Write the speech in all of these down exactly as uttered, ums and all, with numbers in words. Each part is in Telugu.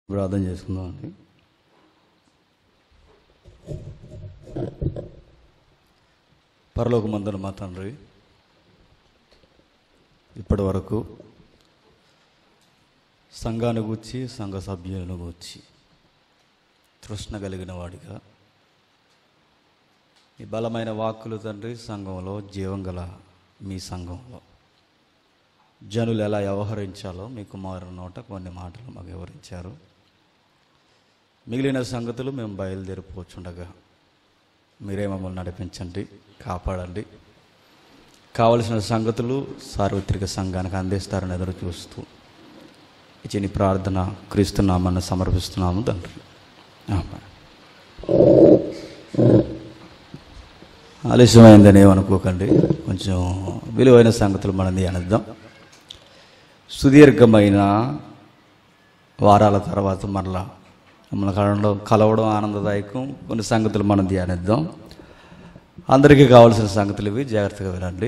ప్రార్థన చేసుకుందాం అండి. పరలోకమందున మా తండ్రి, ఇప్పటి వరకు సంఘాన్ని గూర్చి సంఘ సభ్యులను గూర్చి తృష్ణ కలిగిన వాడిగా ఈ బలమైన వాక్కులు తండ్రి సంఘంలో జీవం గల మీ సంఘంలో జనులు ఎలా వ్యవహరించాలో మీ కుమారుని నోట కొన్ని మాటలు మాకు వివరించారు. మిగిలిన సంగతులు మేము బయలుదేరిపోచుండగా మీరే మమ్మల్ని నడిపించండి, కాపాడండి. కావలసిన సంగతులు సార్వత్రిక సంఘానికి అందిస్తారని ఎదురు చూస్తూ ఇచ్చిన ప్రార్థన క్రీస్తునామాన్ని సమర్పిస్తున్నాము తండ్రి. ఆలస్యమైందని ఏమనుకోకండి, కొంచెం విలువైన సంగతులు మనం ధ్యానిద్దాం. సుదీర్ఘమైన వారాల తర్వాత మరలా మన కలవడం కలవడం ఆనందదాయకం. కొన్ని సంగతులు మనం ధ్యానిద్దాం. అందరికీ కావాల్సిన సంగతులు ఇవి, జాగ్రత్తగా వినండి.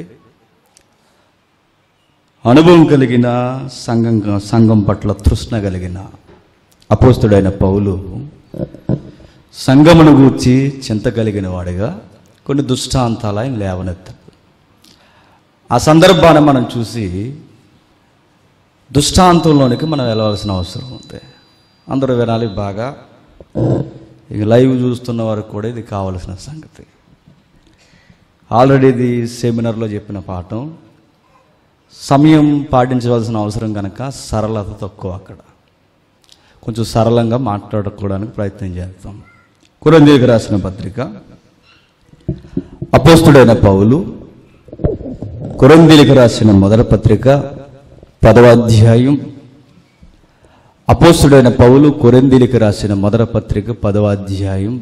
అనుభవం కలిగిన సంఘం సంఘం పట్ల తృష్ణ కలిగిన అపోస్తుడైన పౌలు సంఘమును గూర్చి చింత కలిగిన వాడిగా కొన్ని దుష్టాంతాలు ఆయన లేవనెత్తాడు. ఆ సందర్భాన్ని మనం చూసి దుష్టాంతంలోనికి మనం వెళ్ళవలసిన అవసరం ఉంది. అందరూ వినాలి బాగా. ఇక లైవ్ చూస్తున్న వారికి కూడా ఇది కావలసిన సంగతి. ఆల్రెడీ ఇది సెమినార్లో చెప్పిన పాఠం. సమయం పాటించవలసిన అవసరం కనుక సరళత తక్కువ. అక్కడ కొంచెం సరళంగా మాట్లాడుకోవడానికి ప్రయత్నం చేస్తాం. కొరింథీయులకు రాసిన పత్రిక అపోస్తుడైన పౌలు కొరింథీయులకు రాసిన మొదటి పత్రిక పదవ అధ్యాయం. అపోస్తుడైన పౌలు కొరింథీయులకు రాసిన మొదటి పత్రిక పదవ అధ్యాయం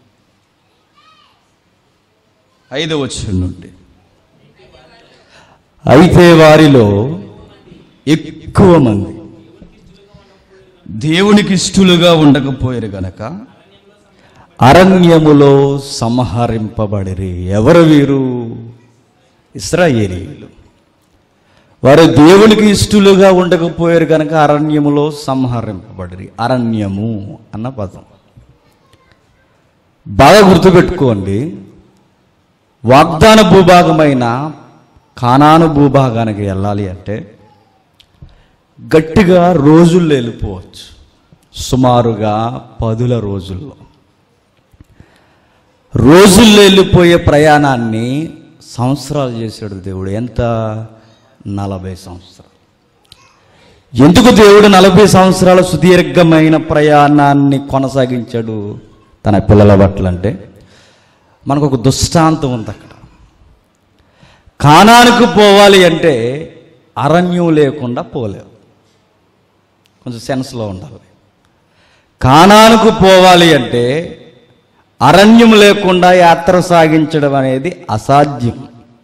ఐదవ వచనం నుండి, అయితే వారిలో ఎక్కువ మంది దేవునికి ఇష్టలుగా ఉండకపోయారు గనక అరణ్యములో సంహరింపబడిరి. ఎవరు వీరు? ఇశ్రాయేలీయులు. వారు దేవునికి ఇష్టలుగా ఉండకపోయారు కనుక అరణ్యములో సంహరింపబడిరి. అరణ్యము అన్న పదం బాగా గుర్తుపెట్టుకోండి. వాగ్దాన భూభాగమైన కానాను భూభాగానికి వెళ్ళాలి అంటే గట్టిగా రోజుల్లో వెళ్ళిపోవచ్చు. సుమారుగా పదుల రోజుల్లో రోజుల్లో వెళ్ళిపోయే ప్రయాణాన్ని సంవత్సరాలు చేశాడు దేవుడు. ఎంత? నలభై సంవత్సరాలు. ఎందుకు దేవుడు నలభై సంవత్సరాల సుదీర్ఘమైన ప్రయాణాన్ని కొనసాగించాడు తన పిల్లల పట్ల అంటే మనకు ఒక దృష్టాంతం ఉంది. అక్కడ కానానుకు పోవాలి అంటే అరణ్యం లేకుండా పోలేవు. కొంచెం సెన్స్లో ఉండాలి. కానానుకు పోవాలి అంటే అరణ్యం లేకుండా యాత్ర సాగించడం అనేది అసాధ్యం.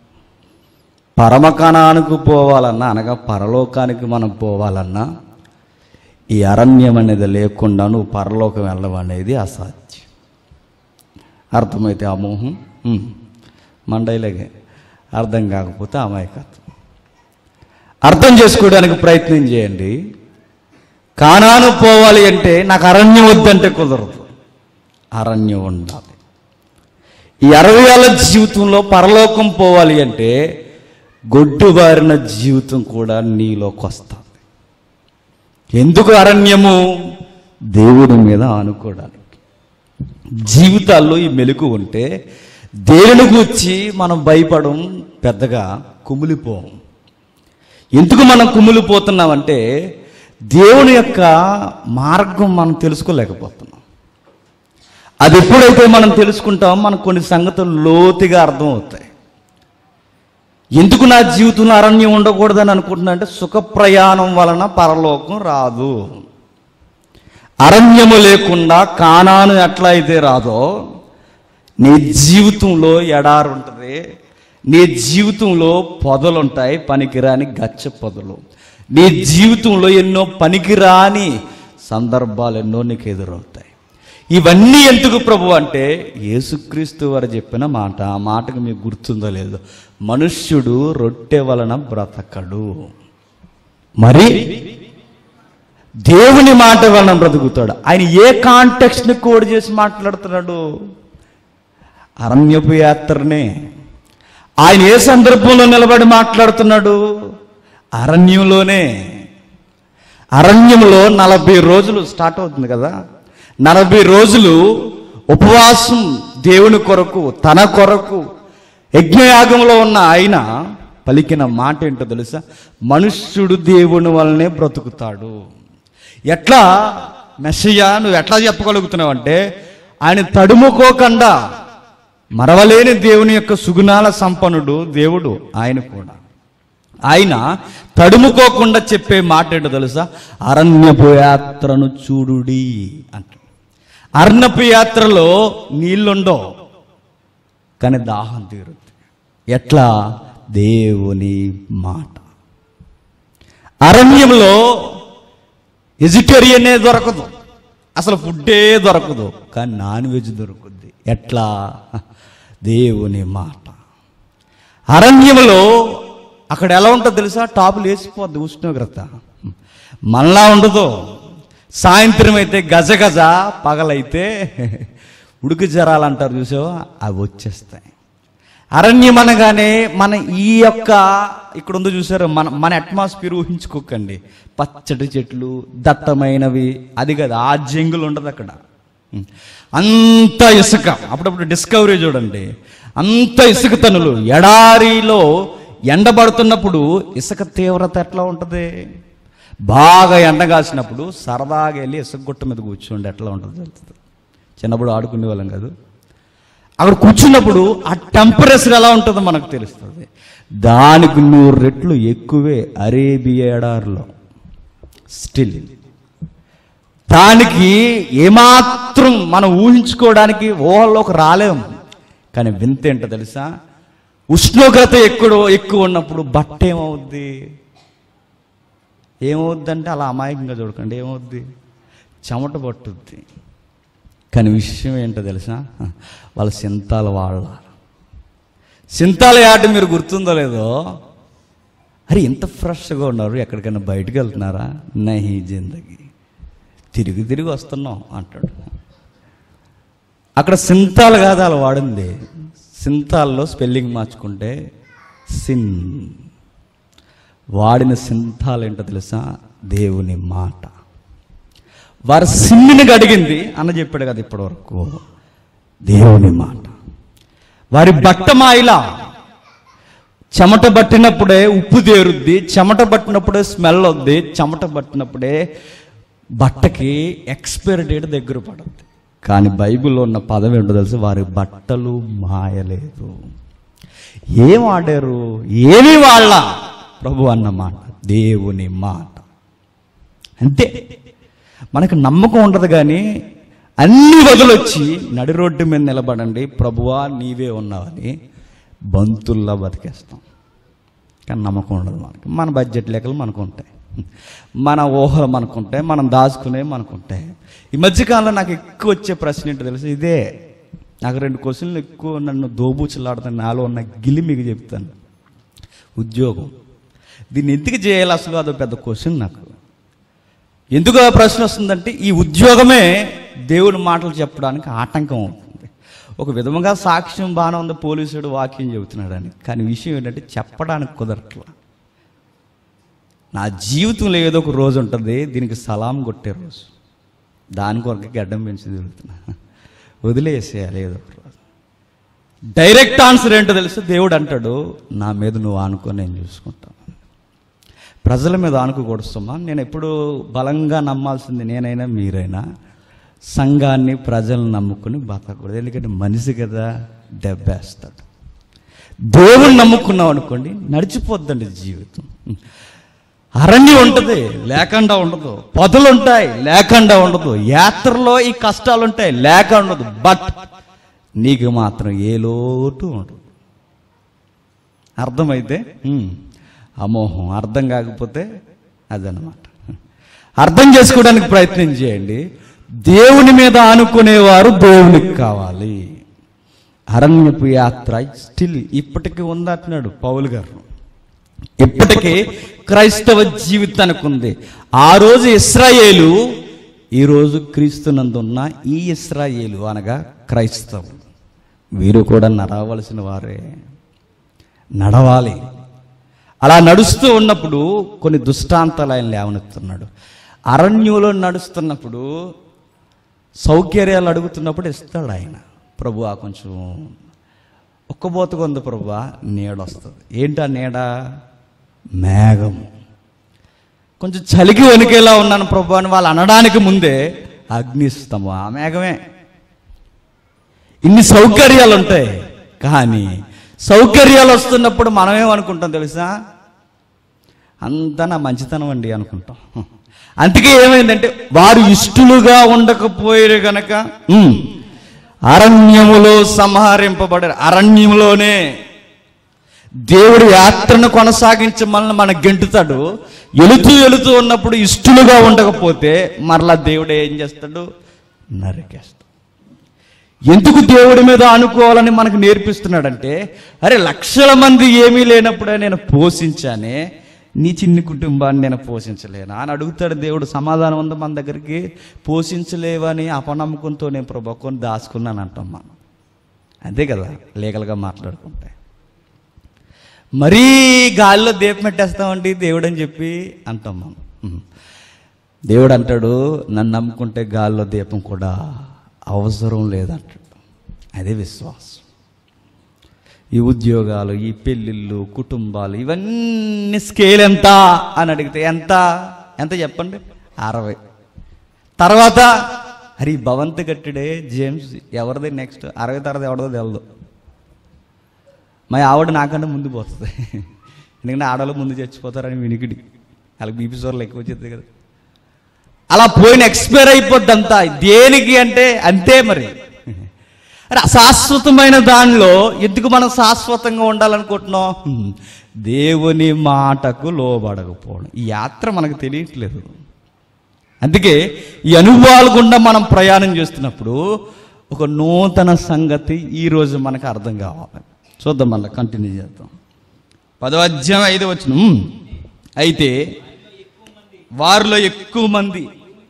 పరమ కానానుకు పోవాలన్నా, అనగా పరలోకానికి మనం పోవాలన్నా ఈ అరణ్యం అనేది లేకుండా నువ్వు పరలోకం వెళ్ళడం అనేది అసాధ్యం. అర్థమైతే అమోహం మండైలాగే, అర్థం కాకపోతే అమాయకత్వం. అర్థం చేసుకోవడానికి ప్రయత్నం చేయండి. కానాను పోవాలి అంటే నాకు అరణ్యం వద్దంటే కుదరదు, అరణ్యం ఉండాలి. ఈ అరవై ఏళ్ళ జీవితంలో పరలోకం పోవాలి అంటే గొడ్డుబారిన జీవితం కూడా నీలోకి వస్తుంది. ఎందుకు అరణ్యము? దేవుడి మీద ఆనుకోవడానికి. జీవితాల్లో ఈ మెలకు ఉంటే దేవుని గురించి మనం భయపడం, పెద్దగా కుమిలిపోం. ఎందుకు మనం కుమిలిపోతున్నామంటే దేవుని యొక్క మార్గం మనం తెలుసుకోలేకపోతున్నాం. అది ఎప్పుడైతే మనం తెలుసుకుంటామో మనకు కొన్ని సంగతులు లోతుగా అర్థమవుతాయి. ఎందుకు నా జీవితంలో అరణ్యం ఉండకూడదని అనుకుంటున్నా అంటే సుఖ ప్రయాణం వలన పరలోకం రాదు. అరణ్యము లేకుండా కానాను ఎట్లా అయితే రాదో నీ జీవితంలో ఎడారు ఉంటుంది, నీ జీవితంలో పొదలుంటాయి, పనికిరాని గచ్చ పొదలు. నీ జీవితంలో ఎన్నో పనికిరాని సందర్భాలు ఎన్నో నీకు ఎదురవుతాయి. ఇవన్నీ ఎందుకు ప్రభు అంటే యేసుక్రీస్తు వారు చెప్పిన మాట. ఆ మాటకు మీకు గుర్తుందో లేదో, మనుష్యుడు రొట్టె వలన బ్రతకడు, మరి దేవుని మాట వలన బ్రతుకుతాడు. ఆయన ఏ కాంటెక్స్ట్ని కోడ్ చేసి మాట్లాడుతున్నాడు? అరణ్యపు యాత్రనే. ఆయన ఏ సందర్భంలో నిలబడి మాట్లాడుతున్నాడు? అరణ్యంలోనే. అరణ్యంలో నలభై రోజులు స్టార్ట్ అవుతుంది కదా, నలభై రోజులు ఉపవాసం దేవుని కొరకు, తన కొరకు యజ్ఞయాగంలో ఉన్న ఆయన పలికిన మాట ఏంటో తెలుసా? మనుష్యుడు దేవుని వల్లనే బ్రతుకుతాడు. ఎట్లా మెస్సయ్యా నువ్వు ఎట్లా చెప్పగలుగుతున్నావు అంటే, ఆయన తడుముకోకుండా మరవలేని దేవుని యొక్క సుగుణాల సంపన్నుడు దేవుడు ఆయన కూడా. ఆయన తడుముకోకుండా చెప్పే మాట ఏంటో తెలుసా? అరణ్యపు యాత్రను చూడుడి అంట. అరణ్యపు యాత్రలో నీళ్ళుండవు, కానీ దాహం తీరుద్ది. ఎట్లా? దేవుని మాట. అరణ్యంలో వెజిటేరియనే దొరకదు, అసలు ఫుడ్డే దొరకదు, కానీ నాన్ వెజ్ దొరుకుద్ది. ఎట్లా? దేవుని మాట. అరణ్యంలో అక్కడ ఎలా ఉంటుందో తెలుసా? టాపులు వేసిపోద్ది ఉష్ణోగ్రత, మళ్ళా ఉండదు. సాయంత్రం అయితే గజ గజ, పగలైతే ఉడుకు జ్వరాలు అంటారు చూసావో, అవి వచ్చేస్తాయి. అరణ్యం అనగానే మన ఈ యొక్క ఇక్కడ ఉందో చూసారు, మన మన అట్మాస్ఫియర్ ఊహించుకోకండి. పచ్చటి చెట్లు, దట్టమైనవి, అది కదా. ఆ జంగులు ఉండదు అక్కడ, అంత ఇసుక. అప్పుడప్పుడు డిస్కవరీ చూడండి, అంత ఇసుక తనులు. ఎడారిలో ఎండబడుతున్నప్పుడు ఇసుక తీవ్రత ఎట్లా ఉంటుంది? బాగా ఎండ కాసినప్పుడు సరదాగా వెళ్ళి ఇసుక గుట్ట మీద కూర్చోండి, ఎట్లా ఉంటుంది తెలుస్తుంది. చిన్నప్పుడు ఆడుకునే వాళ్ళం కాదు, అక్కడ కూర్చున్నప్పుడు ఆ టెంపరేచర్ ఎలా ఉంటుందో మనకు తెలుస్తుంది. దానికి నూరు రెట్లు ఎక్కువే అరేబియా ఎడారిలో. స్టిల్ దానికి ఏమాత్రం మనం ఊహించుకోవడానికి ఊహల్లోకి రాలేము. కానీ వింత ఏంటో తెలుసా? ఉష్ణోగ్రత ఎక్కువ ఎక్కువ ఉన్నప్పుడు బట్ట ఏమవుద్ది? ఏమవుద్ది అంటే అలా అమాయకంగా చూడకండి, ఏమవుద్ది? చెమట పట్టుద్ది. కానీ విషయం ఏంటో తెలుసా? వాళ్ళ సింతాల వాళ్ళ సింతాల ఆట మీరు గుర్తుందో లేదో? అరే ఎంత ఫ్రెష్గా ఉన్నారు, ఎక్కడికైనా బయటకు వెళ్తున్నారా? నహి జిందగీ, తిరిగి తిరిగి వస్తున్నాం అంటాడు. అక్కడ సింతాలు కాదు అలా వాడింది. సింతాల్లో స్పెల్లింగ్ మార్చుకుంటే సిన్. వాడిన సింతాలు ఏంటో తెలుసా? దేవుని మాట. వారి సిన్నిని గడిగింది అన్న చెప్పాడు కదా ఇప్పటి వరకు, దేవుని మాట. వారి బట్ట మాయిలా, చెమట పట్టినప్పుడే ఉప్పు తేరుద్ది, చెమట పట్టినప్పుడే స్మెల్ వద్ది, చెమట పట్టినప్పుడే బట్టకి ఎక్స్పైరీ డేట్ దగ్గర పడుద్ది. కానీ బైబిల్లో ఉన్న పదం ఏంటో తెలుసు? వారి బట్టలు మాయలేదు. ఏం వాడారు? ఏమి వాళ్ళ ప్రభు అన్నమాట, దేవుని మాట. అంతే. మనకు నమ్మకం ఉండదు, కానీ అన్ని వదిలొచ్చి నడి రోడ్డు మీద నిలబడండి, ప్రభువా నీవే ఉన్నావని బంతుల్లా బతికేస్తాం. కానీ నమ్మకం ఉండదు మనకి. మన బడ్జెట్ లెక్కలు మనకు ఉంటాయి, మన ఊహలు మనకుంటాయి, మనం దాచుకునే మనకుంటాయి. ఈ మధ్యకాలంలో నాకు ఎక్కువ వచ్చే ప్రశ్న ఏంటో తెలుసు? ఇదే. నాకు రెండు క్వశ్చన్లు ఎక్కువ నన్ను దోబూచులాడుతాను, నాలో ఉన్న గిలి మీకు చెప్తాను. ఉద్యోగం, దీన్ని ఎందుకు చేయాలి అసలు? అదో పెద్ద క్వశ్చన్ నాకు. ఎందుకు ఆ ప్రశ్న వస్తుందంటే, ఈ ఉద్యోగమే దేవుని మాటలు చెప్పడానికి ఆటంకం అవుతుంది. ఒక విధముగా సాక్ష్యం బాగానే ఉంది, పోలీసుడు వాక్యం చెబుతున్నాడని. కానీ విషయం ఏంటంటే చెప్పడానికి కుదరట్లా. నా జీవితంలో ఏదో ఒక రోజు ఉంటుంది దీనికి సలాం కొట్టే రోజు, దాని కొరకు గడ్డం పెంచి తిరుగుతున్నా. వదిలేసేయాలి ఏదో ఒక రోజు. డైరెక్ట్ ఆన్సర్ ఏంటో తెలుసు? దేవుడు అంటాడు, నా మీద నువ్వు ఆనుకొని నేను చూసుకుంటాను. ప్రజల మీద ఆనుకోకూడదుమా? నేను ఎప్పుడు బలంగా నమ్మాల్సింది నేనైనా మీరైనా సంఘాన్ని, ప్రజలను నమ్ముకుని బతకూడదు. ఎందుకంటే మనిషి కదా, దెబ్బేస్తాడు. దేవుణ్ణి నమ్ముకున్నాం అనుకోండి, నడిచిపోద్దండి జీవితం. అరణ్యం ఉంటుంది, లేకుండా ఉండదు. పొదలు ఉంటాయి, లేకుండా ఉండదు. యాత్రలో ఈ కష్టాలు ఉంటాయి, లేక ఉండదు. బట్ నీకు మాత్రం ఏ లోటు ఉండదు. అర్థమైతే అమోహం, అర్థం కాకపోతే అదనమాట. అర్థం చేసుకోవడానికి ప్రయత్నం చేయండి. దేవుని మీద ఆనుకునేవారు దేవునికి కావాలి. అరణ్యపు యాత్ర స్టిల్ ఇప్పటికీ ఉందంటున్నాడు పౌలు గారు. ఇప్పటికీ క్రైస్తవ జీవితానికి ఉంది. ఆ రోజు ఇశ్రాయేలు, ఈరోజు క్రీస్తునందున్న ఈ ఇశ్రాయేలు అనగా క్రైస్తవులు, వీరు కూడా నడవలసిన వారే, నడవాలి. అలా నడుస్తూ ఉన్నప్పుడు కొన్ని దృష్టాంతాలు ఆయన లేవనెత్తున్నాడు. అరణ్యంలో నడుస్తున్నప్పుడు సౌకర్యాలు అడుగుతున్నప్పుడు ఇస్తాడు ఆయన. ప్రభు ఆ కొంచెం ఒక్కబోతుగా ఉంది ప్రభు, నీడ వస్తుంది. ఏంటా నీడ? మేఘం. కొంచెం చలికి వణికేలా ఉన్నాను ప్రభు అని వాళ్ళు అనడానికి ముందే అగ్నిస్తము, ఆ మేఘమే. ఇన్ని సౌకర్యాలు ఉంటాయి, కానీ సౌకర్యాలు వస్తున్నప్పుడు మనమేమనుకుంటాం తెలుసా? అంతా నా మంచితనం అండి అనుకుంటాం. అందుకే ఏమైందంటే, వారు ఇష్టలుగా ఉండకపోయారు గనక అరణ్యములో సంహరింపబడారు. అరణ్యంలోనే దేవుడు యాత్రను కొనసాగించమని మన గెంటుతాడు. ఎలుతూ ఎలుతూ ఉన్నప్పుడు ఇష్టలుగా ఉండకపోతే మరలా దేవుడు ఏం చేస్తాడు? నరికేస్తాడు. ఎందుకు దేవుడి మీద అనుకోవాలని మనకు నేర్పిస్తున్నాడంటే, అరే లక్షల మంది ఏమీ లేనప్పుడే నేను పోషించానే, నీ చిన్ని కుటుంబాన్ని నేను పోషించలేనా అని అడుగుతాడు దేవుడు. సమాధానం ఉందా మన దగ్గరికి? పోషించలేవని అపనమ్మకంతో నేను ప్రభు కొన్ని దాచుకున్నాను అంటాం మనం. అంతే కదా లీగల్గా మాట్లాడుకుంటే. మరీ గాలిలో దీపం పెట్టేస్తామండి దేవుడు అని చెప్పి అంటాం మనం. దేవుడు అంటాడు, నన్ను నమ్ముకుంటే గాలిలో దీపం కూడా అవసరం లేదంటాడు. అదే విశ్వాసం. ఈ ఉద్యోగాలు, ఈ పెళ్ళిళ్ళు, కుటుంబాలు, ఇవన్నీ స్కేల్ ఎంత అని అడిగితే ఎంత ఎంత చెప్పండి? అరవై. తర్వాత అరే భవంత్ కట్టిడే జేమ్స్ ఎవరిది నెక్స్ట్? అరవై తర్వాత ఎవరిదో తెలదు. మా ఆవిడ నాకంటే ముందు పోతుంది, ఎందుకంటే ఆడవాళ్ళు ముందు చచ్చిపోతారని వినికిడి. వాళ్ళకి బీపీ షుగర్లు ఎక్కువ వచ్చేది కదా. అలా పోయిన ఎక్స్పైర్ అయిపోద్ది అంతా. దేనికి అంటే అంతే మరి. అశాశ్వతమైన దానిలో ఎందుకు మనం శాశ్వతంగా ఉండాలనుకుంటున్నాం? దేవుని మాటకు లోబడకపోవడం. ఈ యాత్ర మనకు తెలియట్లేదు. అందుకే ఈ అనుభవాల గుండా మనం ప్రయాణం చేస్తున్నప్పుడు ఒక నూతన సంగతి ఈరోజు మనకు అర్థం కావాలి. చూద్దాం, మళ్ళీ కంటిన్యూ చేద్దాం. పదో అధ్యాయం ఐదో వచనం. అయితే వారిలో ఎక్కువ మంది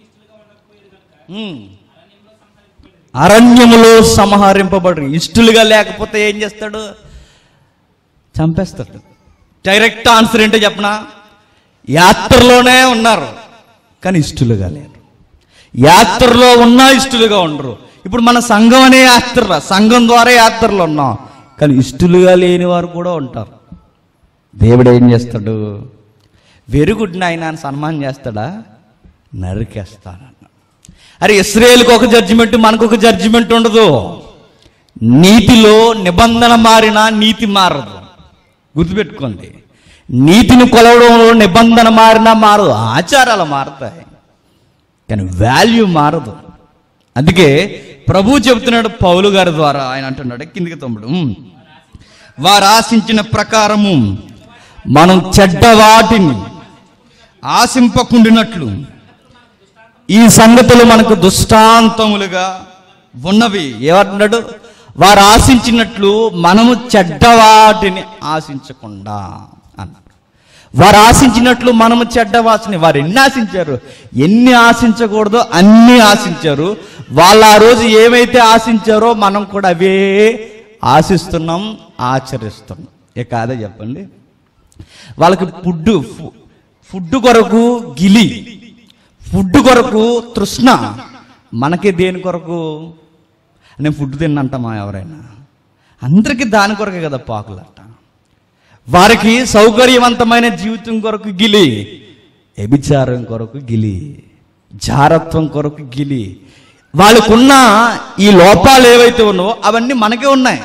అరణ్యములో సంహరింపబడి, ఇష్టలుగా లేకపోతే ఏం చేస్తాడు? చంపేస్తాడు. డైరెక్ట్ ఆన్సర్ ఏంటో చెప్పనా? యాత్రలోనే ఉన్నారు కానీ ఇష్టలుగా లేరు. యాత్రలో ఉన్నా ఇష్టలుగా ఉండరు. ఇప్పుడు మన సంఘం అనే యాత్ర, సంఘం ద్వారా యాత్రలో ఉన్నాం కానీ ఇష్టలుగా లేని వారు కూడా ఉంటారు. దేవుడు ఏం చేస్తాడు? వెరీ గుడ్ నాయన అని సన్మానం చేస్తాడా? నరికేస్తాడు. అరే ఇశ్రాయేలుకు ఒక జడ్జిమెంట్, మనకు ఒక జడ్జిమెంట్ ఉండదు. నీతిలో నిబంధన మారినా నీతి మారదు. గుర్తుపెట్టుకోండి, నీతిని కొలవడంలో నిబంధన మారినా మారదు. ఆచారాలు మారుతాయి కానీ వాల్యూ మారదు. అందుకే ప్రభు చెబుతున్నాడు పౌలు గారి ద్వారా. ఆయన అంటున్నాడు, కిందికి తమ్ముడు, వారు ఆశించిన ప్రకారము మనం చెడ్డ వాటిని ఆశింపకుండినట్లు ఈ సంగతులు మనకు దృష్టాంతములుగా ఉన్నవి. ఏమంటున్నాడు? వారు ఆశించినట్లు మనము చెడ్డవాటిని ఆశించకుండా అన్నాడు. వారు ఆశించినట్లు మనము చెడ్డవాటిని, వారు ఎన్ని ఆశించారు? ఎన్ని ఆశించకూడదో అన్ని ఆశించారు. వాళ్ళు ఆ రోజు ఏమైతే ఆశించారో మనం కూడా అవే ఆశిస్తున్నాం, ఆచరిస్తున్నాం. ఏ కాదా చెప్పండి? వాళ్ళకి ఫుడ్ ఫుడ్ కొరకు గిలి, ఫుడ్ కొరకు తృష్ణ. మనకి దేని కొరకు? నేను ఫుడ్ తిన్నంటామా ఎవరైనా? అందరికీ దాని కొరకే కదా పాకులట. వారికి సౌకర్యవంతమైన జీవితం కొరకు గిలి, వ్యభిచారం కొరకు గిలి, జారత్వం కొరకు గిలి. వాళ్ళకున్న ఈ లోపాలు ఏవైతే ఉన్నావో అవన్నీ మనకే ఉన్నాయి.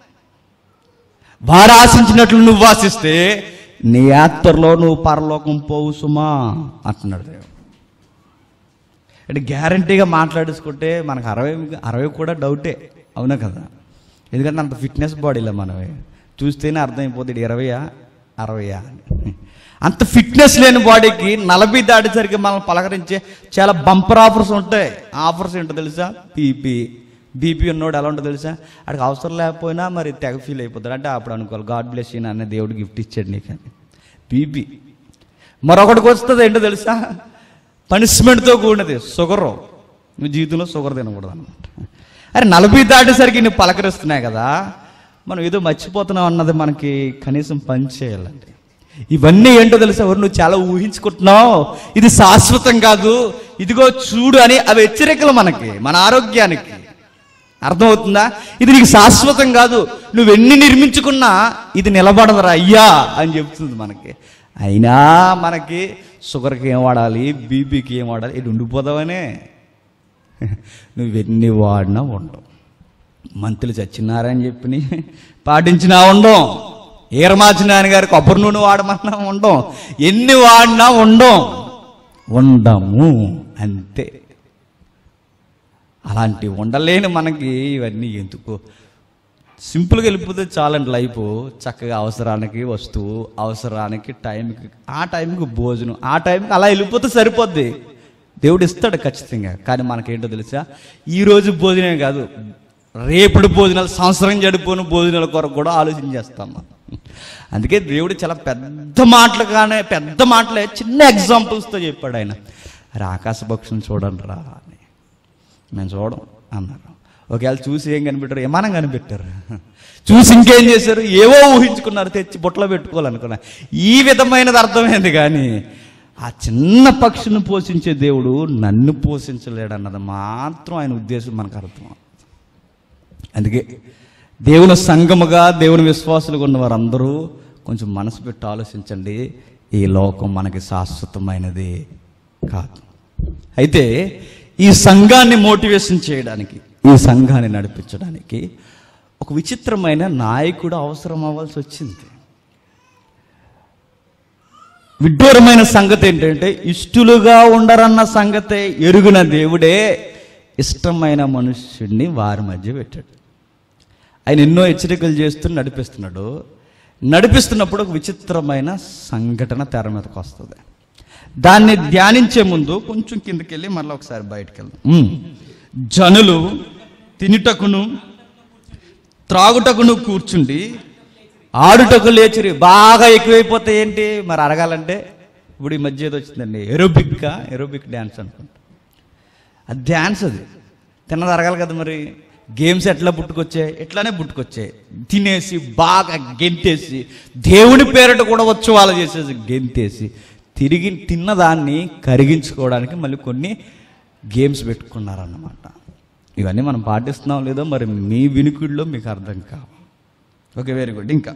వారు ఆశించినట్లు నువ్వు ఆశిస్తే నీ యాత్రలో నువ్వు పరలోకం పోవు సుమా అంటున్నాడు దేవుడు. అంటే గ్యారంటీగా మాట్లాడేసుకుంటే మనకు అరవై అరవై కూడా డౌటే, అవునా కదా? ఎందుకంటే అంత ఫిట్నెస్ బాడీలో మనమే చూస్తేనే అర్థమైపోతుంది ఇరవయా అరవయా అని. అంత ఫిట్నెస్ లేని బాడీకి నలభై దాటేసరికి మనం పలకరించే చాలా బంపర్ ఆఫర్స్ ఉంటాయి. ఆఫర్స్ ఏంటో తెలుసా? బీపీ బీపీ ఉన్నోడు ఎలా ఉంటుందో తెలుసా? అక్కడికి అవసరం లేకపోయినా మరి తెగ ఫీల్ అయిపోతాడు. అంటే అప్పుడు అనుకోవాలి, గాడ్ బ్లెస్ యూ అనే దేవుడు గిఫ్ట్ ఇచ్చాడు నీకు అని. బీపీ. మరొకటికి వస్తుంది ఏంటో తెలుసా, పనిష్మెంట్తో కూడినది షుగరు. నువ్వు జీవితంలో షుగర్ తినకూడదు అనమాట. అరే నలభై దాటేసరికి నువ్వు పలకరిస్తున్నాయి కదా, మనం ఏదో మర్చిపోతున్నావు అన్నది మనకి కనీసం పని చేయాలండి. ఇవన్నీ ఏంటో తెలుసా, ఎవరు నువ్వు చాలా ఊహించుకుంటున్నావు, ఇది శాశ్వతం కాదు, ఇదిగో చూడు అని అవి హెచ్చరికలు మనకి, మన ఆరోగ్యానికి. అర్థమవుతుందా? ఇది నీకు శాశ్వతం కాదు, నువ్వెన్ని నిర్మించుకున్నా ఇది నిలబడదురా అయ్యా అని చెప్తుంది మనకి. అయినా మనకి షుగర్కి ఏం వాడాలి, బీపీకి ఏం వాడాలి, ఇది ఉండిపోదావనే. నువ్వెన్ని వాడినా ఉండవు. మంత్రులు చచ్చినారని చెప్పి పాటించినా ఉండం, ఈరమాచి నాన్నగారు కొబ్బరి నూనె వాడమన్నా ఉండం, ఎన్ని వాడినా ఉండం ఉండము అంతే. అలాంటి ఉండలేని మనకి ఇవన్నీ ఎందుకు? సింపుల్గా వెళ్ళిపోతే చాలండి లైఫ్. చక్కగా అవసరానికి వస్తువు, అవసరానికి టైంకి, ఆ టైంకి భోజనం, ఆ టైంకి అలా వెళ్ళిపోతే సరిపోద్ది. దేవుడు ఇస్తాడు ఖచ్చితంగా. కానీ మనకేంటో తెలుసా, ఈరోజు భోజనమే కాదు, రేపటి భోజనాలు, సంవత్సరం గడిపోయిన భోజనాల కొరకు కూడా ఆలోచన చేస్తాం మనం. అందుకే దేవుడు చాలా పెద్ద మాటలు కానీ పెద్ద మాటలే చిన్న ఎగ్జాంపుల్స్తో చెప్పాడు ఆయన. అరే ఆకాశ పక్షులను చూడండి రా అని. మేము చూడం అన్నారు. ఒకవేళ చూసి ఏం కనిపెట్టారు, ఏమానం కనిపెట్టారు. చూసి ఇంకేం చేశారు, ఏవో ఊహించుకున్నారు, తెచ్చి బుట్టలో పెట్టుకోవాలనుకున్నారు. ఈ విధమైనది అర్థమైంది. కానీ ఆ చిన్న పక్షిని పోషించే దేవుడు నన్ను పోషించలేడన్నది మాత్రం ఆయన ఉద్దేశం మనకు అర్థం. అందుకే దేవుని సంఘముగా, దేవుని విశ్వాసులుగా ఉన్న వారందరూ కొంచెం మనసు పెట్టి ఆలోచించండి. ఈ లోకం మనకి శాశ్వతమైనది కాదు. అయితే ఈ సంఘాన్ని మోటివేషన్ చేయడానికి, ఈ సంఘాన్ని నడిపించడానికి ఒక విచిత్రమైన నాయకుడు అవసరం అవ్వాల్సి వచ్చింది. విడ్డూరమైన సంగతి ఏంటంటే, ఇష్టలుగా ఉండరన్న సంగతే ఎరుగున దేవుడే ఇష్టమైన మనుష్యుడిని వారి మధ్య పెట్టాడు. ఆయన ఎన్నో హెచ్చరికలు చేస్తూ నడిపిస్తున్నాడు. నడిపిస్తున్నప్పుడు ఒక విచిత్రమైన సంఘటన తెర మీదకి వస్తుంది. దాన్ని ధ్యానించే ముందు కొంచెం కిందకి వెళ్ళి మళ్ళీ ఒకసారి బయటకు వెళ్దాం. జనులు తినుటకును త్రాగుటకును కూర్చుండి ఆడుటకు లేచిరి. బాగా ఎక్కువైపోతే ఏంటి మరి అరగాలంటే, ఇప్పుడు ఈ మధ్య ఏదో వచ్చిందండి ఎరోబిక్గా, ఎరోబిక్ డ్యాన్స్ అనుకుంటా. అది డ్యాన్స్, అది తిన్నది అరగాలి కదా. మరి గేమ్స్ ఎట్లా పుట్టుకొచ్చాయి, ఎట్లానే పుట్టుకొచ్చాయి. తినేసి బాగా గెంతేసి, దేవుని పేరట కూడా ఉత్సవాలు చేసేసి గెంతేసి, తిరిగి తిన్నదాన్ని కరిగించుకోవడానికి మళ్ళీ కొన్ని గేమ్స్ పెట్టుకున్నారన్నమాట. ఇవన్నీ మనం పాటిస్తున్నాం లేదో మరి మీ వినికిడిలో మీకు అర్థం కావు. Okay, very good. ఇంకా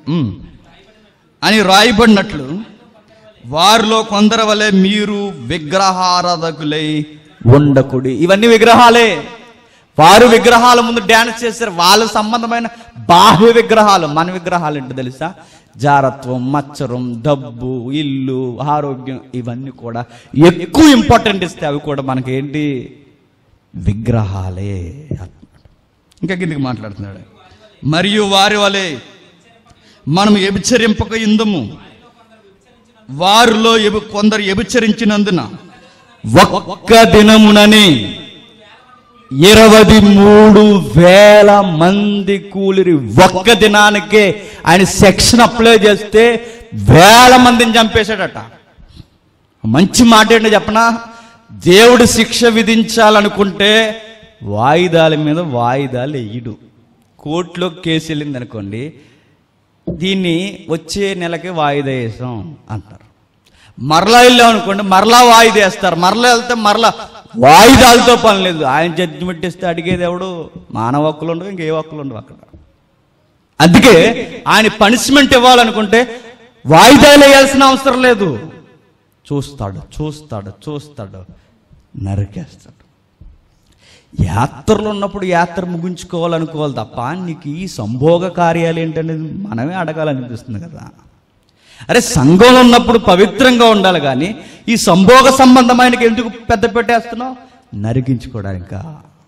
అని రాయబడినట్లు వారిలో కొందరు వలె మీరు విగ్రహారాధకులై ఉండకుడి. ఇవన్నీ విగ్రహాలే. వారు విగ్రహాల ముందు డ్యాన్స్ చేశారు. వాళ్ళ సంబంధమైన బాహ్య విగ్రహాలు. మన విగ్రహాలు ఏంటో తెలుసా? జారత్వం, మచ్చరం, డబ్బు, ఇల్లు, ఆరోగ్యం, ఇవన్నీ కూడా ఎక్కువ ఇంపార్టెంట్ ఇస్తే అవి కూడా మనకి ఏంటి? విగ్రహాలే. ఇంకా కిందకి మాట్లాడుతున్నాడు. మరియు వారి వలె మనం వ్యభిచరింపక ఇందము, వారిలో కొందరు వ్యభిచరించినందున ఒక్క దినమునని ఇరవై మూడు వేల మంది కూలిరి. ఒక్క దినానికే ఆయన సెక్షన్ అప్లై చేస్తే వేల మందిని చంపేశాడట. మంచి మాట ఏంటో చెప్పనా? దేవుడు శిక్ష విధించాలనుకుంటే వాయిదాల మీద వాయిదాలు వేయడు. కోర్టులో కేసు వెళ్ళింది అనుకోండి, దీన్ని వచ్చే నెలకి వాయిదా వేసాం అంటారు. మరలా వెళ్ళాం అనుకోండి, మరలా వాయిదా వేస్తారు. మరలా వెళ్తే మరలా వాయిదాలతో పని లేదు. ఆయన జడ్జిమెంట్ ఇస్తే అడిగేది ఎవడు? మానవ హక్కులు ఉండవు, ఇంకే హక్కులు ఉండవు అక్కడ. అందుకే ఆయన పనిష్మెంట్ ఇవ్వాలనుకుంటే వాయిదాలు వేయాల్సిన అవసరం లేదు. చూస్తాడు చూస్తాడు చూస్తాడు నరికేస్తాడు. యాత్రలు ఉన్నప్పుడు యాత్ర ముగించుకోవాలనుకోవాలి తప్ప నీకు ఈ సంభోగ కార్యాలు ఏంటనేది మనమే అడగాలనిపిస్తుంది కదా. అరే సంఘంలో ఉన్నప్పుడు పవిత్రంగా ఉండాలి, కానీ ఈ సంభోగ సంబంధమైన ఎందుకు పెద్ద పెట్టేస్తున్నావు? నరికించుకోవడానికా?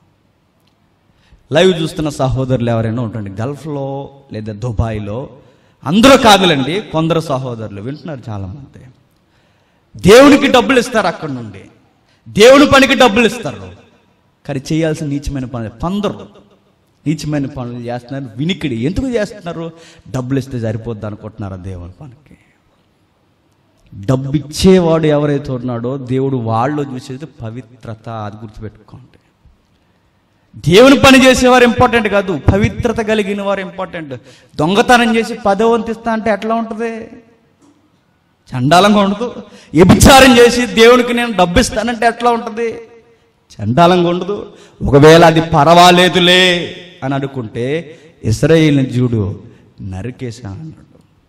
లైవ్ చూస్తున్న సహోదరులు ఎవరైనా ఉంటుంది గల్ఫ్లో లేదా దుబాయ్లో, అందరూ కాదులండి, కొందరు సహోదరులు వింటున్నారు చాలామంది. దేవునికి డబ్బులు ఇస్తారు, అక్కడ నుండి దేవుని పనికి డబ్బులు ఇస్తారు, కానీ చేయాల్సిన నీచమైన పనులు కొందరు నీచమైన పనులు చేస్తున్నారు. వినికిడి ఎందుకు చేస్తున్నారు? డబ్బులు ఇస్తే సరిపోద్ది అనుకుంటున్నారా దేవుని పనికి? డబ్బు ఇచ్చేవాడు ఎవరైతే ఉన్నాడో దేవుడు వాళ్ళు చూసేది పవిత్రత. అది గుర్తుపెట్టుకోండి. దేవుని పని చేసేవారు ఇంపార్టెంట్ కాదు, పవిత్రత కలిగిన వారు ఇంపార్టెంట్. దొంగతనం చేసి పదవంతిస్తా అంటే ఎట్లా ఉంటుంది? చండాలంగా ఉండదు. వ్యభిచారం చేసి దేవునికి నేను డబ్బు ఇస్తానంటే ఎట్లా ఉంటుంది? చండాలంగా ఉండదు. ఒకవేళ అది పర్వాలేదులే అని అనుకుంటే ఇశ్రాయేలుని చూడు నరికేసా అన్నాడు.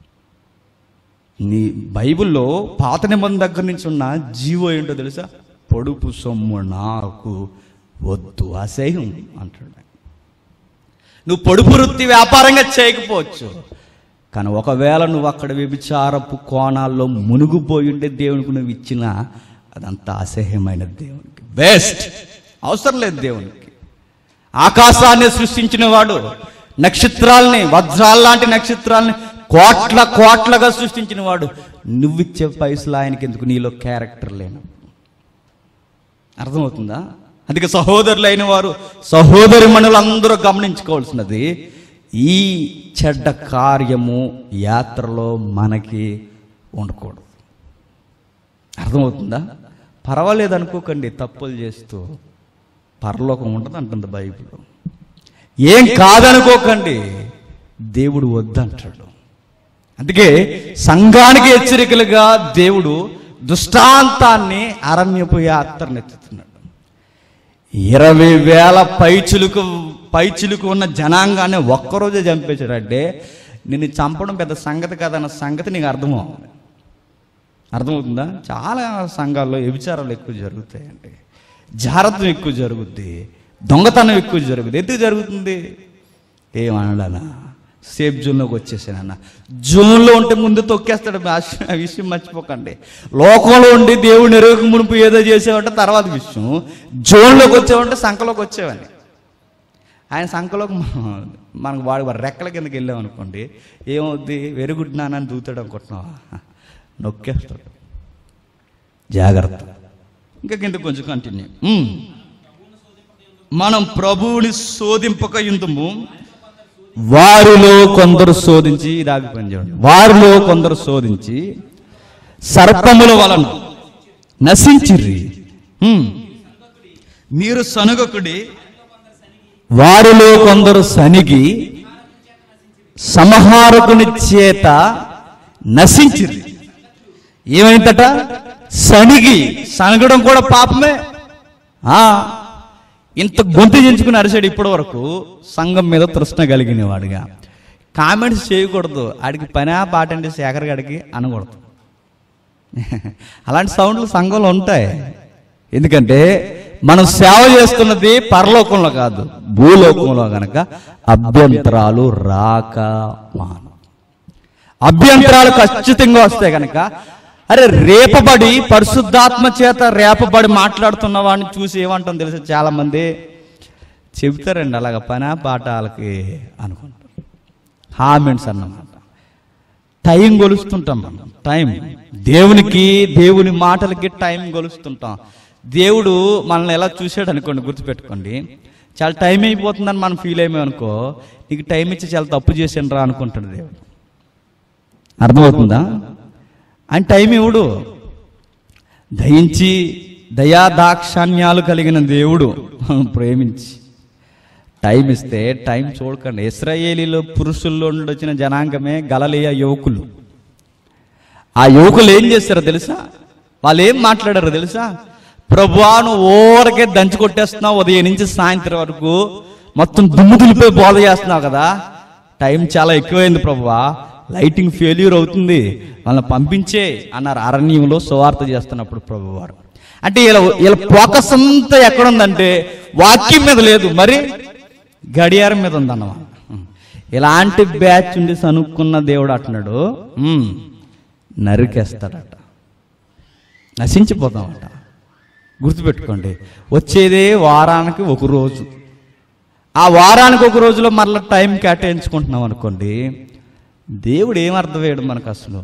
నీ బైబిల్లో పాత నిబంధన దగ్గర నుంచి ఉన్న జీవో ఏంటో తెలుసా? పొడుపు సొమ్ము నాకు వద్దు, అసహ్యం అంటాడు. నువ్వు పొడుపు వృత్తి వ్యాపారంగా చేయకపోవచ్చు, కానీ ఒకవేళ నువ్వు అక్కడ వ్యభిచారపు కోణాల్లో మునిగిపోయి ఉంటే దేవునికి నువ్వు ఇచ్చిన అదంతా అసహ్యమైన దేవునికి. బెస్ట్ అవసరం లేదు దేవునికి. ఆకాశాన్ని సృష్టించిన వాడు, నక్షత్రాలని, వజ్రాల్లాంటి నక్షత్రాలని కోట్ల కోట్లగా సృష్టించిన వాడు, నువ్విచ్చే పైసలు ఆయనకి ఎందుకు? నీలో క్యారెక్టర్ లేనప్పుడు. అర్థమవుతుందా? అందుకే సహోదరులైన వారు, సహోదరి మనులందరూ గమనించుకోవాల్సినది, ఈ చెడ్డ కార్యము యాత్రలో మనకి ఉండకూడదు. అర్థమవుతుందా? పర్వాలేదు అనుకోకండి, తప్పులు చేస్తూ పరలోకం ఉండదు అంటుంది బైబిల్. ఏం కాదనుకోకండి, దేవుడు వద్దంటాడు. అందుకే సంఘానికి హెచ్చరికలుగా దేవుడు దృష్టాంతాన్ని అరణ్యపు యాత్రనెత్తుతున్నాడు. ఇరవై వేల పైచులకు పైచులకు ఉన్న జనాంగాన్ని ఒక్కరోజే చంపేశాడంటే నిన్ను చంపడం పెద్ద సంగతి కాదన్న సంగతి నీకు అర్థమవుతుంది. అర్థమవుతుందా? చాలా సంఘాల్లో వ్యభిచారాలు ఎక్కువ జరుగుతాయండి, జాగ్రత్తం ఎక్కువ జరుగుద్ది, దొంగతనం ఎక్కువ జరుగుద్ది. ఎందుకు జరుగుతుంది? ఏమన్నాడన్నా, సేఫ్ జోన్లోకి వచ్చేసానన్న. జోన్లో ఉంటే ముందు తొక్కేస్తాడు. ఆ విషయం మర్చిపోకండి. లోకంలో ఉండి దేవుడిని ఎరుగక మునుపు ఏదో చేసేవంటే తర్వాత విషయం. జోన్లోకి వచ్చేవంటే సంఖలోకి వచ్చేవని. ఆయన సంఖలోకి మనకు వాడి రెక్కల కిందకి వెళ్ళామనుకోండి, ఏమవుద్ది? వెరీ గుడ్ నాన్న దూతాడు అనుకుంటున్నావా? నొక్కేస్తాడు. జాగ్రత్త. ఇంకా కింద కొంచెం కంటిన్యూ. మనం ప్రభువుని శోధింపక యుందుము, వారిలో కొందరు శోధించి, ఇదాగిపోయింది చూడండి, వారిలో కొందరు శోధించి సర్పముల వలన నశించిర్రి. మీరు సనుగకుడి, వారిలో కొందరు సనిగి సంహారకుని చేత నశించిర్రి. ఏమైందట? సనిగి. సనగడం కూడా పాపమే. ఇంత గొంతు చించుకుని అరిచాడు ఇప్పటి వరకు, సంఘం మీద తృష్ణ కలిగిన వాడిగా. కామెంట్స్ చేయకూడదు, ఆడికి పని పాట అంటే శేఖర్ గడికి అనకూడదు. అలాంటి సౌండ్లు సంఘంలో ఉంటాయి. ఎందుకంటే మనం సేవ చేస్తున్నది పరలోకంలో కాదు, భూలోకంలో కనుక అభ్యంతరాలు రాక మాను. అభ్యంతరాలు ఖచ్చితంగా వస్తాయి కనుక, అరే రేపబడి పరిశుద్ధాత్మ చేత రేపబడి మాట్లాడుతున్న వాడిని చూసి ఏమంటాం తెలుసు? చాలా మంది చెబుతారండి అలాగ పని పాట వాళ్ళకి అనుకుంటారు. కామెంట్స్ అన్నమాట. టైం గొలుస్తుంటాం మనం. టైం దేవునికి, దేవుని మాటలకి టైం గొలుస్తుంటాం. దేవుడు మనల్ని ఎలా చూసాడు అనుకోండి, గుర్తుపెట్టుకోండి. చాలా టైం అయిపోతుందని మనం ఫీల్ అయ్యామనుకో, నీకు టైం ఇచ్చి చాలా తప్పు చేసాను రా అనుకుంటాడు దేవుడు. అర్థమవుతుందా? ఆయన టైం ఇవ్వడు. దయించి దయా దాక్షాణ్యాలు కలిగిన దేవుడు ప్రేమించి టైం ఇస్తే టైం చూడకండి. ఇశ్రాయేలీలో పురుషుల్లో నుండి వచ్చిన జనాంగమే గలిలయ యువకులు. ఆ యువకులు ఏం చేస్తారో తెలుసా? వాళ్ళు ఏం మాట్లాడారో తెలుసా? ప్రభువా, నువ్వు ఓరకే దంచి కొట్టేస్తున్నావు, ఉదయం నుంచి సాయంత్రం వరకు మొత్తం దుమ్ము దులిపోయి బోధ చేస్తున్నావు కదా, టైం చాలా ఎక్కువైంది ప్రభువా, లైటింగ్ ఫెయిల్యూర్ అవుతుంది, వాళ్ళని పంపించే అన్నారు అరణ్యంలో సువార్త చేస్తున్నప్పుడు ప్రభువారు. అంటే ఇలా ఇలా ఫోకస్ అంతా ఎక్కడుందంటే వాక్యం మీద లేదు, మరి గడియారం మీద ఉందన్నమాట. ఇలాంటి బ్యాచ్ ఉండి సనుక్కున్న దేవుడు అంటున్నాడు, నరికేస్తాడట, నశించిపోతామట. గుర్తుపెట్టుకోండి, వచ్చేదే వారానికి ఒక రోజు. ఆ వారానికి ఒక రోజులో మరలా టైం కేటాయించుకుంటున్నాం అనుకోండి, దేవుడు ఏమర్థమయ్యాడు మనకు అసలు?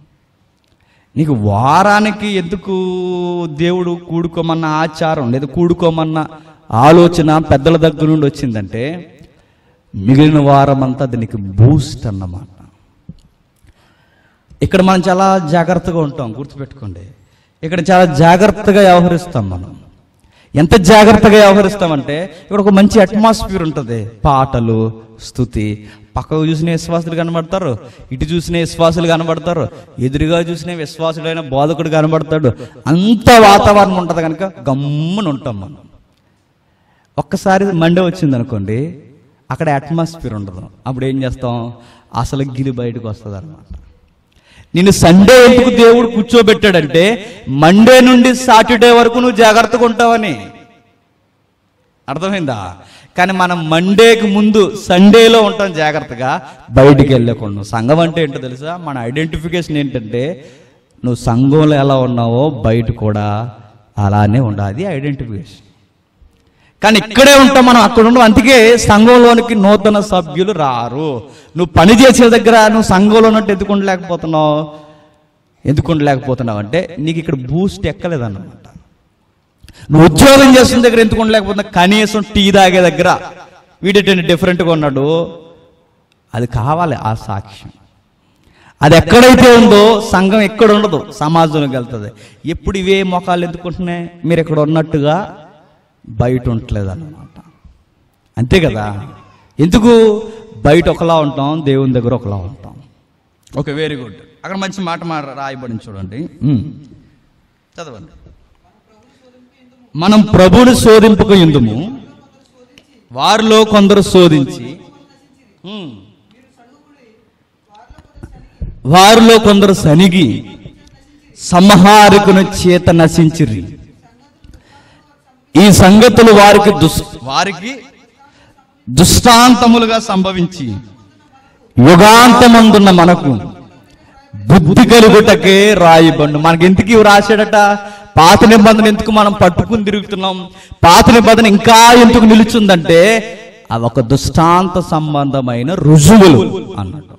నీకు వారానికి ఎందుకు దేవుడు కూడుకోమన్న ఆచారం లేదా కూడుకోమన్న ఆలోచన పెద్దల దగ్గర నుండి వచ్చిందంటే, మిగిలిన వారం అంతా అది నీకు బూస్ట్ అన్నమాట. ఇక్కడ మనం చాలా జాగ్రత్తగా ఉంటాం, గుర్తుపెట్టుకోండి. ఇక్కడ చాలా జాగ్రత్తగా వ్యవహరిస్తాం. మనం ఎంత జాగ్రత్తగా వ్యవహరిస్తామంటే ఇక్కడ ఒక మంచి అట్మాస్ఫియర్ ఉంటుంది. పాటలు, స్తుతి, పక్కకు చూసిన విశ్వాసులు కనబడతారు, ఇటు చూసిన విశ్వాసులు కనబడతారు, ఎదురుగా చూసిన విశ్వాసుడైన బోధకుడు కనబడతాడు. అంత వాతావరణం ఉంటుంది కనుక గమ్మున ఉంటాం మనం. ఒక్కసారి మండే వచ్చింది అనుకోండి, అక్కడ అట్మాస్ఫియర్ ఉండదు. అప్పుడు ఏం చేస్తాం? అసలు గిలి బయటకు వస్తుంది అనమాట. నిన్ను సండే ఎందుకు దేవుడు కూర్చోబెట్టాడంటే మండే నుండి సాటర్డే వరకు నువ్వు జాగ్రత్తగా ఉంటావని. అర్థమైందా? కానీ మనం మండేకి ముందు సండేలో ఉంటాం జాగ్రత్తగా, బయటికి వెళ్ళకుండా. సంఘం అంటే ఏంటో తెలుసా? మన ఐడెంటిఫికేషన్ ఏంటంటే నువ్వు సంఘంలో ఎలా ఉన్నావో బయట కూడా అలానే ఉండాలి, ఐడెంటిఫికేషన్. కానీ ఇక్కడే ఉంటాం మనం, అక్కడ ఉండవు. అందుకే సంఘంలోనికి నూతన సభ్యులు రారు. నువ్వు పని చేసే దగ్గర నువ్వు సంఘంలో ఉన్నట్టు ఎందుకు ఉండలేకపోతున్నావు? ఎందుకు ఉండలేకపోతున్నావు అంటే నీకు ఇక్కడ బూస్ట్ ఎక్కలేదన్నమాట. నువ్వు ఉద్యోగం చేస్తున్న దగ్గర ఎందుకు ఉండలేకపోతున్నావు? కనీసం టీ తాగే దగ్గర వీటి డిఫరెంట్గా ఉన్నాడు, అది కావాలి ఆ సాక్ష్యం. అది ఎక్కడైతే ఉందో సంఘం ఎక్కడ ఉండదు, సమాజంలోకి వెళ్తుంది. ఎప్పుడు ఇవే మొఖాలు ఎందుకుంటున్నాయి? మీరు ఇక్కడ ఉన్నట్టుగా బయట ఉండలేదు అన్నమాట. అంతే కదా? ఎందుకు? బయట ఒకలా ఉంటాం, దేవుని దగ్గర ఒకలా ఉంటాం. Okay, very good. అక్కడ మంచి మాట మా రాయబడింది చూడండి, చదవండి. మనం ప్రభువుని శోధింపక యుందుము, వారిలో కొందరు శోధించి వారిలో కొందరు సనిగి సంహారకుని చేత నశించిరి. ఈ సంగతులు వారికి దుస్ వారికి దుష్టాంతములుగా సంభవించి యుగాంతమందున్న మనకు బుద్ధి కలుగుటకే రాయబండు. మనకి ఎందుకు ఇవి రాశాడట? పాత నిబంధన ఎందుకు మనం పట్టుకుని తిరుగుతున్నాం? పాత నిబంధన ఇంకా ఎందుకు నిలుచుందంటే అవి ఒక దుష్టాంత సంబంధమైన రుజువులు అన్నట్టు.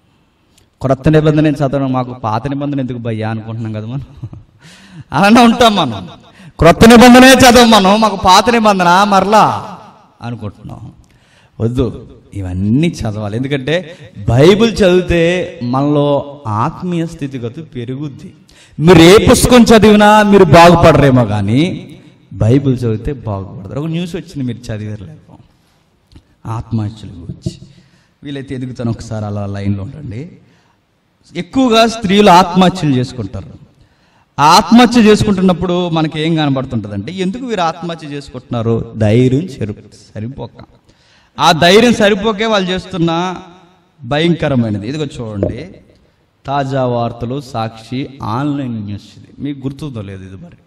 కొత్త నిబంధన చదవడం మాకు పాత నిబంధన ఎందుకు భయ్యా అనుకుంటున్నాం కదా మనం. అలానే ఉంటాం మనం. క్రొత్త నిబంధనే చదవం మనం, మాకు పాత నిబంధన మరలా అనుకుంటున్నాం. వద్దు, ఇవన్నీ చదవాలి. ఎందుకంటే బైబిల్ చదివితే మనలో ఆత్మీయ స్థితిగతి పెరుగుద్ది. మీరు ఏ పుస్తకం చదివినా మీరు బాగుపడరేమో కానీ బైబిల్ చదివితే బాగుపడతారు. ఒక న్యూస్ వచ్చింది, మీరు చదివేరలేక ఆత్మహత్యల గురించి. వీలైతే ఎదుగుతాను, ఒకసారి అలా లైన్లో ఉండండి. ఎక్కువగా స్త్రీలు ఆత్మహత్యలు చేసుకుంటారు. ఆత్మహత్య చేసుకుంటున్నప్పుడు మనకి ఏం కనబడుతుంటుంది అంటే, ఎందుకు వీరు ఆత్మహత్య చేసుకుంటున్నారు? ధైర్యం సరి సరిపోక ఆ ధైర్యం సరిపోకే వాళ్ళు చేస్తున్న భయంకరమైనది. ఇదిగో చూడండి, తాజా వార్తలు, సాక్షి, ఆన్లైన్ న్యూస్. ఇది మీకు గుర్తుందో లేదు? ఇది మరి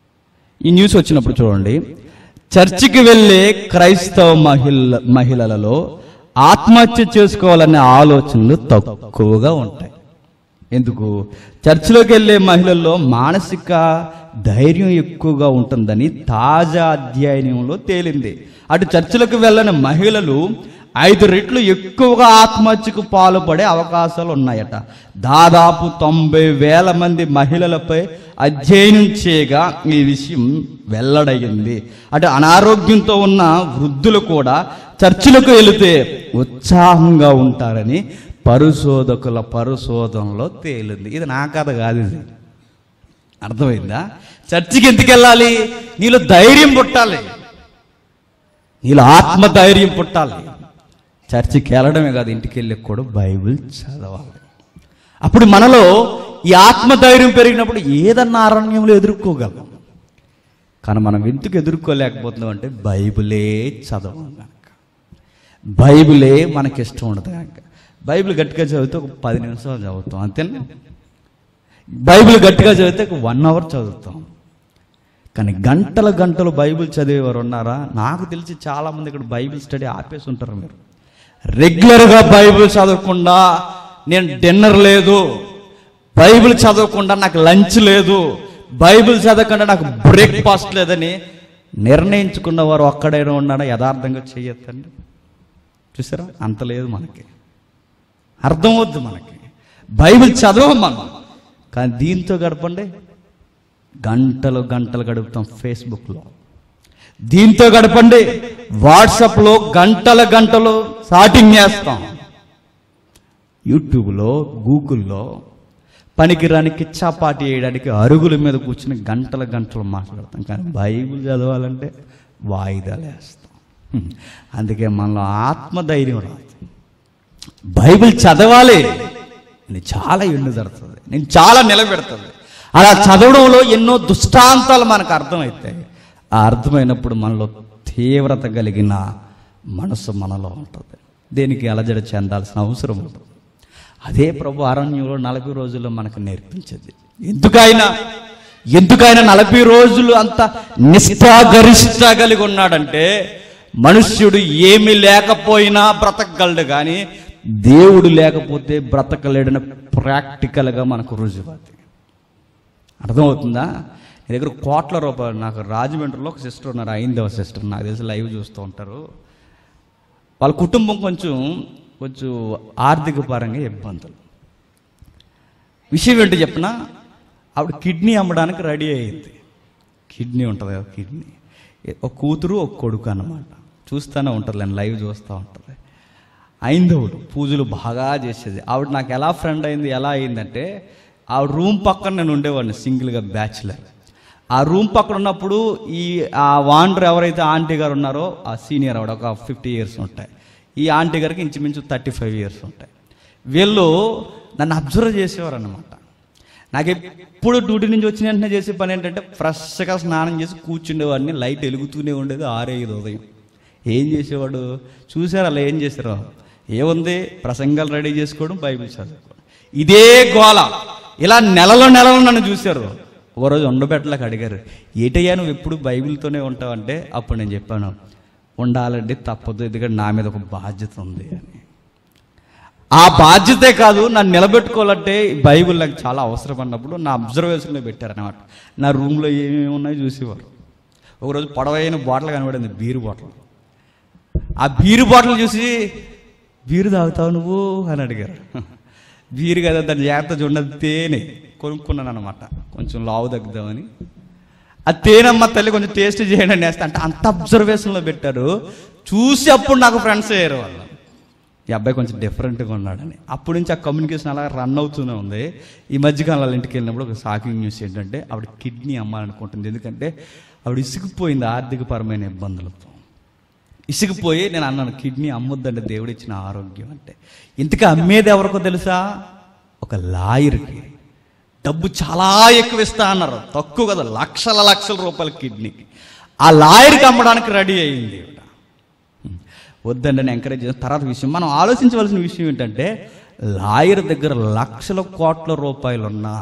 ఈ న్యూస్ వచ్చినప్పుడు చూడండి, చర్చికి వెళ్ళే క్రైస్తవ మహిళ మహిళలలో ఆత్మహత్య చేసుకోవాలనే ఆలోచనలు తక్కువగా ఉంటాయి. ఎందుకు? చర్చిలోకి వెళ్ళే మహిళల్లో మానసిక ధైర్యం ఎక్కువగా ఉంటుందని తాజా అధ్యయనంలో తేలింది. అటు చర్చిలకు వెళ్ళని మహిళలు ఐదు రెట్లు ఎక్కువగా ఆత్మహత్యకు పాల్పడే అవకాశాలు ఉన్నాయట. దాదాపు తొంభై వేల మంది మహిళలపై అధ్యయనం చేయగా ఈ విషయం వెల్లడయ్యింది. అటు అనారోగ్యంతో ఉన్న వృద్ధులు కూడా చర్చిలకు వెళితే ఉత్సాహంగా ఉంటారని పరిశోధకుల పరిశోధనలో తేలింది. ఇది నా కథ కాదు, ఇది అర్థమైందా? చర్చికి ఎందుకు వెళ్ళాలి? నీలో ధైర్యం పుట్టాలి, నీలో ఆత్మధైర్యం పుట్టాలి. చర్చికి వెళ్ళడమే కాదు, ఇంటికి వెళ్ళి కూడా బైబిల్ చదవాలి. అప్పుడు మనలో ఈ ఆత్మధైర్యం పెరిగినప్పుడు ఏదన్నా అరణ్యంలో ఎదుర్కోగలం. కానీ మనం ఎందుకు ఎదుర్కోలేకపోతున్నాం అంటే బైబిలే చదవం కనుక, బైబిలే మనకి ఇష్టం ఉండదు కనుక. బైబిల్ గట్టిగా చదివితే ఒక పది నిమిషాలు చదువుతాం, అంతేనా? బైబిల్ గట్టిగా చదివితే ఒక వన్ అవర్ చదువుతాం. కానీ గంటల గంటలు బైబిల్ చదివేవారు ఉన్నారా? నాకు తెలిసి చాలామంది ఇక్కడ బైబిల్ స్టడీ ఆపేసి ఉంటారు. మీరు రెగ్యులర్గా బైబిల్ చదవకుండా నేను డిన్నర్ లేదు, బైబిల్ చదవకుండా నాకు లంచ్ లేదు, బైబిల్ చదవకుండా నాకు బ్రేక్ఫాస్ట్ లేదని నిర్ణయించుకున్న వారు ఒక్కడైనా ఉన్నాడా? యథార్థంగా చెయ్యొద్దండి. చూసారా? అంత లేదు మనకి, అర్థమవుద్ది మనకి. బైబిల్ చదవం మనం, కానీ దీంతో గడపండి. గంటలు గంటలు గడుపుతాం ఫేస్బుక్లో, దీంతో గడపండి. వాట్సాప్లో గంటల గంటలు చాటింగ్ చేస్తాం, యూట్యూబ్లో, గూగుల్లో. పనికిరాని కిచ్చాపాటి వేయడానికి అరుగుల మీద కూర్చుని గంటల గంటలు మాట్లాడతాం. కానీ బైబిల్ చదవాలంటే వాయిదాలు వేస్తాం. అందుకే మనలో ఆత్మధైర్యం రాదు. బైబిల్ చదవాలి, నేను చాలా ఎండు జరుగుతుంది, నేను చాలా నిలబెడుతుంది. అలా చదవడంలో ఎన్నో దృష్టాంతాలు మనకు అర్థమవుతాయి. ఆ అర్థమైనప్పుడు మనలో తీవ్రత కలిగిన మనసు మనలో ఉంటుంది. దేనికి అలజడ చెందాల్సిన అవసరం ఉంటుంది. అదే ప్రభు అరణ్యంలో నలభై రోజుల్లో మనకు నేర్పించేది. ఎందుకైనా ఎందుకైనా నలభై రోజులు అంత నిష్ఠాగరిష్ట కలిగి ఉన్నాడంటే మనుష్యుడు ఏమీ లేకపోయినా బ్రతకగలడు, కానీ దేవుడు లేకపోతే బ్రతకలేడని ప్రాక్టికల్గా మనకు రుజువుతుంది. అర్థమవుతుందా? నీ దగ్గర కోట్ల రూపాయలు, నాకు రాజమండ్రిలో ఒక సిస్టర్ ఉన్నారు, ఐందవ సిస్టర్, నాకు తెలిసి లైవ్ చూస్తూ ఉంటారు. వాళ్ళ కుటుంబం కొంచెం కొంచెం ఆర్థిక పరంగా ఇబ్బందులు. విషయం ఏంటో చెప్పిన, ఆవిడ కిడ్నీ అమ్మడానికి రెడీ అయ్యింది. కిడ్నీ ఉంటుంది కదా, కిడ్నీ, ఒక కూతురు ఒక కొడుకు అన్నమాట. చూస్తూనే ఉంటుంది, నేను లైవ్ చూస్తూ ఉంటుంది. ఐందవుడు పూజలు బాగా చేసేది. ఆవిడ నాకు ఎలా ఫ్రెండ్ అయింది, ఎలా అయిందంటే, ఆవిడ రూమ్ పక్కన నేను ఉండేవాడిని, సింగిల్గా బ్యాచులర్. ఆ రూమ్ పక్కన ఉన్నప్పుడు ఈ ఆ వాండర్ ఎవరైతే ఆంటీ గారు ఉన్నారో, ఆ సీనియర్ ఆవిడ ఒక ఫిఫ్టీ ఇయర్స్ ఉంటాయి, ఈ ఆంటీ గారికి ఇంచుమించు థర్టీ ఫైవ్ ఇయర్స్ ఉంటాయి. వీళ్ళు నన్ను అబ్జర్వ్ చేసేవారు అన్నమాట. నాకు ఎప్పుడు డ్యూటీ నుంచి వచ్చిన వెంటనే చేసే పని ఏంటంటే ఫ్రెష్గా స్నానం చేసి కూర్చుండేవాడిని. లైట్ వెలుగుతూనే ఉండేది, ఆరు ఐదు ఉదయం. ఏం చేసేవాడు చూసారు, అలా ఏం చేశారు, ఏముంది, ప్రసంగాలు రెడీ చేసుకోవడం, బైబిల్ చదువుకోవడం, ఇదే గోల. ఇలా నెలలో నెలలో నన్ను చూశారు. ఓ రోజు ఉండబెట్టలేక అడిగారు, ఏటయ్యా నువ్వు ఎప్పుడు బైబిల్తోనే ఉంటావంటే, అప్పుడు నేను చెప్పాను, ఉండాలండి, తప్పదు, ఎందుకంటే నా మీద ఒక బాధ్యత ఉంది అని. ఆ బాధ్యతే కాదు, నన్ను నిలబెట్టుకోవాలంటే బైబిల్ నాకు చాలా అవసరం అన్నప్పుడు నా అబ్జర్వేషన్లో పెట్టారనమాట. నా రూమ్లో ఏమేమి ఉన్నాయో చూసేవారు. ఒకరోజు పొడవైన బాటిల్ కనబడింది, బీరు బాటిల్. ఆ బీరు బాటిల్ చూసి, బీరు తాగుతావు నువ్వు అని అడిగారు. బీరు కదా, దాని జాగ్రత్త చూడదు, తేనె కొనుక్కున్నాను అనమాట, కొంచెం లావు తగ్గుదామని. ఆ తేనమ్మ తల్లి కొంచెం టేస్ట్ చేయండి అని వేస్తే, అంటే అంత అబ్జర్వేషన్లో పెట్టారు. చూసి అప్పుడు నాకు ఫ్రెండ్స్ అయ్యారు వాళ్ళు, ఈ అబ్బాయి కొంచెం డిఫరెంట్గా ఉన్నాడని. అప్పటి నుంచి ఆ కమ్యూనికేషన్ అలా రన్ అవుతూనే ఉంది. ఈ మధ్యకాలం వాళ్ళ ఇంటికి వెళ్ళినప్పుడు ఒక షాకింగ్ న్యూస్ ఏంటంటే, ఆవిడ కిడ్నీ అమ్మాలనుకుంటుంది. ఎందుకంటే ఆవిడ ఇసుకుపోయింది ఆర్థికపరమైన ఇబ్బందులతో. ఇసుకుపోయి నేను అన్నాను, కిడ్నీ అమ్మొద్దంటే దేవుడు ఇచ్చిన ఆరోగ్యం అంటే. ఇంతకీ అమ్మేది ఎవరికో తెలుసా? ఒక లాయర్కి. డబ్బు చాలా ఎక్కువ ఇస్తా అన్నారు, తక్కువ కదా, లక్షల లక్షల రూపాయల కిడ్నీకి. ఆ లాయర్కి అమ్మడానికి రెడీ అయ్యింది. వద్దండి నేను ఎంకరేజ్ చేసిన తర్వాత విషయం, మనం ఆలోచించవలసిన విషయం ఏంటంటే, లాయర్ దగ్గర లక్షల కోట్ల రూపాయలున్నా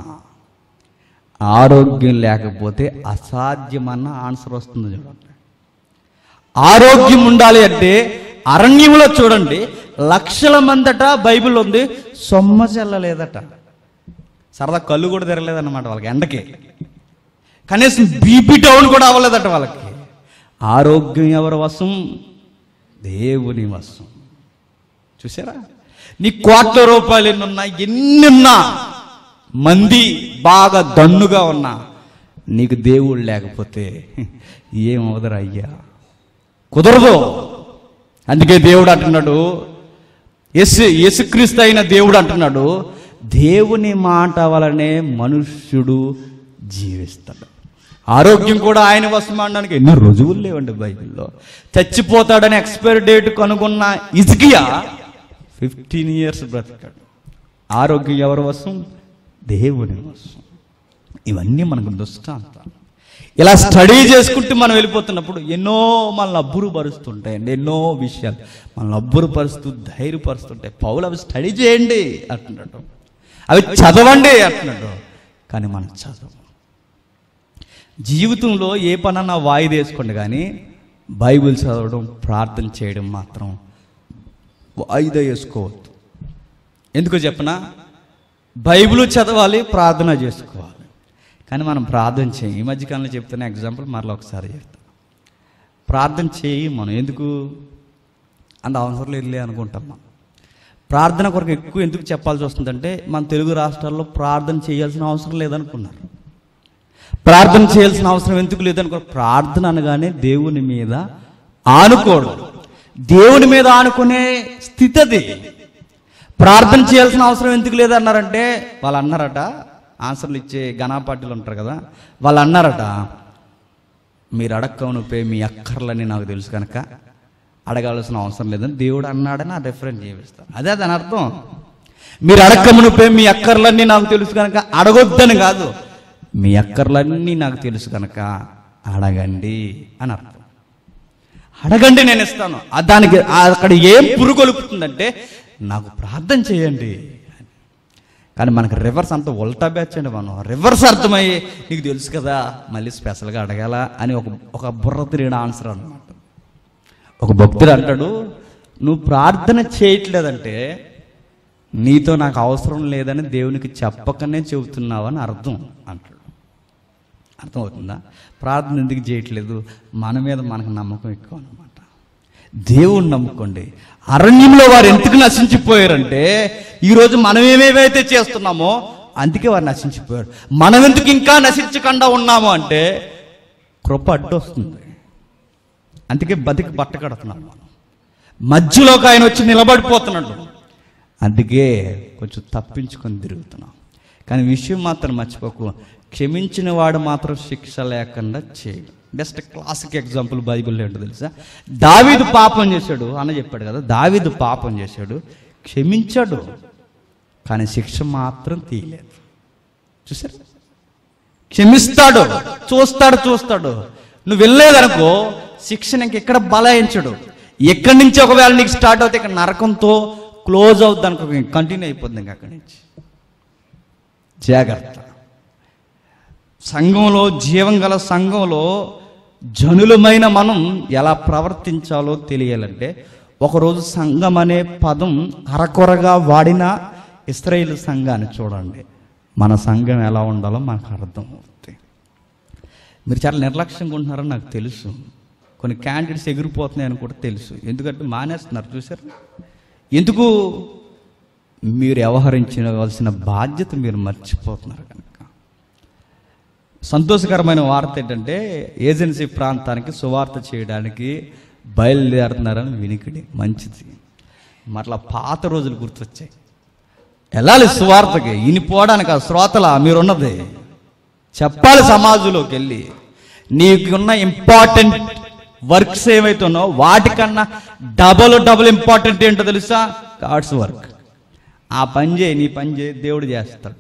ఆరోగ్యం లేకపోతే అసాధ్యమన్న ఆన్సర్ వస్తుంది. చూడండి, ఆరోగ్యం ఉండాలి అంటే అరణ్యంలో చూడండి, లక్షల మందట బైబిల్ ఉంది, సొమ్మ చెల్లలేదట, సరదా కళ్ళు కూడా తెరలేదన్నమాట వాళ్ళకి, ఎండకి కనీసం బీపీ డౌన్ కూడా అవ్వలేదట వాళ్ళకి. ఆరోగ్యం ఎవరి వశం? దేవుని వశం. చూసారా, నీ కోట్ల రూపాయలు ఎన్నున్నా, ఎన్నున్నా, మంది బాగా దన్నుగా ఉన్నా, నీకు దేవుడు లేకపోతే ఏమవుదరా అయ్యా, కుదరదు. అందుకే దేవుడు అంటున్నాడు, యేసు యేసుక్రీస్తు అయిన దేవుడు అంటున్నాడు, దేవుని మాట వలనే మనుష్యుడు జీవిస్తాడు. ఆరోగ్యం కూడా ఆయన వశం అనడానికి ఎన్నో రుజువులు లేవండి బైబిల్లో. చచ్చిపోతాడని ఎక్స్పైరీ డేట్ కనుగొన్న హిజ్కియా ఫిఫ్టీన్ ఇయర్స్ బ్రతికాడు. ఆరోగ్యం ఎవరి వశం? దేవుని వశం. ఇవన్నీ మనకు దృష్టాంతాలు. ఇలా స్టడీ చేసుకుంటూ మనం వెళ్ళిపోతున్నప్పుడు ఎన్నో మనల్ని అబ్బురుపరుస్తుంటాయండి, ఎన్నో విషయాలు మనల్ని అబ్బురుపరుస్తూ ధైర్యపరుస్తుంటాయి. పౌలు అవి స్టడీ చేయండి అంటున్నాడు, అవి చదవండి అంటున్నాడు. కానీ మనం చదవం. జీవితంలో ఏ పనన్నా వాయిదా వేసుకోండి, కానీ బైబిల్ చదవడం, ప్రార్థన చేయడం మాత్రం వాయిదా వేసుకోవద్దు. ఎందుకో చెప్పనా, బైబిల్ చదవాలి, ప్రార్థన చేసుకోవాలి, కానీ మనం ప్రార్థన చేయి. ఈ మధ్యకాలంలో చెప్తున్న ఎగ్జాంపుల్ మరలా ఒకసారి చెప్తాను. ప్రార్థన చేయి మనం, ఎందుకు అంత అవసరం లేదులే అనుకుంటాం. మనం ప్రార్థన కొరకు ఎక్కువ ఎందుకు చెప్పాల్సి వస్తుందంటే, మన తెలుగు రాష్ట్రాల్లో ప్రార్థన చేయాల్సిన అవసరం లేదనుకున్నారు. ప్రార్థన చేయాల్సిన అవసరం ఎందుకు లేదనుకో, ప్రార్థన అనగానే దేవుని మీద ఆనుకోవడం, దేవుని మీద ఆనుకునే స్థితి అది. ప్రార్థన చేయాల్సిన అవసరం ఎందుకు లేదన్నారంటే, వాళ్ళు అన్నారట, ఆన్సర్లు ఇచ్చే ఘనాపాటిలు ఉంటారు కదా, వాళ్ళు అన్నారట, మీరు అడక్కను పే మీ అక్కర్లని నాకు తెలుసు కనుక అడగాల్సిన అవసరం లేదని దేవుడు అన్నాడని ఆ రెఫరెన్స్ చేపిస్తారు. అదే దాని అర్థం. మీరు అడక్కమునుపే మీ అక్కర్లన్నీ నాకు తెలుసు కనుక అడగొద్దని కాదు, మీ అక్కర్లన్నీ నాకు తెలుసు కనుక అడగండి అని అర్థం. అడగండి నేను ఇస్తాను. దానికి అక్కడ ఏం పురుగొలుపుతుందంటే నాకు ప్రార్థన చేయండి. కానీ మనకు రివర్స్ అంతా ఉల్టా బ్యాచ్ అండి. మనం రివర్స్ అర్థమయ్యి నీకు తెలుసు కదా మళ్ళీ స్పెషల్గా అడగాల అని ఒక ఒక బుర్ర తిరిగిన ఆన్సర్ అనమాట. ఒక భక్తుడు అంటాడు, నువ్వు ప్రార్థన చేయట్లేదంటే నీతో నాకు అవసరం లేదని దేవునికి చెప్పకనే చెబుతున్నావని అర్థం అంటాడు. అర్థమవుతుందా? ప్రార్థన ఎందుకు చేయట్లేదు? మన మీద మనకు నమ్మకం ఎక్కువ అనమాట. దేవుణ్ణి నమ్ముకోండి. అరణ్యంలో వారు ఎందుకు నశించిపోయారంటే ఈరోజు మనం ఏమేమైతే చేస్తున్నామో అందుకే వారు నశించిపోయారు. మనం ఎందుకు ఇంకా నశించకుండా ఉన్నాము అంటే కృప అడ్డు వస్తుంది. అందుకే బతికి బట్ట కడుతున్నాం మనం. మధ్యలోకి ఆయన వచ్చి నిలబడిపోతున్నాడు, అందుకే కొంచెం తప్పించుకొని తిరుగుతున్నాం. కానీ విషయం మాత్రం మర్చిపోకు, క్షమించిన వాడు మాత్రం శిక్ష లేకుండా చేయి. బెస్ట్ క్లాసిక్ ఎగ్జాంపుల్ బైబిల్లో ఏంటో తెలుసా? దావీదు పాపం చేశాడు అన్న చెప్పాడు కదా, దావీదు పాపం చేశాడు, క్షమించాడు, కానీ శిక్ష మాత్రం తీయలేదు. చూసారు? క్షమిస్తాడు, చూస్తాడు చూస్తాడు నువ్వు వెళ్ళలేదనుకో శిక్షణ ఇంకెక్కడ బలాయించడు. ఎక్కడి నుంచి ఒకవేళ నీకు స్టార్ట్ అవుతే ఇక్కడ నరకంతో క్లోజ్ అవుద్ది అనుకో, కంటిన్యూ అయిపోద్ది ఇంకా అక్కడి నుంచి. జాగ్రత్త. సంఘంలో, జీవం గల సంఘంలో జనులమైన మనం ఎలా ప్రవర్తించాలో తెలియాలంటే ఒకరోజు సంఘం అనే పదం అరకొరగా వాడిన ఇశ్రాయేలు సంఘాన్ని చూడండి. మన సంఘం ఎలా ఉండాలో మనకు అర్థం అవుతుంది. మీరు చాలా నిర్లక్ష్యంగా ఉంటున్నారని నాకు తెలుసు. కొన్ని క్యాండిడేట్స్ ఎగిరిపోతున్నాయని కూడా తెలుసు. ఎందుకంటే మానేస్తున్నారు. చూసారు? ఎందుకు? మీరు వ్యవహరించవలసిన బాధ్యత మీరు మర్చిపోతున్నారు కనుక. సంతోషకరమైన వార్త ఏంటంటే ఏజెన్సీ ప్రాంతానికి సువార్త చేయడానికి బయలుదేరుతున్నారని వినికిడి. మంచిది. మరలా పాత రోజులు గుర్తొచ్చాయి. వెళ్ళాలి సువార్తకి, ఇనిపోవడానికి. ఆ శ్రోతల మీరున్నది చెప్పాలి. సమాజంలోకి వెళ్ళి నీకున్న ఇంపార్టెంట్ వర్క్స్ ఏవైతే ఉన్నాయో వాటికన్నా డబల్ డబుల్ ఇంపార్టెంట్ ఏంటో తెలుసా? God's work. ఆ పని చేయి, నీ పని చేయి, దేవుడు చేస్తాడు.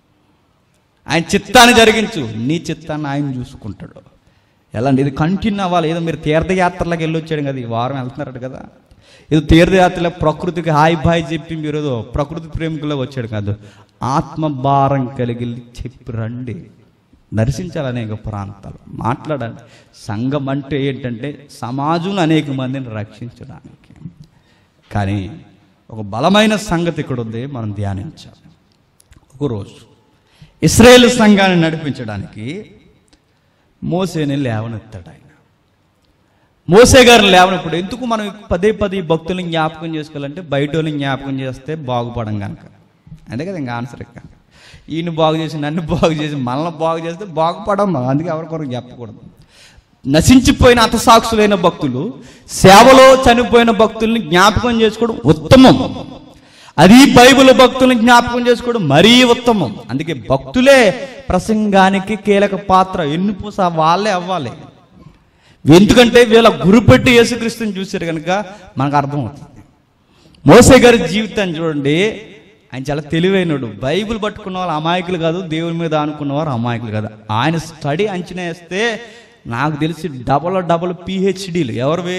ఆయన చిత్తాన్ని జరిగించు, నీ చిత్తాన్ని ఆయన చూసుకుంటాడు. ఎలా అండి? ఇది కంటిన్యూ అవ్వాలి. ఏదో మీరు తీర్థయాత్రలకు వెళ్ళి వచ్చాడు కదా, ఈ వారం వెళ్తున్నారట కదా, ఏదో తీర్థయాత్రలో ప్రకృతికి హాయ్ బాయ్ చెప్పి మీరు ఏదో ప్రకృతి ప్రేమికుల్లో వచ్చాడు కాదు, ఆత్మభారం కలిగి చెప్పి రండి. దర్శించాలి అనేక ప్రాంతాలు, మాట్లాడాలి. సంఘం అంటే ఏంటంటే సమాజంలో అనేక మందిని రక్షించడానికి. కానీ ఒక బలమైన సంగతి ఇక్కడ ఉంది, మనం ధ్యానించాలి. ఒకరోజు ఇశ్రాయేలు సంఘాన్ని నడిపించడానికి మోసేని లేవనెత్తాడు ఆయన. మోసే గారిని లేవనప్పుడు ఎందుకు మనం పదే పదే భక్తులను జ్ఞాపకం చేసుకోవాలంటే బయట వాళ్ళని జ్ఞాపకం చేస్తే బాగుపడం కనుక. అంతే కదా ఇంకా ఆన్సర్. ఇక ఈయన బాగు చేసి నన్ను బాగు చేసి మనల్ని బాగు చేస్తే బాగుపడం. అందుకే ఎవరికొరకు చెప్పకూడదు. నశించిపోయిన హతసాక్షులైన భక్తులు, సేవలో చనిపోయిన భక్తుల్ని జ్ఞాపకం చేసుకోవడం ఉత్తమం. అది బైబిల్ భక్తుల్ని జ్ఞాపకం చేసుకోవడం మరీ ఉత్తమం. అందుకే భక్తులే ప్రసంగానికి కీలక పాత్ర. ఎన్నుపూస వాళ్ళే అవ్వాలి. ఎందుకంటే వీళ్ళ గురుపెట్టి యేసుక్రీస్తుని చూశారు కనుక మనకు అర్థమవుతుంది. మోసే గారి జీవితాన్ని చూడండి, ఆయన చాలా తెలివైనడు. బైబిల్ పట్టుకున్న వాళ్ళు అమాయకులు కాదు, దేవుని మీద అనుకున్నవారు అమాయకులు కాదు. ఆయన స్టడీ అంచనా వేస్తే నాకు తెలిసి డబల్ డబల్ పిహెచ్డీలు ఎవరివే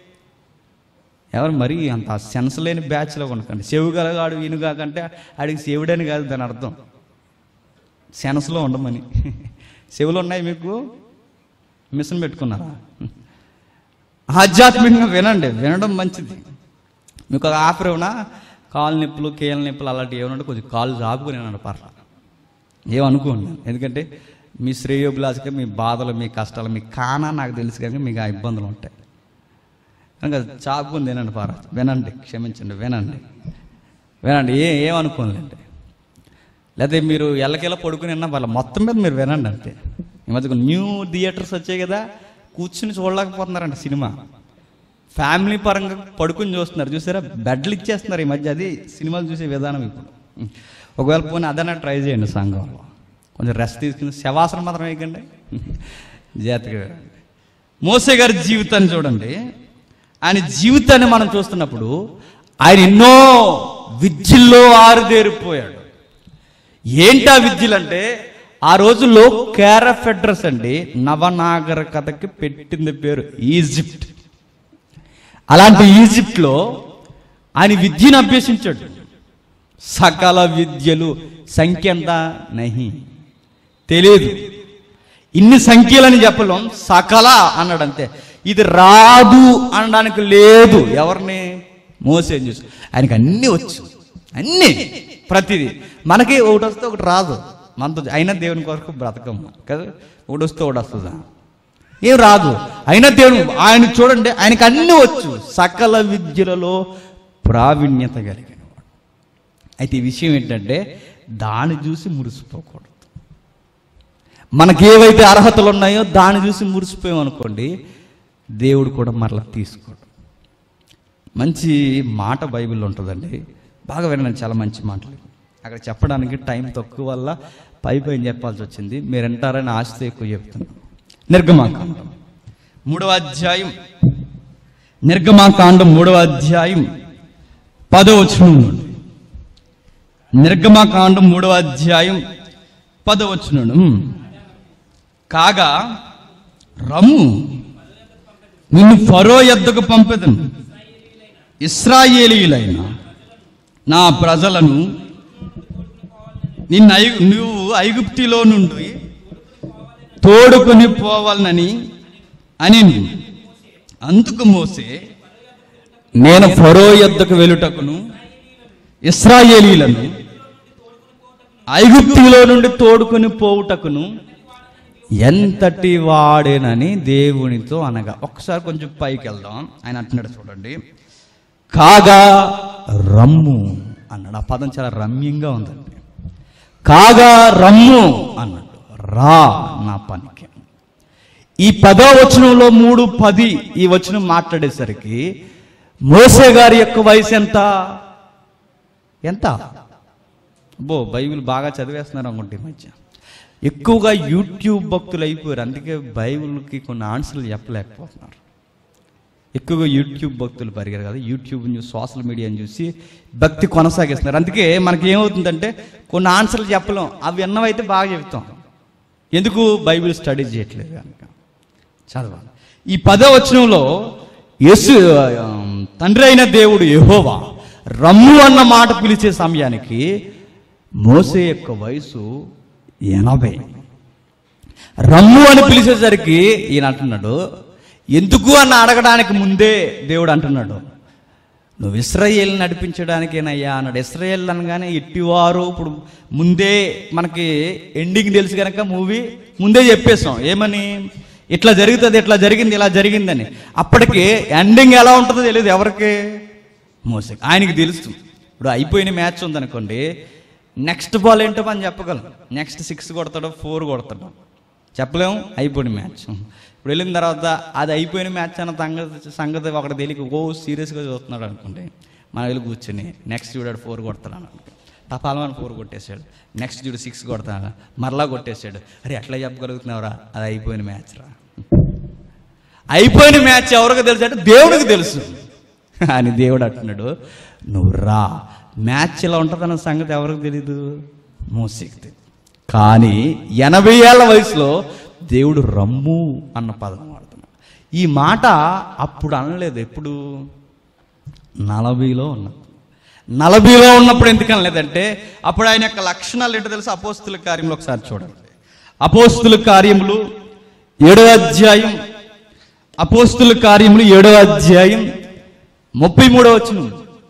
ఎవరు మరీ అంత సెన్స్ లేని బ్యాచ్లో కొనకండి. చెవుగలగాడు ఈనుగా కంటే ఆడికి చెవుడని కాదు దాని అర్థం, సెన్స్లో ఉండమని. చెవులు ఉన్నాయి మీకు, మిషన్ పెట్టుకున్నారా? ఆధ్యాత్మికంగా వినండి, వినడం మంచిది. మీకు ఒక ఆఫర్ ఏమన్నా కాలు నొప్పులు, కీళ్ళ నొప్పులు అలాంటివి ఏమన్నా కొంచెం కాలు జాపుకుని ఏమన్నా పర్లా, ఏమనుకోండి. ఎందుకంటే మీ శ్రేయోభిలాషగా మీ బాధలు, మీ కష్టాలు మీకు కానా నాకు తెలుసు కనుక మీకు ఆ ఇబ్బందులు ఉంటాయి కనుక చాపుకుని తినండి. పార వినండి, క్షమించండి, వినండి వినండి ఏ ఏమనుకోండి. లేదా మీరు ఎల్లకెళ్ళ పడుకుని విన్నా వాళ్ళ మొత్తం మీద మీరు వినండి అంతే. ఈ మధ్య న్యూ థియేటర్స్ వచ్చాయి కదా, కూర్చుని చూడలేకపోతున్నారండి సినిమా. ఫ్యామిలీ పరంగా పడుకుని చూస్తున్నారు. చూసారా, బెడ్లు ఇచ్చేస్తున్నారు ఈ మధ్య. అది సినిమాలు చూసే విధానం ఇప్పుడు. ఒకవేళ పోనీ అదన్నా ట్రై చేయండి సంఘంలో. కొంచెం రెస్ట్ తీసుకుని శవాసనం మాత్రం వేయకండి, జాగ్రత్తగా. మోసే గారి జీవితాన్ని చూడండి. ఆయన జీవితాన్ని మనం చూస్తున్నప్పుడు ఆయన ఎన్నో విద్యల్లో ఆరుదేరిపోయాడు. ఏంటా విద్యలు అంటే, ఆ రోజుల్లో క్యారఫెడ్రస్ అండి నవనాగరికతకి పెట్టింది పేరు ఈజిప్ట్. అలాంటి ఈజిప్ట్లో ఆయన విద్యను అభ్యసించాడు. సకల విద్యలు సంఖ్య ఎంత నహి తెలియదు, ఇన్ని సంఖ్యలని చెప్పలేం, సకల అన్నాడు అంతే. ఇది రాదు అనడానికి లేదు. ఎవరిని? మోసేని చూసి. ఆయనకి అన్నీ వచ్చు, అన్నీ, ప్రతిదీ. మనకి ఒకటి వస్తే ఒకటి రాదు, మనతో అయినా దేవుని కొరకు బ్రతకం కదా. ఒకటి వస్తే ఒకటి వస్తుందా? ఏం రాదు, అయినా దేవుని. ఆయన చూడండి, ఆయనకి అన్నీ వచ్చు, సకల విద్యలలో ప్రావీణ్యత కలిగిన వాడు. అయితే ఈ విషయం ఏంటంటే, దాన్ని చూసి మురిసిపోకూడదు. మనకి ఏవైతే అర్హతలు ఉన్నాయో దాన్ని చూసి మురిసిపోయాం అనుకోండి, దేవుడు కూడా మరలా తీసుకోడు. మంచి మాట బైబిల్లో ఉంటుందండి, బాగా వినండి, చాలా మంచి మాటలు. అక్కడ చెప్పడానికి టైం తక్కువ వల్ల పై పైన చెప్పాల్సి వచ్చింది, మీరు వింటారని ఆశతో ఎక్కువ చెప్తున్నాను. నిర్గమాకాండం మూడవ అధ్యాయం, నిర్గమాకాండం మూడవ అధ్యాయం పదో వచనం నుండి. నిర్గమాకాండం మూడవ అధ్యాయం పదో వచనం. కాగా రమ్ము, నిన్ను ఫరో యొద్దకు పంపెదను, ఇశ్రాయేలీయులైన నా ప్రజలను నిన్ను ఐ నువ్వు ఐగుప్తిలో నుండి తోడుకొని పోవాలని అని. అందుకు మోసే, నేను ఫరో యొద్దకు వెళ్ళుటకును ఇశ్రాయేలీయులను ఐగుప్తిలో నుండి తోడుకొని పోవుటకును ఎంతటి వాడేనని దేవునితో అనగా. ఒక్కసారి కొంచెం పైకి వెళ్దాం. ఆయన అంటున్నాడు చూడండి, కాగా రమ్ము అన్నాడు. ఆ పదం చాలా రమ్యంగా ఉందండి. కాగా రమ్ము అన్నాడు, రా నా పనికి. ఈ పదో వచనంలో మూడు పది ఈ వచనం మాట్లాడేసరికి మోసే గారి యొక్క వయసు ఎంత ఎంత అబ్బో, బైబిల్ బాగా చదివేస్తున్నారు అనుకుంటే ఈ మధ్య. ఎక్కువగా యూట్యూబ్ భక్తులు అయిపోయారు, అందుకే బైబిల్కి కొన్ని ఆన్సర్లు చెప్పలేకపోతున్నారు. ఎక్కువగా యూట్యూబ్ భక్తులు పెరిగారు కదా, యూట్యూబ్ న్యూస్, సోషల్ మీడియాని చూసి భక్తి కొనసాగిస్తున్నారు. అందుకే మనకి ఏమవుతుందంటే కొన్ని ఆన్సర్లు చెప్పలేం, అవి విన్నవైతే బాగా చెప్తాం. ఎందుకు? బైబిల్ స్టడీ చేయట్లేదు కనుక. చదవాలి. ఈ పదో వచనంలో యేసు తండ్రి అయిన దేవుడు యెహోవా రమ్ము అన్న మాట పిలిచే సమయానికి మోసే యొక్క వయసు ఎనభై. రమ్ము అని పిలిచేసరికి ఈయన అంటున్నాడు, ఎందుకు అని అడగడానికి ముందే దేవుడు అంటున్నాడు, నువ్వు ఇశ్రాయేల్ నడిపించడానికేనయ్యా అన్నాడు. ఇశ్రాయేల్ అనగానే ఇట్టివారు, ఇప్పుడు ముందే మనకి ఎండింగ్ తెలుసు కనుక మూవీ ముందే చెప్పేసాం. ఏమని? ఇట్లా జరుగుతుంది, ఇట్లా జరిగింది, ఇలా జరిగిందని. అప్పటికి ఎండింగ్ ఎలా ఉంటుందో తెలియదు ఎవరికి? మోసే. ఆయనకి తెలుసు. ఇప్పుడు అయిపోయిన మ్యాచ్ ఉందనుకోండి, నెక్స్ట్ బాల్ ఏంటో మనం చెప్పగలం. నెక్స్ట్ సిక్స్ కొడతాడో ఫోర్ కొడతాడో చెప్పలేము, అయిపోయిన మ్యాచ్. ఇప్పుడు వెళ్ళిన తర్వాత అది అయిపోయిన మ్యాచ్ అన్న సంగతి సంగతి ఒకటి తెలియక ఓ సీరియస్గా చూస్తున్నాడు అనుకోండి, మనం వెళ్ళి కూర్చొని నెక్స్ట్ చూడాడు ఫోర్ కొడతాడు అనుకో, టపాలమని ఫోర్ కొట్టేశాడు, నెక్స్ట్ చూడు సిక్స్ కొడతాడు, మరలా కొట్టేశాడు. అరే ఎట్లా చెప్పగలుగుతున్నావురా? అది అయిపోయిన మ్యాచ్ రా. అయిపోయిన మ్యాచ్ ఎవరికి తెలుసు అంటే దేవుడికి తెలుసు అని దేవుడు అంటున్నాడు, నువ్వు రా. మ్యాచ్ ఇలా ఉంటుందన్న సంగతి ఎవరికి తెలీదు? మోసేకి తెలియదు. కానీ ఎనభై ఏళ్ళ వయసులో దేవుడు రమ్ము అన్న పదం వాడుతున్నాడు. ఈ మాట అప్పుడు అనలేదు. ఎప్పుడు? నలభైలో ఉన్నప్పుడు. నలభైలో ఉన్నప్పుడు ఎందుకు అనలేదంటే అప్పుడు ఆయన యొక్క లక్షణాలు ఏంటో తెలుసు. అపోస్తుల కార్యములు ఒకసారి చూడండి. అపోస్తుల కార్యములు ఏడవ అధ్యాయం, అపోస్తుల కార్యములు ఏడవ అధ్యాయం ముప్పై మూడవ వచనం.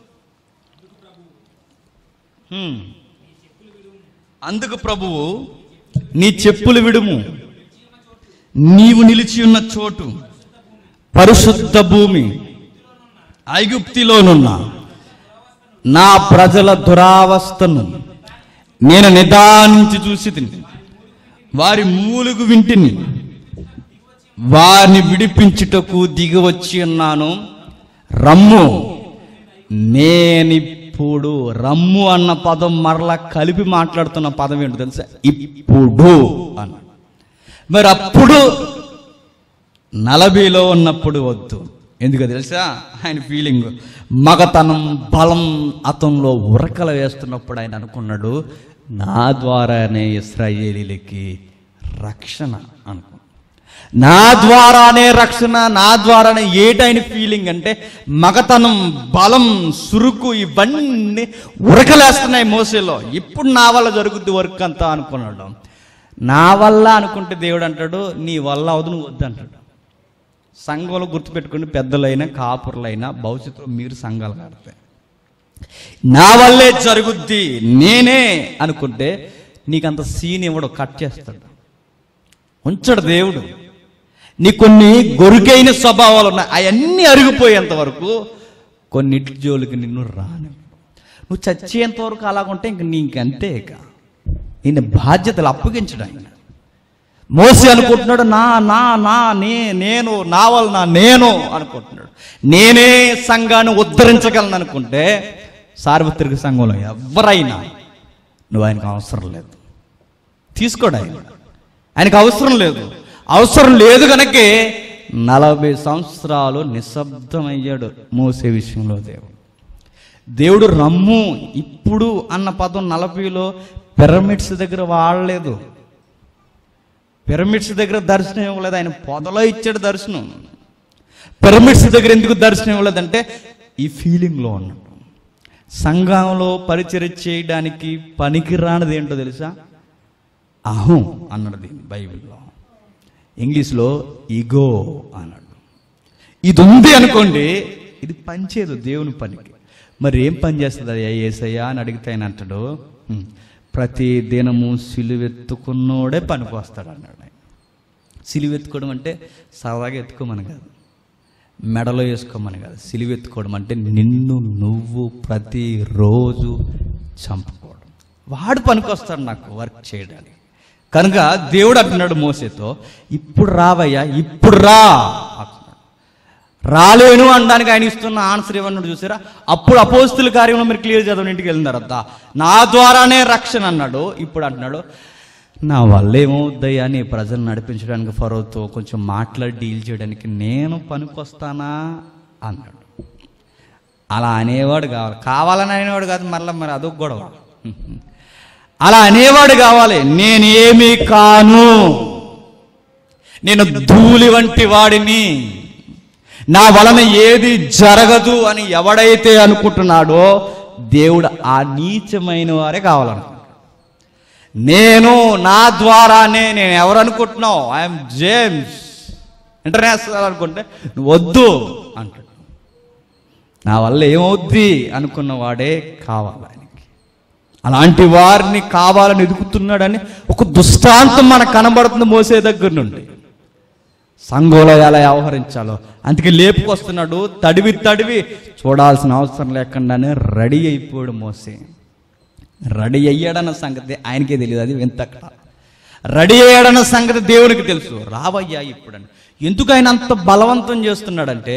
అందుకు ప్రభువు, నీ చెప్పులు విడుము, నీవు నిలిచి ఉన్న చోటు పరిశుద్ధ భూమి, ఐగుప్తిలోనున్న నా ప్రజల దురావస్థను నేను నిదానించి చూసి తిని వారి మూలుగు వింటిని, వారిని విడిపించుటకు దిగి వచ్చి ఉన్నాను. రమ్ము, నేనిప్పుడు ఇప్పుడు రమ్ము అన్న పదం మరలా కలిపి మాట్లాడుతున్న పదం ఏంటో తెలుసా? ఇప్పుడు అన్న. మరి అప్పుడు నలభైలో ఉన్నప్పుడు వద్దు. ఎందుకో తెలుసా? ఆయన ఫీలింగ్ మగతనం బలం అతనిలో ఉరకలు వేస్తున్నప్పుడు ఆయన అనుకున్నాడు, నా ద్వారానే ఇశ్రాయేలీలకి రక్షణ అనుకున్నాడు. నా ద్వారానే రక్షణ, నా ద్వారానే. ఏటైన ఫీలింగ్ అంటే మగతనం బలం సురుకు ఇవన్నీ ఉరకలేస్తున్నాయి మోసేలో. ఇప్పుడు నా వల్ల జరుగుద్ది వర్క్ అంతా అనుకున్నాడు. నా వల్ల అనుకుంటే దేవుడు అంటాడు, నీ వల్ల అవదు, నువ్వు వద్దు అంటాడు. సంఘంలో గుర్తుపెట్టుకుని పెద్దలైనా కాపురులైనా భవిష్యత్తులో మీరు సంఘాలు కడతాయి. నా వల్లే జరుగుద్ది నేనే అనుకుంటే నీకంత సీన్ ఇవ్వడు, కట్ చేస్తాడు, ఉంచడు దేవుడు. నీ కొన్ని గొరుకైన స్వభావాలు ఉన్నాయి, అవన్నీ అరిగిపోయేంత వరకు కొన్నిటి జోలికి నిన్ను రాను. నువ్వు చచ్చేంత వరకు అలాగుంటే ఇంక నీకంతే. ఇక ఈయన బాధ్యతలు అప్పగించడం. ఆయన మోసే అనుకుంటున్నాడు, నా నా నా నే నేను నా వల్ల నేను అనుకుంటున్నాడు. నేనే సంఘాన్ని ఉద్ధరించగలను అనుకుంటే సార్వత్రిక సంఘంలో ఎవరైనా నువ్వు ఆయనకు అవసరం లేదు, తీసుకోడు. ఆయన ఆయనకు అవసరం లేదు. అవసరం లేదు కనుకే నలభై సంవత్సరాలు నిశ్శబ్దమయ్యాడు మోసే విషయంలో. దేవుడు దేవుడు రమ్ము ఇప్పుడు అన్న పదం నలభైలో పిరమిడ్స్ దగ్గర వాడలేదు. పిరమిడ్స్ దగ్గర దర్శనం ఇవ్వలేదు, ఆయన పొదలో ఇచ్చాడు దర్శనం. పిరమిడ్స్ దగ్గర ఎందుకు దర్శనం ఇవ్వలేదంటే ఈ ఫీలింగ్లో ఉన్నాడు. సంఘంలో పరిచర్య చేయడానికి పనికిరానిది ఏంటో తెలుసా? అహం అన్నాడు దీన్ని బైబిల్లో. ఇంగ్లీష్లో ఈగో అన్నాడు. ఇది ఉంది అనుకోండి, ఇది పనిచేయదు దేవుని పనికి. మరి ఏం పని చేస్తుంది అది యేసయ్యా అని అడిగితే ఆయన అంటాడు, ప్రతి దినము సిలువెత్తుకున్నోడే పనికి వస్తాడు అన్నాడు. ఆయన సిలువెత్తుకోవడం అంటే సరదాగా ఎత్తుకోమని కాదు, మెడలో వేసుకోమని కాదు. సిలువెత్తుకోవడం అంటే నిన్ను నువ్వు ప్రతిరోజు చంపుకోవడం. వాడు పనికి వస్తాడు నాకు వర్క్ చేయడానికి. కనుక దేవుడు అంటున్నాడు మోసేతో, ఇప్పుడు రావయ్యా, ఇప్పుడు రా. రాలేను అనడానికి ఆయన ఇస్తున్న ఆన్సర్ ఏమన్నాడు చూసారా? అప్పుడు అపోస్తుల కార్యంలో మీరు క్లియర్ చదవండి, ఇంటికి వెళ్ళిన తర్వాత నా ద్వారానే రక్షణ అన్నాడు. ఇప్పుడు అంటున్నాడు, నా వల్ల ఏమవుద్దయ్యా నీ ప్రజలు నడిపించడానికి, ఫరోతో కొంచెం మాట్లాడి డీల్ చేయడానికి నేను పనికొస్తానా అన్నాడు. అలా అనేవాడు కావాలి, కావాలని అనేవాడు కాదు, మరలా మరి అదొక గొడవ. అలా అనేవాడు కావాలి. నేనేమీ కాను, నేను ధూళి వంటి వాడిని, నా వలన ఏది జరగదు అని ఎవడైతే అనుకుంటున్నాడో దేవుడు ఆ నీచమైన వారే కావాలనుకుంటున్నాడు. నేను నా ద్వారానే, నేను ఎవరు అనుకుంటున్నావు? ఐఎమ్ జేమ్స్ ఇంటర్నేషనల్ అనుకుంటే నువ్వు వద్దు అంటాడు. నా వల్ల ఏమవుద్ది అనుకున్న వాడే కావాలి ఆయనకి. అలాంటి వారిని కావాలని ఎదుగుతున్నాడని ఒక దృష్టాంతం మనకు కనబడుతుంది మోసే దగ్గర నుండి. సంఘంలో ఎలా వ్యవహరించాలో అందుకే లేపుకొస్తున్నాడు. తడివి తడివి చూడాల్సిన అవసరం లేకుండానే రెడీ అయిపోయాడు మోసే. రెడీ అయ్యాడన్న సంగతి ఆయనకే తెలియదు, అది వింత. రెడీ అయ్యాడన్న సంగతి దేవునికి తెలుసు. రావయ్యా ఇప్పుడని. ఎందుకు ఆయన అంత బలవంతం చేస్తున్నాడంటే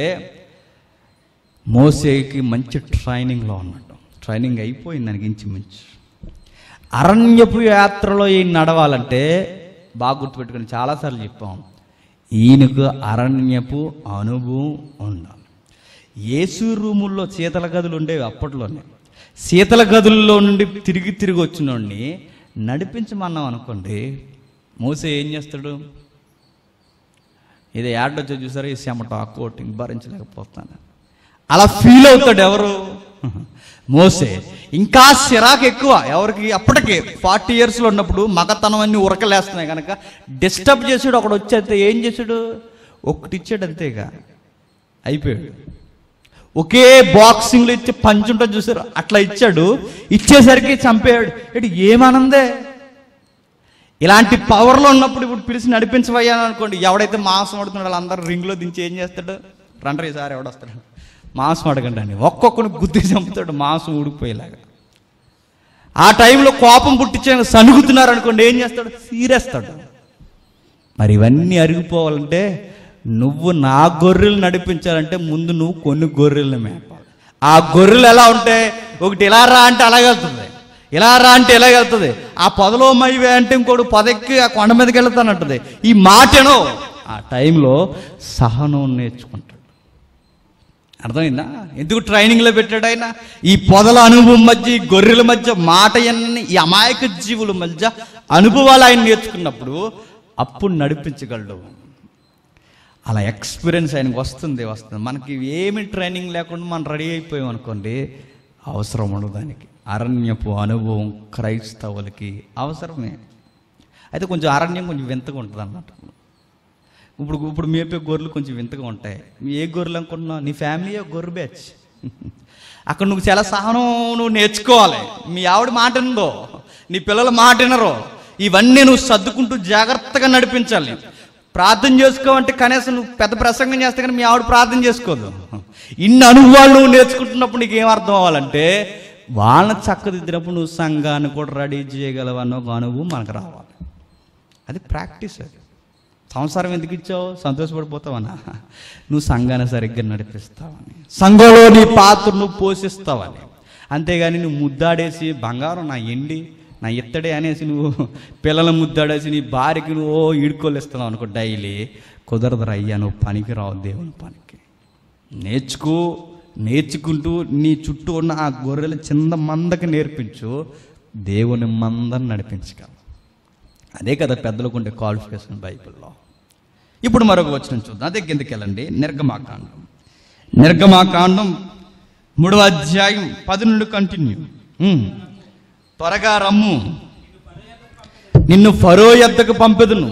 మోసేకి మంచి ట్రైనింగ్లో ఉన్నాడు. ట్రైనింగ్ అయిపోయింది దానికి ఇంచుమించు. అరణ్యపు యాత్రలో ఈయన నడవాలంటే బాగా గుర్తుపెట్టుకుని చాలాసార్లు చెప్పాం, ఈయనకు అరణ్యపు అనుభవం ఉండాలి. యేసు రూముల్లో శీతల గదులు ఉండేవి అప్పట్లోనే. శీతల గదుల్లో నుండి తిరిగి తిరిగి వచ్చినోడిని నడిపించమన్నాం అనుకోండి, మోసే ఏం చేస్తాడు? ఇది యాడ్ వచ్చి చూసారా, ఈ చెమట ఆ కోటింగ్ భరించలేకపోతాను అలా ఫీల్ అవుతాడు. ఎవరు? మోసే. ఇంకా సిరాకు ఎక్కువ ఎవరికి? అప్పటికే ఫార్టీ ఇయర్స్లో ఉన్నప్పుడు మగతనం అన్ని ఉరకలేస్తున్నాయి కనుక డిస్టర్బ్ చేసాడు. ఒకడు వచ్చేస్తే ఏం చేశాడు? ఒకటి ఇచ్చాడు, అంతేగా అయిపోయాడు. ఒకే బాక్సింగ్లో ఇచ్చే పంచ్ ఉంటుంది చూసారు, అట్లా ఇచ్చాడు. ఇచ్చేసరికి చంపేయాడు. ఇటు ఏమనందే. ఇలాంటి పవర్లో ఉన్నప్పుడు ఇప్పుడు పిలిచి నడిపించవయ్యాను అనుకోండి, ఎవడైతే మాంసం అడుగుతున్నాడు వాళ్ళందరూ రింగ్లో దించి ఏం చేస్తాడు? రండ్రి ఈసారి ఎవడొస్తాడు, మాంసం అడగండి అని ఒక్కొక్కరు గుద్ది చంపుతాడు మాంసం ఊడిపోయేలాగా. ఆ టైంలో కోపం పుట్టించే సనుగుతున్నారు అనుకోండి, ఏం చేస్తాడు? సీరేస్తాడు. మరి ఇవన్నీ అరిగిపోవాలంటే నువ్వు నా గొర్రెలు నడిపించాలంటే ముందు నువ్వు కొన్ని గొర్రెలను మేపాలి. ఆ గొర్రెలు ఎలా ఉంటే ఒకటి ఇలా రా అంటే అలాగెళ్తుంది, ఇలా రా అంటే ఇలాగెళ్తుంది. ఆ పొదలో మైవే అంటే ఇంకోటి పొదెక్కి ఆ కొండ మీదకి వెళ్తానంటుంది. ఈ మాటను ఆ టైంలో సహనం నేర్చుకుంటాడు. అర్థమైందా? ఎందుకు ట్రైనింగ్లో పెట్టాడు ఆయన? ఈ పొదల అనుభవం మధ్య, ఈ గొర్రెల మధ్య, మాట ఎన్ని ఈ అమాయక జీవుల మధ్య అనుభవాలు ఆయన నేర్చుకున్నప్పుడు అప్పుడు నడిపించగలడు. అలా ఎక్స్పీరియన్స్ ఆయనకు వస్తుంది వస్తుంది మనకి ఏమి ట్రైనింగ్ లేకుండా మనం రెడీ అయిపోయాం అనుకోండి, అవసరం ఉండదు దానికి. అరణ్యపు అనుభవం క్రైస్తవులకి అవసరమే. అయితే కొంచెం అరణ్యం కొంచెం వింతగా ఉంటుంది అన్నమాట. ఇప్పుడు ఇప్పుడు మేపే గొర్రెలు కొంచెం వింతగా ఉంటాయి. ఏ గొర్రెలు అనుకుంటున్నావు? నీ ఫ్యామిలీ గొర్రె బ్యాచ్. అక్కడ నువ్వు చాలా సహనం నువ్వు నేర్చుకోవాలి. మీ ఆవిడ మాట వినదో, నీ పిల్లల మాట వినరో, ఇవన్నీ నువ్వు సర్దుకుంటూ జాగ్రత్తగా నడిపించాలి. ప్రార్థన చేసుకోవంటే కనీసం నువ్వు పెద్ద ప్రసంగం చేస్తే కానీ మీ ఆవిడ ప్రార్థన చేసుకోదు. ఇన్ని అనుభవాలు నువ్వు నేర్చుకుంటున్నప్పుడు నీకు ఏం అర్థం అవ్వాలంటే, వాళ్ళని చక్కదిద్దినప్పుడు నువ్వు సంఘాన్ని కూడా రెడీ చేయగలవన్న ఒక అనుభవం మనకు రావాలి. అది ప్రాక్టీస్. అది సంసారం ఎందుకు ఇచ్చావు? సంతోషపడిపోతావన్నా? నువ్వు సంఘాన్ని సరిగ్గా నడిపిస్తావని, సంఘంలో నీ పాత్రను పోషిస్తావని. అంతేగాని నువ్వు ముద్దాడేసి బంగారం నా ఎండి నా ఇత్తడే అనేసి నువ్వు పిల్లల ముద్దాడేసి నీ భార్యకి నువ్వు ఈడుకోలు ఇస్తున్నావు అనుకో డైలీ, కుదరదు అయ్యా. నువ్వు పనికి రావు దేవుని పనికి. నేర్చుకో, నేర్చుకుంటూ నీ చుట్టూ ఉన్న ఆ గొర్రెల చిన్న మందకి నేర్పించు, దేవుని మందని నడిపించగలవు. అదే కదా పెద్దలకు ఉండే క్వాలిఫికేషన్ బైబిల్లో. ఇప్పుడు మరొక వచనం చూద్దాం. అదే కిందకి వెళ్ళండి. నిర్గమాకాండం నిర్గమాకాండం మూడవ అధ్యాయం పది నుండి కంటిన్యూ. త్వరగా రమ్ము, నిన్ను ఫరో యొద్దకు పంపెదను,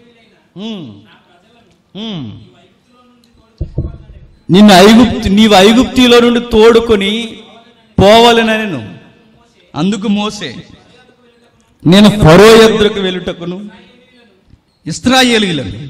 నిన్ను ఐగుప్తు నీవు ఐగుప్తిలో నుండి తోడుకొని పోవాలనెను. అందుకు మోసే, నేను ఫరో యొద్దకు వెళ్ళుటకును ఇశ్రాయేలీయులను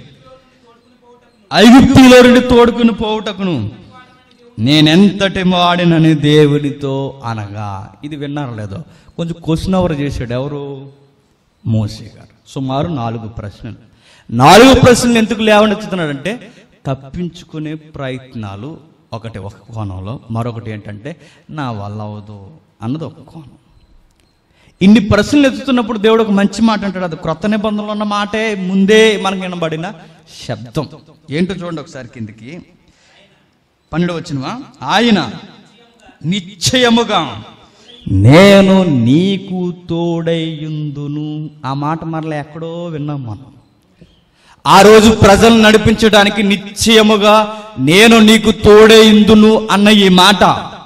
ఐగుప్తిలో నుండి తోడుకుని పోవుటకును నేనెంతటి వాడినని దేవునితో అనగా. ఇది విన్నారో లేదో? కొంచెం క్వశ్చన్ అవర్ చేశాడు. ఎవరు? మోసే గారు. సుమారు నాలుగు ప్రశ్నలు. నాలుగు ప్రశ్నలు ఎందుకు లేవనెత్తుతున్నాడంటే, తప్పించుకునే ప్రయత్నాలు ఒకటి ఒక కోణంలో, మరొకటి ఏంటంటే నా వల్ల అవదు అన్నది ఒక కోణం. ఇన్ని ప్రశ్నలు ఎత్తుతున్నప్పుడు దేవుడు ఒక మంచి మాట అంటాడు. అది క్రొత్త నిబంధనలో ఉన్న మాటే, ముందే మనకు వినబడిన శబ్దం. ఏంటో చూడండి ఒకసారి కిందికి. పన్నెండు వచ్చినవా? ఆయన నిశ్చయముగా నేను నీకు తోడైయుందును. ఆ మాట మరలా ఎక్కడో విన్నాం మనం. ఆ రోజు ప్రజలు నడిపించడానికి నిశ్చయముగా నేను నీకు తోడైయుందును అన్న ఈ మాట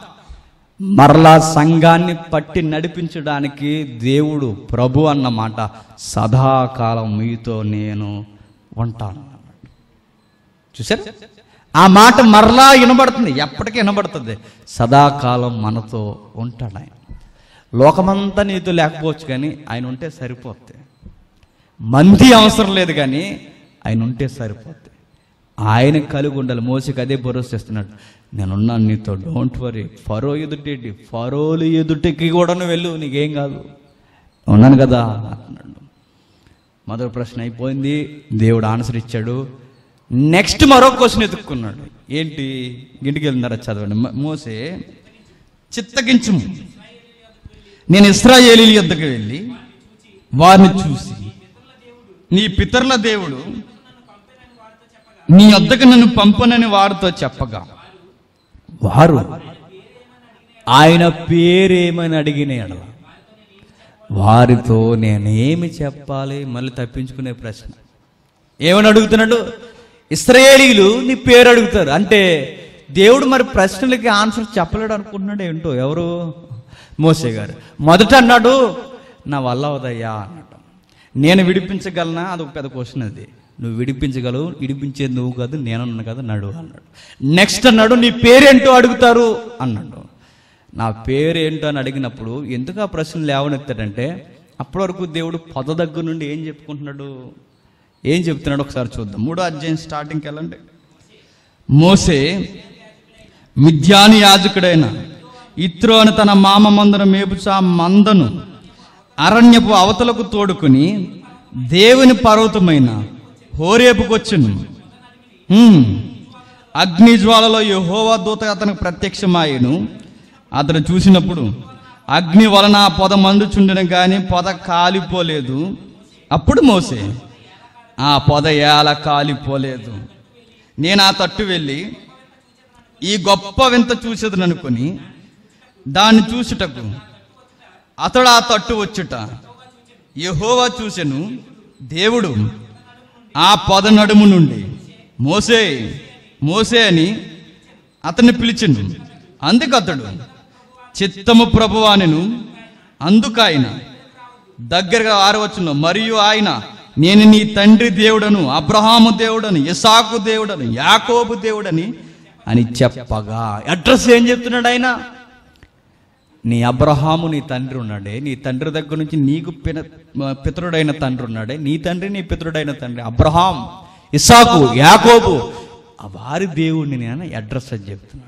మరలా సంఘాన్ని పట్టి నడిపించడానికి దేవుడు ప్రభు అన్న మాట, సదాకాలం మీతో నేను ఉంటాను. చూసారు? ఆ మాట మరలా వినబడుతుంది, ఎప్పటికీ వినబడుతుంది. సదాకాలం మనతో ఉంటాడు ఆయన. లోకమంతా నీతో లేకపోవచ్చు కానీ ఆయన ఉంటే సరిపోద్ది. మంది అవసరం లేదు కానీ ఆయన ఉంటే సరిపోద్ది. ఆయన కలిగి ఉండాలి. మోసకి అదే భరోసా ఇస్తున్నాడు, నేనున్నాను నీతో, డోంట్ వరీ. ఫరో ఎదుటేంటి, ఫరోలు ఎదుటికి కూడా వెళ్ళు, నీకేం కాదు, ఉన్నాను కదా అంటున్నాడు. మొదటి ప్రశ్న అయిపోయింది, దేవుడు ఆన్సర్ ఇచ్చాడు. నెక్స్ట్ మరో క్వశ్చన్ ఎత్తుక్కున్నాడు. ఏంటి? ఇంటికి వెళ్ళినారా? చదవండి. మోసే, చిత్తగించుము, నేను ఇశ్రాయేలీయుల యొద్దకు వెళ్ళి వారిని చూసి, నీ పితరుల దేవుడు నీ యొద్దకు నన్ను పంపనని వారితో చెప్పగా, వారు ఆయన పేరేమని అడిగిన ఎడల వారితో నేనేమి చెప్పాలి? మళ్ళీ తప్పించుకునే ప్రశ్న. ఏమని అడుగుతున్నాడు? ఇశ్రాయేలీయులు నీ పేరు అడుగుతారు. అంటే దేవుడు మరి ప్రశ్నలకి ఆన్సర్ చెప్పలేడు అనుకుంటున్నాడు. ఏంటో ఎవరు? మోసే గారు. మొదట అన్నాడు, నా వల్ల అవుదయ్యా అన్నాడు. నేను విడిపించగలనా? అదొక పెద్ద క్వశ్చన్. అది నువ్వు విడిపించగలవు, విడిపించేది నువ్వు కాదు, నేనున్నా కదా, నడు అన్నాడు. నెక్స్ట్ అన్నాడు, నీ పేరేంటో అడుగుతారు అన్నాడు. నా పేరేంటో అని అడిగినప్పుడు ఎందుకు ఆ ప్రశ్నలు లేవనెత్తాడంటే, అప్పటి వరకు దేవుడు పద దగ్గర నుండి ఏం చెప్పుకుంటున్నాడు, ఏం చెప్తున్నాడు ఒకసారి చూద్దాం. మూడో అధ్యాయం స్టార్టింగ్కి వెళ్ళండి. మోసే మిద్యాను యాజకుడైన ఇత్రో అని తన మామ మందను మేపుచా మందను అరణ్యపు అవతలకు తోడుకుని దేవుని పర్వతమైన హోరేపుకొచ్చును. అగ్ని జ్వాలలో యెహోవా దూత అతనికి ప్రత్యక్షమాయను. అతడు చూసినప్పుడు అగ్ని వలన ఆ పొద మండుచుండెను కానీ పొద కాలిపోలేదు. అప్పుడు మోసే, ఆ పొద ఎలా కాలిపోలేదు? నేను ఆ తట్టు వెళ్ళి ఈ గొప్ప వింత చూసేదని అనుకుని దాన్ని చూసుటకు అతడు ఆ తట్టు వచ్చుట యెహోవా చూసెను. దేవుడు ఆ పొద నడుము నుండి మోసే మోసే అని అతన్ని పిలిచిండు. అందుకు అతడు చిత్తము ప్రభువా అనెను. అందుకు ఆయన దగ్గరగా ఆరవచ్చును, మరియు ఆయన నేను నీ తండ్రి దేవుడను, అబ్రహాము దేవుడను, ఇసాకు దేవుడను, యాకోబు దేవుడని అని చెప్పగా, అడ్రస్ ఏం చెప్తున్నాడు ఆయన? నీ అబ్రహాము నీ తండ్రి ఉన్నాడే, నీ తండ్రి దగ్గర నుంచి నీకు పిన పితరుడైన తండ్రి ఉన్నాడే, నీ తండ్రి నీ పితరుడైన తండ్రి అబ్రహాం, ఇసాకు, యాకోబు, వారి దేవుడిని నేను అడ్రస్ అని చెప్తున్నాడు.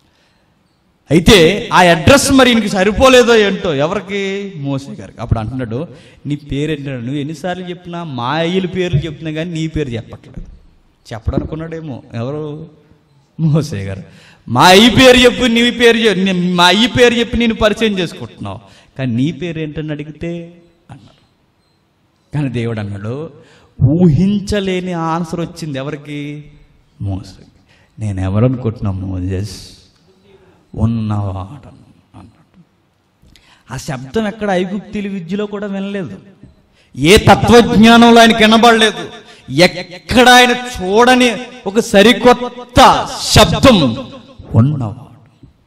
అయితే ఆ అడ్రస్ మరి ఇంక సరిపోలేదో ఏంటో ఎవరికి? మోసే గారికి. అప్పుడు అంటున్నాడు, నీ పేరు ఏంటన్నాడు? నువ్వు ఎన్నిసార్లు చెప్పినా మా అయ్యల పేర్లు చెప్తున్నా కానీ నీ పేరు చెప్పట్లేదు. చెప్పడం అనుకున్నాడేమో ఎవరు? మోసే గారు. మా అయ్య పేరు చెప్పి నీ పేరు చెప్పి మా అయ్య పేరు చెప్పి నేను పరిచయం చేసుకుంటున్నావు, కానీ నీ పేరు ఏంటని అడిగితే అన్నాడు. కానీ దేవుడు అన్నాడు, ఊహించలేని ఆన్సర్ వచ్చింది ఎవరికి? మోసే. నేను ఎవరు అనుకుంటున్నా? మోసెస్ ఉన్నవాడను అన్నాడు. ఆ శబ్దం ఎక్కడ ఐగుప్తీల విద్యలో కూడా వినలేదు, ఏ తత్వజ్ఞానంలో ఆయన వినబడలేదు, ఎక్కడ ఆయన చూడని ఒక సరికొత్త శబ్దం, ఉన్నవాడు.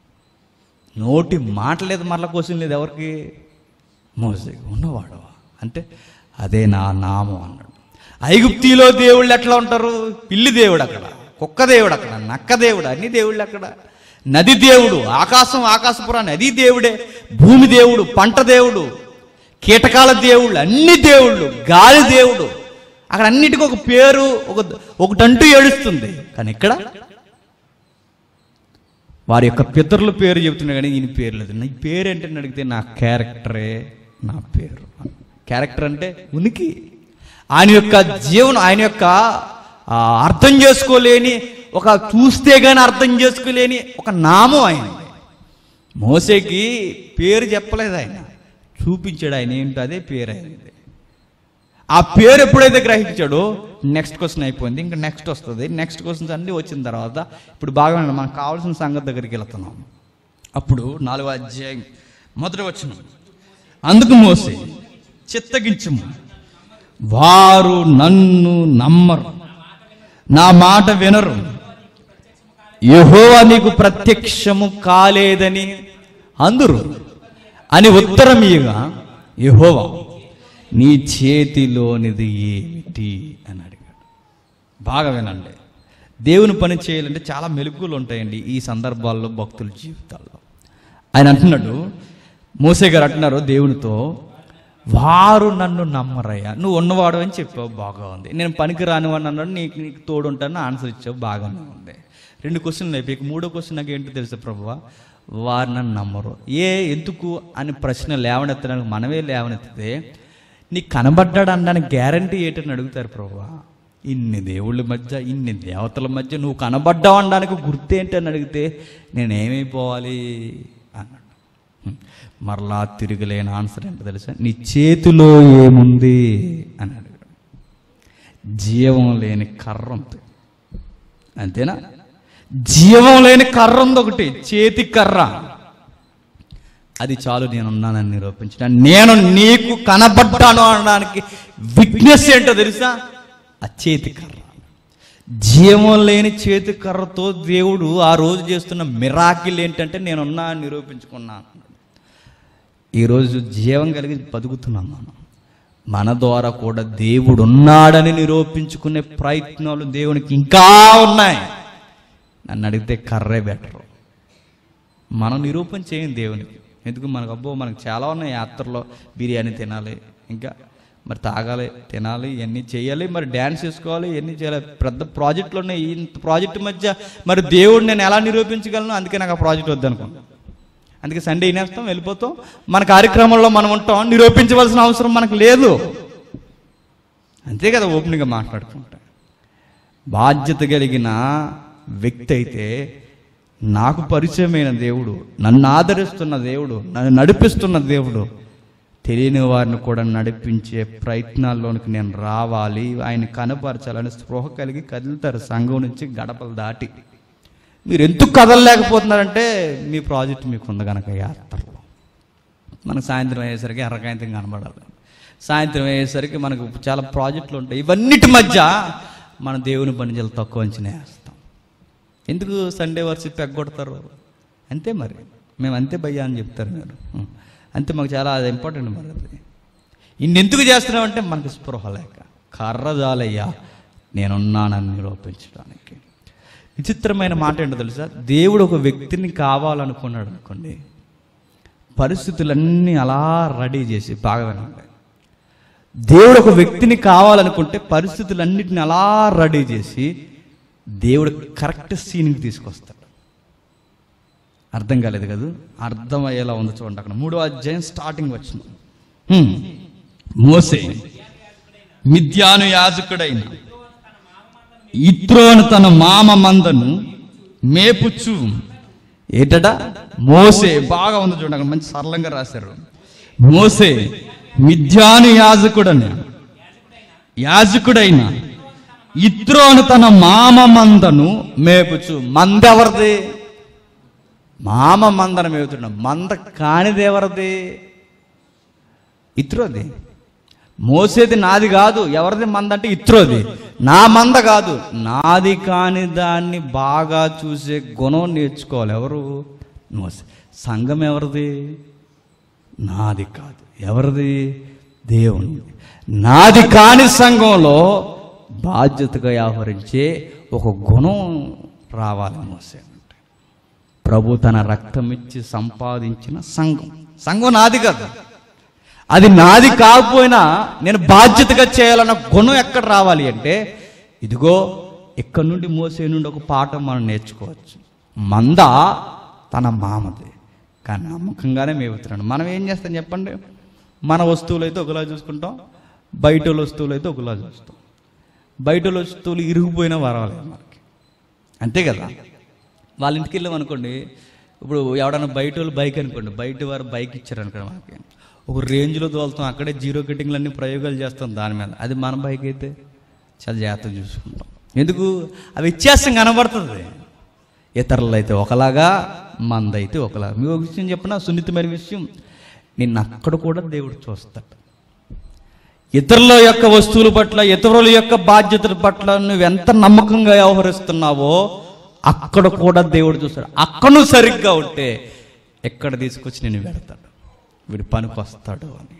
నోటి మాట లేదు, మరల కోసం లేదు ఎవరికి? మోసే. ఉన్నవాడు అంటే అదే నా నామం అన్నాడు. ఐగుప్తీలో దేవుళ్ళు ఎట్లా ఉంటారు? పిల్లి దేవుడు అక్కడ, కుక్క దేవుడు అక్కడ, నక్క దేవుడు, అన్ని దేవుళ్ళు అక్కడ. నది దేవుడు, ఆకాశం ఆకాశపురా నది దేవుడే, భూమి దేవుడు, పంట దేవుడు, కీటకాల దేవుళ్ళు, అన్ని దేవుళ్ళు, గాలి దేవుడు. అక్కడ అన్నిటికీ ఒక పేరు, ఒక ఒకటంటూ ఏడుస్తుంది. కానీ ఇక్కడ వారి యొక్క పితరుల పేరు చెబుతున్నా కానీ ఈయన పేరు లేదు. నా పేరు ఏంటని అడిగితే నా క్యారెక్టరే నా పేరు. క్యారెక్టర్ అంటే ఉనికి, ఆయన యొక్క జీవనం, ఆయన యొక్క అర్థం చేసుకోలేని, ఒక చూస్తే కానీ అర్థం చేసుకోలేని ఒక నామం ఆయన. మోసేకి పేరు చెప్పలేదు, ఆయన చూపించాడు. ఆయన ఏంటో అదే పేరు అయింది. ఆ పేరు ఎప్పుడైతే గ్రహించాడో నెక్స్ట్ క్వశ్చన్ అయిపోయింది. ఇంకా నెక్స్ట్ వస్తుంది. నెక్స్ట్ క్వశ్చన్స్ అన్నీ వచ్చిన తర్వాత ఇప్పుడు బాగా మనకు కావాల్సిన సంగతి దగ్గరికి వెళ్తున్నాం. అప్పుడు నాలుగో అధ్యాయం మొదటి వచనం, అందుకు మోసే, చిత్తగించుము, వారు నన్ను నమ్మరు, నా మాట వినరు, యెహోవా నీకు ప్రత్యక్షము కాలేదని అందురు అని ఉత్తరం ఇయ్యగా, యెహోవా నీ చేతిలోనిది ఏమిటి అని అడిగాడు. బాగా వినండి, దేవుని పని చేయాలంటే చాలా మెలకువలు ఉంటాయండి ఈ సందర్భాల్లో భక్తుల జీవితాల్లో. ఆయన అంటున్నాడు, మోసే గారు అంటున్నారు దేవునితో, వారు నన్ను నమ్మరయ్యా. నువ్వు ఉన్నవాడు అని చెప్పావు, బాగా ఉంది. నేను పనికి రానివాడిని అన్నాడు, నీకు నీకు తోడు ఉంటాను ఆన్సర్ ఇచ్చావు, బాగానే ఉంది. రెండు క్వశ్చన్లు అయిపోయి మూడో క్వశ్చన్ నాకు ఏంటో తెలుసా ప్రభువా? వారు నన్ను నమ్మరు. ఏ ఎందుకు అని ప్రశ్న లేవనెత్తడానికి మనమే లేవనెత్తితే నీకు కనబడ్డాడు అనడానికి గ్యారంటీ ఏంటని అడుగుతారు ప్రభువా. ఇన్ని దేవుళ్ళ మధ్య, ఇన్ని దేవతల మధ్య నువ్వు కనబడ్డావు అనడానికి గుర్తేంటి అని అడిగితే నేనేమైపోవాలి అన్నాడు. మరలా తిరగలేని ఆన్సర్ ఏంటో తెలుసా? నీ చేతిలో ఏముంది అని అడిగాడు. జీవం లేని కర్ర ఉంది, అంతేనా? జీవం లేని కర్ర ఉంది ఒకటి, చేతి కర్ర. అది చాలు నేను ఉన్నానని నిరూపించడం. నేను నీకు కనబడ్డాను అనడానికి విట్నెస్ ఏంటో తెలుసా? ఆ చేతి కర్ర. జీవం లేని చేతి కర్రతో దేవుడు ఆ రోజు చేస్తున్న మిరాకిల్ ఏంటంటే నేనున్నా అని నిరూపించుకున్నాను. ఈరోజు జీవం కలిగి బతుకుతున్నాం మనం. మన ద్వారా కూడా దేవుడు ఉన్నాడని నిరూపించుకునే ప్రయత్నాలు దేవునికి ఇంకా ఉన్నాయి. నన్ను అడిగితే కర్రే బెటరు. మనం నిరూపణ చేయం దేవునికి. ఎందుకు? మనకు అబ్బో మనకు చాలా ఉన్నాయి. యాత్రలో బిర్యానీ తినాలి, ఇంకా మరి తాగాలి, తినాలి, ఇవన్నీ చేయాలి, మరి డ్యాన్స్ చేసుకోవాలి, ఇవన్నీ చేయాలి. పెద్ద ప్రాజెక్టులు ఉన్నాయి. ఇంత ప్రాజెక్టు మధ్య మరి దేవుడు నేను ఎలా నిరూపించగలను? అందుకే నాకు ఆ ప్రాజెక్ట్ వద్దనుకోండి. అందుకే సండే వినేస్తాం, వెళ్ళిపోతాం, మన కార్యక్రమంలో మనం ఉంటాం. నిరూపించవలసిన అవసరం మనకు లేదు. అంతే కదా ఓపెన్గా మాట్లాడుకుంటా. బాధ్యత కలిగిన వ్యక్తి అయితే నాకు పరిచయమైన దేవుడు, నన్ను ఆదరిస్తున్న దేవుడు, నన్ను నడిపిస్తున్న దేవుడు, తెలియని వారిని కూడా నడిపించే ప్రయత్నాల్లోనికి నేను రావాలి, ఆయన కనపరచాలని స్పృహ కలిగి కదులుతారు సంఘం నుంచి గడపలు దాటి. మీరు ఎందుకు కదలలేకపోతున్నారంటే మీ ప్రాజెక్ట్ మీకు ఉంది కనుక. యాత్రలో మనకు సాయంత్రం అయ్యేసరికి ఎర్రకాయంతం కనబడాలి, సాయంత్రం అయ్యేసరికి మనకు చాలా ప్రాజెక్టులు ఉంటాయి. ఇవన్నిటి మధ్య మన దేవుని పని చాలా తక్కువ అంచనా వేస్తాం. ఎందుకు సండే వర్షిప్ పెగ్గొడతారు? అంతే మరి, మేము అంతే భయ్యా అని చెప్తారు మీరు, అంతే. మాకు చాలా అది ఇంపార్టెంట్ మరి. అది ఇన్నెందుకు చేస్తున్నామంటే మనకు స్పృహ లేక. కర్ర జాలయ్యా నేనున్నానని నిరూపించడానికి. విచిత్రమైన మాట ఏంటో తెలుసా? దేవుడు ఒక వ్యక్తిని కావాలనుకున్నాడు అనుకోండి, పరిస్థితులన్నీ అలా రెడీ చేసి, బాగా వినండి, దేవుడు ఒక వ్యక్తిని కావాలనుకుంటే పరిస్థితులన్నిటిని అలా రెడీ చేసి దేవుడు కరెక్ట్ సీన్కి తీసుకొస్తాడు. అర్థం కాలేదు కదా? అర్థమయ్యేలా ఉంది చూడండి. అక్కడ మూడో అధ్యాయం స్టార్టింగ్ వచ్చిన మోసే మిద్యాను యాజకుడైన యిత్రోను తన మామ మందను మేపుచ్చు. ఏటట మోసే, బాగా ఉంది చూడండి, అక్కడ మంచి సరళంగా రాశారు. మోసే మిద్యాను యాజకుడని యాజకుడైన యిత్రోను తన మామ మందను మేపుచు. మంద ఎవరిది? మామ మందను మేపుతున్నాడు. మంద కానిది ఎవరిది? ఇత్రోది. మోసేది నాది కాదు. ఎవరిది మంద అంటే ఇత్రోది. నా మంద కాదు. నాది కాని దాన్ని బాగా చూసే గుణం నేర్చుకోవాలి. ఎవరు? మోసే. సంఘం ఎవరిది? నాది కాదు. ఎవరిది? దేవుని. నాది కాని సంఘంలో బాధ్యతగా వ్యవహరించే ఒక గుణం రావాలి మోసే అంటే. ప్రభు తన రక్తం ఇచ్చి సంపాదించిన సంఘం. సంఘం నాది కాదు. అది నాది కాకపోయినా నేను బాధ్యతగా చేయాలన్న గుణం ఎక్కడ రావాలి అంటే, ఇదిగో ఇక్కడ నుండి మోసే నుండి ఒక పాఠం మనం నేర్చుకోవచ్చు. మంద తన మామది, కానీ నమ్మకంగానే మేపుతున్నాడు. మనం ఏం చేస్తాం చెప్పండి? మన వస్తువులు అయితే ఒకలా చూసుకుంటాం, బయట వస్తువులు అయితే ఒకలా చూస్తాం. బయట వస్తువులు ఇరిగిపోయినా పర్వాలేదు మనకి, అంతే కదా? వాళ్ళ ఇంటికి వెళ్ళాం అనుకోండి, ఇప్పుడు ఎవడన్నా బయట వాళ్ళు బైక్ అనుకోండి, బయట వారు బైక్ ఇచ్చారు అనుకోండి, మనకి ఒక రేంజ్లో తోలుతాం, అక్కడే జీరో కటింగ్లు అన్ని ప్రయోగాలు చేస్తాం దాని మీద. అది మన బైక్ అయితే చాలా జాగ్రత్తగా చూసుకుంటాం. ఎందుకు? అవి వ్యత్యాసం కనబడుతుంది. ఇతరులు అయితే ఒకలాగా, మంద అయితే ఒకలాగా. మీ ఒక విషయం చెప్పిన సున్నితమైన విషయం, నిన్ను అక్కడ కూడా దేవుడు చూస్తాడు. ఇతరుల యొక్క వస్తువుల పట్ల, ఇతరుల యొక్క బాధ్యతల పట్ల నువ్వు ఎంత నమ్మకంగా వ్యవహరిస్తున్నావో అక్కడ కూడా దేవుడు చూస్తాడు. అక్కడ నువ్వు సరిగ్గా ఉంటే ఎక్కడ తీసుకొచ్చి నేను పెడతాడు, వీడు పనికి వస్తాడు అని.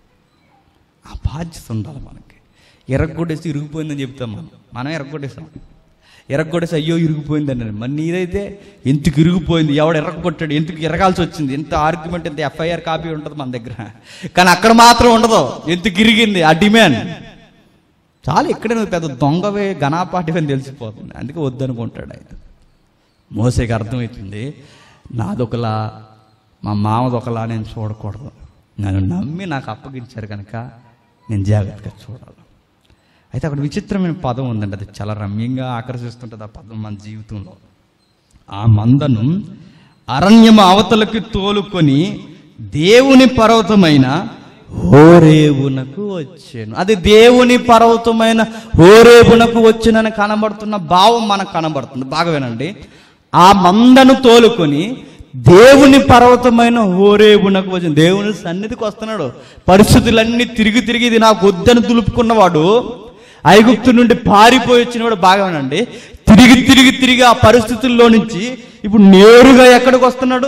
ఆ బాధ్యత ఉండాలి మనకి. ఎరగొట్టేసి ఇరిగిపోయిందని చెప్తాం మనం. మనం ఎరగొట్టేసాం. ఎరగొట్టేసి అయ్యో ఇరిగిపోయిందని. మరి నీదైతే ఎందుకు ఇరిగిపోయింది, ఎవడు ఎరగొట్టాడు, ఎందుకు ఎరగాల్సి వచ్చింది, ఎంత ఆర్గ్యుమెంట్, ఎంత ఎఫ్ఐఆర్ కాపీ ఉంటుంది మన దగ్గర. కానీ అక్కడ మాత్రం ఉండదు, ఎందుకు ఇరిగింది ఆ డిమాండ్. చాలా ఇక్కడే నువ్వు పెద్ద దొంగవే, ఘనాపాటివే అని తెలిసిపోతుంది. అందుకే వద్దనుకుంటాడు ఆయన. మోసేకి అర్థమవుతుంది, నాదొకలా మా మామది ఒకలా నేను చూడకూడదు. నన్ను నమ్మి నాకు అప్పగించారు కనుక నేను జాగ్రత్తగా చూడాలి. అయితే అక్కడ విచిత్రమైన పదం ఉందండి, అది చాలా రమ్యంగా ఆకర్షిస్తుంటుంది ఆ పదం మన జీవితంలో. ఆ మందను అరణ్యము అవతలకు తోలుకొని దేవుని పర్వతమైన హోరేబునకు వచ్చాను. అది దేవుని పర్వతమైన హోరేబునకు వచ్చినని కనబడుతున్న భావం మనకు కనబడుతుంది. బాగా వినండి. ఆ మందను తోలుకొని దేవుని పర్వతమైన హోరేబునకు వచ్చిన, దేవుని సన్నిధికి వస్తున్నాడు. పరిస్థితులన్నీ తిరిగి తిరిగి ఇది నాకు వద్దని దులుపుకున్నవాడు, ఐగుప్తు నుండి పారిపోయి వచ్చినవాడు, బాగా వినండి, తిరిగి తిరిగి తిరిగి ఆ పరిస్థితుల్లో నుంచి ఇప్పుడు నేరుగా ఎక్కడికి వస్తున్నాడు?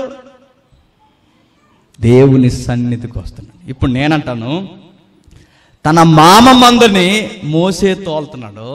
దేవుని సన్నిధికి వస్తున్నాడు. ఇప్పుడు నేనంటాను, తన మామ మందని మోసే తోలుతున్నాడు,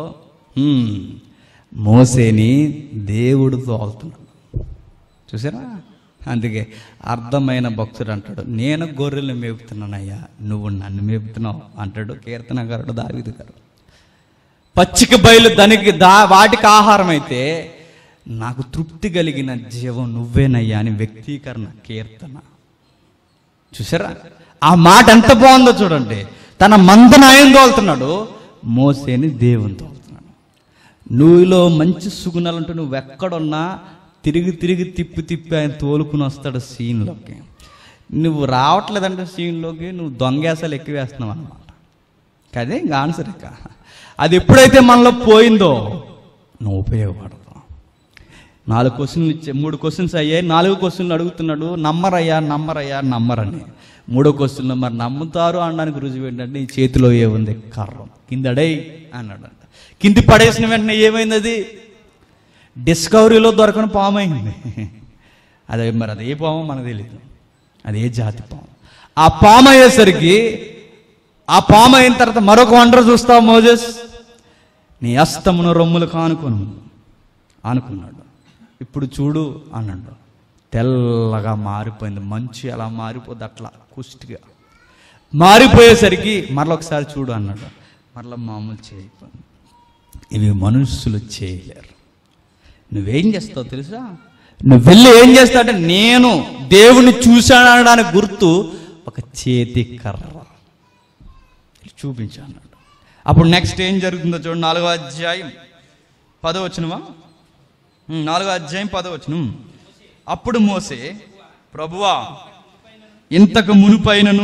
మోసేని దేవుడు తోలుతున్నాడు. చూసారా? అందుకే అర్థమైన భక్తుడు అంటాడు, నేను గొర్రెలను మేపుతున్నానయ్యా, నువ్వు నన్ను మేపుతున్నావు అంటాడు కీర్తనగారుడు దావీదు గారు. పచ్చిక బయలు దానికి దా వాటికి ఆహారం అయితే నాకు తృప్తి కలిగిన జీవం నువ్వేనయ్యా అని వ్యక్తీకరణ, కీర్తన. చూసారా? ఆ మాట ఎంత బాగుందో చూడండి. తన మందను ఆయన తోలుతున్నాడు, మోసేని దేవుని తోలుతున్నాడు. నువ్వులో మంచి సుగుణాలంటూ నువ్వు ఎక్కడున్నా తిరిగి తిరిగి తిప్పి తిప్పి ఆయన తోలుకుని వస్తాడు సీన్లోకి. నువ్వు రావట్లేదంటే సీన్లోకి నువ్వు దొంగేసాలు ఎక్కువ వేస్తున్నావు అన్నమాట. కదే ఇంకా ఆన్సర్. ఇక అది ఎప్పుడైతే మనలో పోయిందో నువ్వు ఉపయోగపడతావు. నాలుగు క్వశ్చన్లు ఇచ్చే మూడు క్వశ్చన్స్ అయ్యాయి. నాలుగు క్వశ్చన్లు అడుగుతున్నాడు, నమ్మరయ్యా నమ్మరయ్యా నమ్మరని. మూడో క్వశ్చన్లో మరి నమ్ముతారు అనడానికి రుజువు ఏంటంటే ఈ చేతిలో ఏముంది? కర్ర. కిందడై అన్నాడు. కింది పడేసిన వెంటనే ఏమైంది? అది డిస్కవరీలో దొరకని పాము అయింది. అదే మరి అదే పాము మనకు తెలియదు, అదే జాతి పాము. ఆ పాము అయ్యేసరికి ఆ పాము అయిన తర్వాత మరొక వండర్ చూస్తావు మోజెస్, నీ అస్తమును రొమ్ములు కానుకొను అనుకున్నాడు. ఇప్పుడు చూడు అన్నాడు. తెల్లగా మారిపోయింది. మంచు ఎలా మారిపోద్ది అట్లా కుష్టిగా మారిపోయేసరికి మరలా ఒకసారి చూడు అన్నాడు. మరలా మామూలు చేయకపోయింది. ఇవి మనుషులు చేయలేరు. నువ్వేం చేస్తావు తెలుసా? నువ్వు వెళ్ళి ఏం చేస్తావు అంటే నేను దేవుని చూశాను అనడానికి గుర్తు ఒక చేతి కర్ర చూపించా అన్నాడు. అప్పుడు నెక్స్ట్ ఏం జరుగుతుందో చూడండి. నాలుగో అధ్యాయం పదో వచనమా? నాలుగో అధ్యాయం పదో వచనం. అప్పుడు మోసే, ప్రభువా ఇంతకు మునుపైనను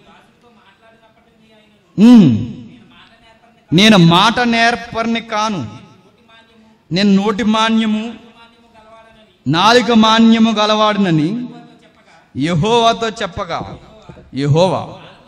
నేను మాట నేర్పరిని కాను, నేను నోటి మాన్యము నాలుక మాన్యము గలవాడినని యెహోవాతో చెప్పగా, యెహోవా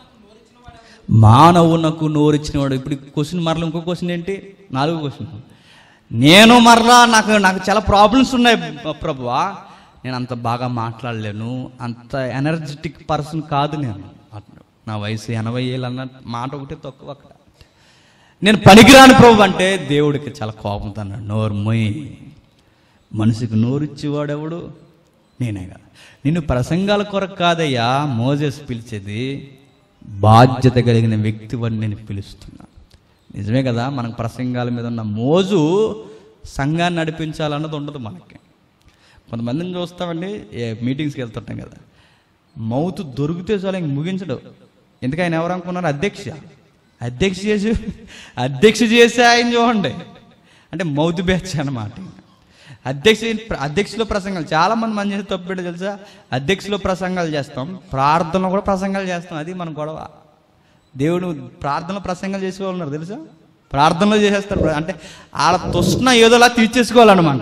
మానవునకు నోరిచ్చినవాడు. ఇప్పుడు క్వశ్చన్ మరలా ఇంకో క్వశ్చన్ ఏంటి? నాలుగో క్వశ్చన్. నేను మరలా నాకు నాకు చాలా ప్రాబ్లమ్స్ ఉన్నాయి ప్రభువా, నేను అంత బాగా మాట్లాడలేను, అంత ఎనర్జెటిక్ పర్సన్ కాదు నేను, నా వయసు ఎనభై ఏళ్ళు అన్న మాట ఒకటే తక్కువ అక్కడ, నేను పనికిరాని ప్రభు అంటే దేవుడికి చాలా కోపం అన్నాడు. నోరు మొయ్, మనిషికి నోరిచ్చేవాడెవడు? నేనే కదా. నిన్ను ప్రసంగాల కొరకు కాదయ్యా మోజెస్ పిలిచేది, బాధ్యత కలిగిన వ్యక్తి వాడిని నేను పిలుస్తున్నా. నిజమే కదా, మనకు ప్రసంగాల మీద ఉన్న మోజు సంఘాన్ని నడిపించాలన్నది ఉండదు మనకి. కొంతమందిని చూస్తామండి, ఏ మీటింగ్స్కి వెళ్తుంటాం కదా, మౌత్ దొరికితే చాలు ఇంక ముగించడు. ఎందుకు ఆయన ఎవరు అనుకున్నారు? అధ్యక్ష అధ్యక్ష చేసి అధ్యక్ష చేసి ఆయన చూడండి అంటే మౌత్ బ్యాచ్ అన్నమాట. అధ్యక్ష అధ్యక్షులో ప్రసంగాలు చాలామంది మంది చేసి తప్పిపెట్టి తెలుసా? అధ్యక్షులో ప్రసంగాలు చేస్తాం, ప్రార్థనలో కూడా ప్రసంగాలు చేస్తాం. అది మన గొడవ. దేవుడు ప్రార్థనలో ప్రసంగాలు చేసేవాళ్ళు ఉన్నారు తెలుసా? ప్రార్థనలో చేసేస్తారు. అంటే వాళ్ళ తృష్ణ ఏదోలా తీర్చేసుకోవాలన్నమాట.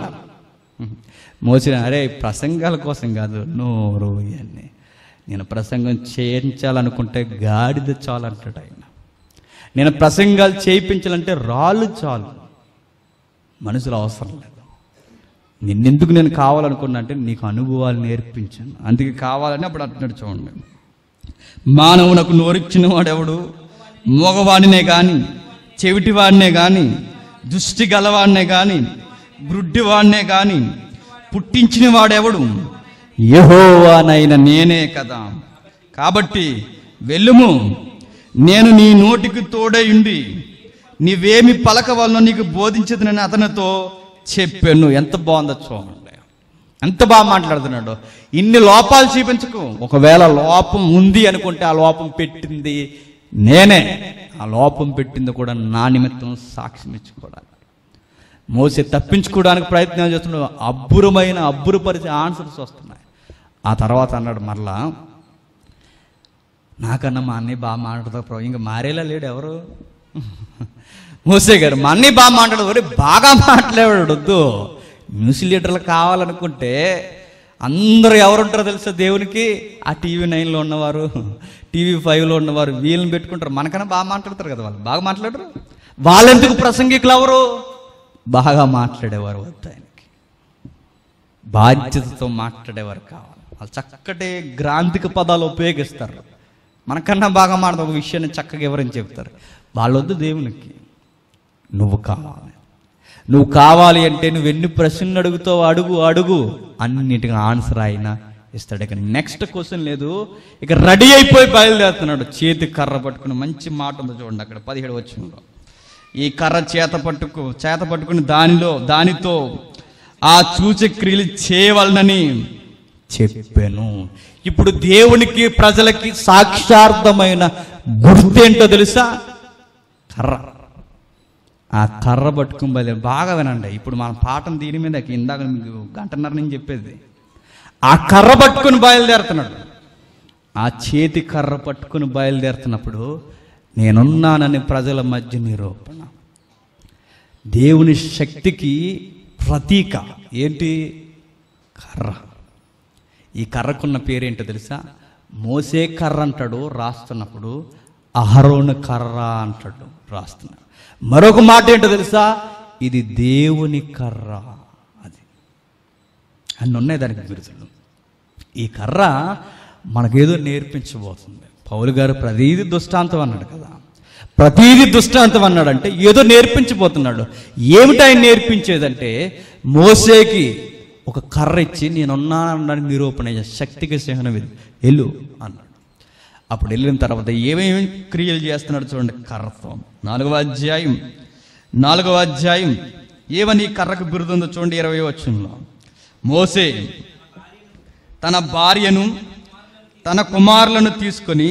మోసిన అరే ప్రసంగాల కోసం కాదు, నోరు ఇవన్నీ. నేను ప్రసంగం చేయించాలనుకుంటే గాడిద చాలు అంటాడు ఆయన. నేను ప్రసంగాలు చేయించాలంటే రాళ్ళు చాలు, మనుషులు అవసరం లేదు. నిన్నెందుకు నేను కావాలనుకున్నా అంటే నీకు అనుభవాలు నేర్పించాను, అందుకే కావాలని అప్పుడు అంటున్నాడు. చూడండి, మానవునకు నోరిచ్చిన వాడెవడు? మగవాడినే కానీ, చెవిటివాడినే కానీ, దృష్టి గలవాడినే కానీ, గ్రుడ్డివాడినే కానీ పుట్టించిన వాడెవడు? యెహోవానైన నేనే కదా. కాబట్టి వెళ్ళుము, నేను నీ నోటికి తోడై ఉండి నీవేమి పలకవలనో నీకు బోధించదునని అతనితో చెప్పాను. ఎంత బాగుందో చూడండి, ఎంత బాగా మాట్లాడుతున్నాడు. ఇన్ని లోపాలు చూపించకు. ఒకవేళ లోపం ఉంది అనుకుంటే ఆ లోపం పెట్టింది నేనే, ఆ లోపం పెట్టింది కూడా నా నిమిత్తం సాక్ష్యం ఇచ్చుకోవడానికి. మోసే తప్పించుకోవడానికి ప్రయత్నం చేస్తున్నాడు. అబ్బురమైన అబ్బురపరిచే ఆన్సర్స్ వస్తున్నాయి. ఆ తర్వాత అన్నాడు మరలా, నాకన్నా మా అన్నయ్య బాగా మాట్లాడతారు ప్రభు, ఇంకా మారేలా లేడు ఎవరు? మోసే గారు మా అన్నయ్య బాగా మాట్లాడదు, బాగా మాట్లాడాడు. వద్దు, న్యూస్ లీడర్లు కావాలనుకుంటే అందరూ ఎవరుంటారో తెలుసా దేవునికి? ఆ టీవీ నైన్లో ఉన్నవారు, టీవీ ఫైవ్లో ఉన్నవారు, వీళ్ళని పెట్టుకుంటారు. మనకన్నా బాగా మాట్లాడతారు కదా వాళ్ళు. బాగా మాట్లాడరు వాళ్ళెందుకు? ప్రసంగికులు ఎవరు? బాగా మాట్లాడేవారు వద్దు, ఆయనకి బాధ్యతతో మాట్లాడేవారు కావాలి. వాళ్ళు చక్కటి గ్రాంధిక పదాలు ఉపయోగిస్తారు. మనకన్నా బాగా మాట్లాడే ఒక విషయాన్ని చక్కగా ఎవరని చెప్తారు. వాళ్ళొద్దు దేవునికి. నువ్వు కావాలి. నువ్వు కావాలి అంటే నువ్వు ఎన్ని ప్రశ్నలు అడుగుతావు అడుగు అడుగు అన్నిటికీ ఆన్సర్ అయినా ఇస్తాడు. ఇక నెక్స్ట్ క్వశ్చన్ లేదు, ఇక రెడీ అయిపోయి బయలుదేరుతున్నాడు. చేతి కర్ర పట్టుకుని, మంచి మాట ఉందో చూడండి అక్కడ పదిహేడు వచనంలో. ఈ కర్ర చేత పట్టుకు చేత పట్టుకుని దానిలో దానితో ఆ సూచక్రియలు చేయవలనని చెప్పాను. ఇప్పుడు దేవునికి ప్రజలకి సాక్షార్థమైన గుర్తేంటో తెలుసా? కర్ర. ఆ కర్ర పట్టుకుని బయలు బాగా వినండి. ఇప్పుడు మన పాఠం దీని మీద ఇందాక మీకు గంటన్నర నుంచి చెప్పేది. ఆ కర్ర పట్టుకుని బయలుదేరుతున్నాడు. ఆ చేతి కర్ర పట్టుకుని బయలుదేరుతున్నప్పుడు నేనున్నానని ప్రజల మధ్య నిరూపణ. దేవుని శక్తికి ప్రతీక ఏంటి? కర్ర. ఈ కర్రకున్న పేరేంటో తెలుసా? మోసే కర్ర అంటాడు రాస్తున్నప్పుడు, అహరోను కర్ర అంటాడు రాస్తున్నాడు. మరొక మాట ఏంటో తెలుసా? ఇది దేవుని కర్ర. అది అన్ని ఉన్నాయి దానికి బిరుదులు. ఈ కర్ర మనకేదో నేర్పించబోతుంది. పౌలు గారు ప్రతీది దుష్టాంతం అన్నాడు కదా, ప్రతీది దుష్టాంతం అన్నాడంటే ఏదో నేర్పించబోతున్నాడు. ఏమిటి ఆయన నేర్పించేదంటే, మోసేకి ఒక కర్ర ఇచ్చి నేనున్నానని నిరూపణ, శక్తికి చిహ్నం ఇది, వెళ్ళు అన్నాడు. అప్పుడు వెళ్ళిన తర్వాత ఏమేమి క్రియలు చేస్తున్నాడు చూడండి కర్రతో. నాలుగవ అధ్యాయం నాలుగవ అధ్యాయం ఏమని కర్రకు బిరుదుందో చూడండి. ఇరవై వచనంలో మోసే తన భార్యను తన కుమారులను తీసుకొని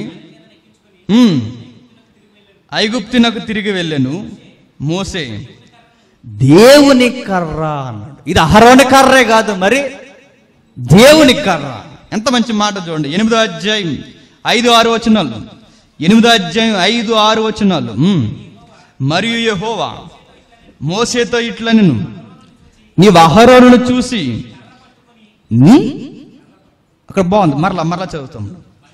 ఐగుప్తునకు తిరిగి వెళ్ళెను. మోసే దేవుని కర్ర అన్నాడు. ఇది అహరోని కర్రే కాదు, మరి దేవుని కర్ర. ఎంత మంచి మాట చూడండి. ఎనిమిదో అధ్యాయం ఐదు ఆరు వచనాలు. ఎనిమిదో అధ్యాయం ఐదు ఆరు వచనాలు. మరియు యెహోవా మోసేతో ఇట్లనెను, నీవు అహరోనును చూసి నీ అక్కడ బాగుంది, మరలా మరలా చదువుతాం.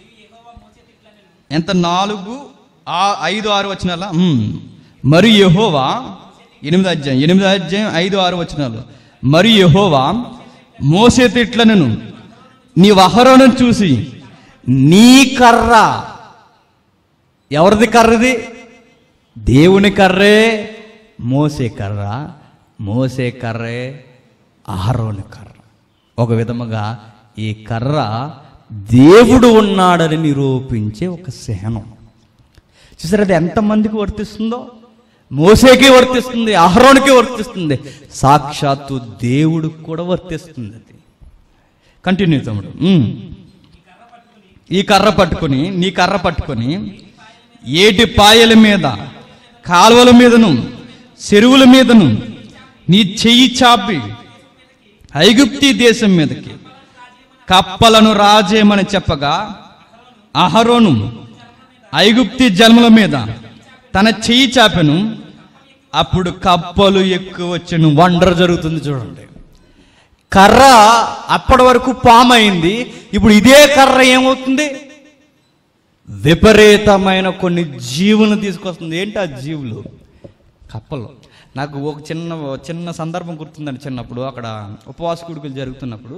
ఎంత నాలుగు ఆ ఐదు ఆరు వచనాల. మరియు యెహోవా ఎనిమిదో అధ్యాయం ఎనిమిదో అధ్యాయం ఐదు ఆరు వచనాలు. మరియు యెహోవా మోసేతో ఇట్లనెను, నీవు అహరోనును చూసి నీ కర్ర. ఎవరిది కర్రది? దేవుని కర్రే. మోసే కర్ర, మోసే కర్రే అహరోని కర్ర. ఒక విధముగా ఈ కర్ర దేవుడు ఉన్నాడని నిరూపించే ఒక చిహ్నం. చూసారు, అది ఎంతమందికి వర్తిస్తుందో? మోసేకి వర్తిస్తుంది, అహరోనికి వర్తిస్తుంది, సాక్షాత్తు దేవుడికి కూడా వర్తిస్తుంది. అది కంటిన్యూ తమ్ముడు. ఈ కర్ర పట్టుకొని నీ కర్ర పట్టుకొని ఏటి పాయల మీద, కాలువల మీదను, చెరువుల మీదను నీ చెయ్యి చాపి ఐగుప్తి దేశం మీదకి కప్పలను రాజేయమని చెప్పగా, అహరోను ఐగుప్తి జలముల మీద తన చెయ్యి చాపెను. అప్పుడు కప్పలు ఎక్కువ వచ్చాను. వండర్ జరుగుతుంది చూడండి. కర్ర అప్పటి వరకు పాము అయింది, ఇప్పుడు ఇదే కర్ర ఏమవుతుంది? విపరీతమైన కొన్ని జీవులను తీసుకొస్తుంది. ఏంటి ఆ జీవులు? కప్పలు. నాకు ఒక చిన్న చిన్న సందర్భం గుర్తుందండి. చిన్నప్పుడు అక్కడ ఉపవాస కూడికలు జరుగుతున్నప్పుడు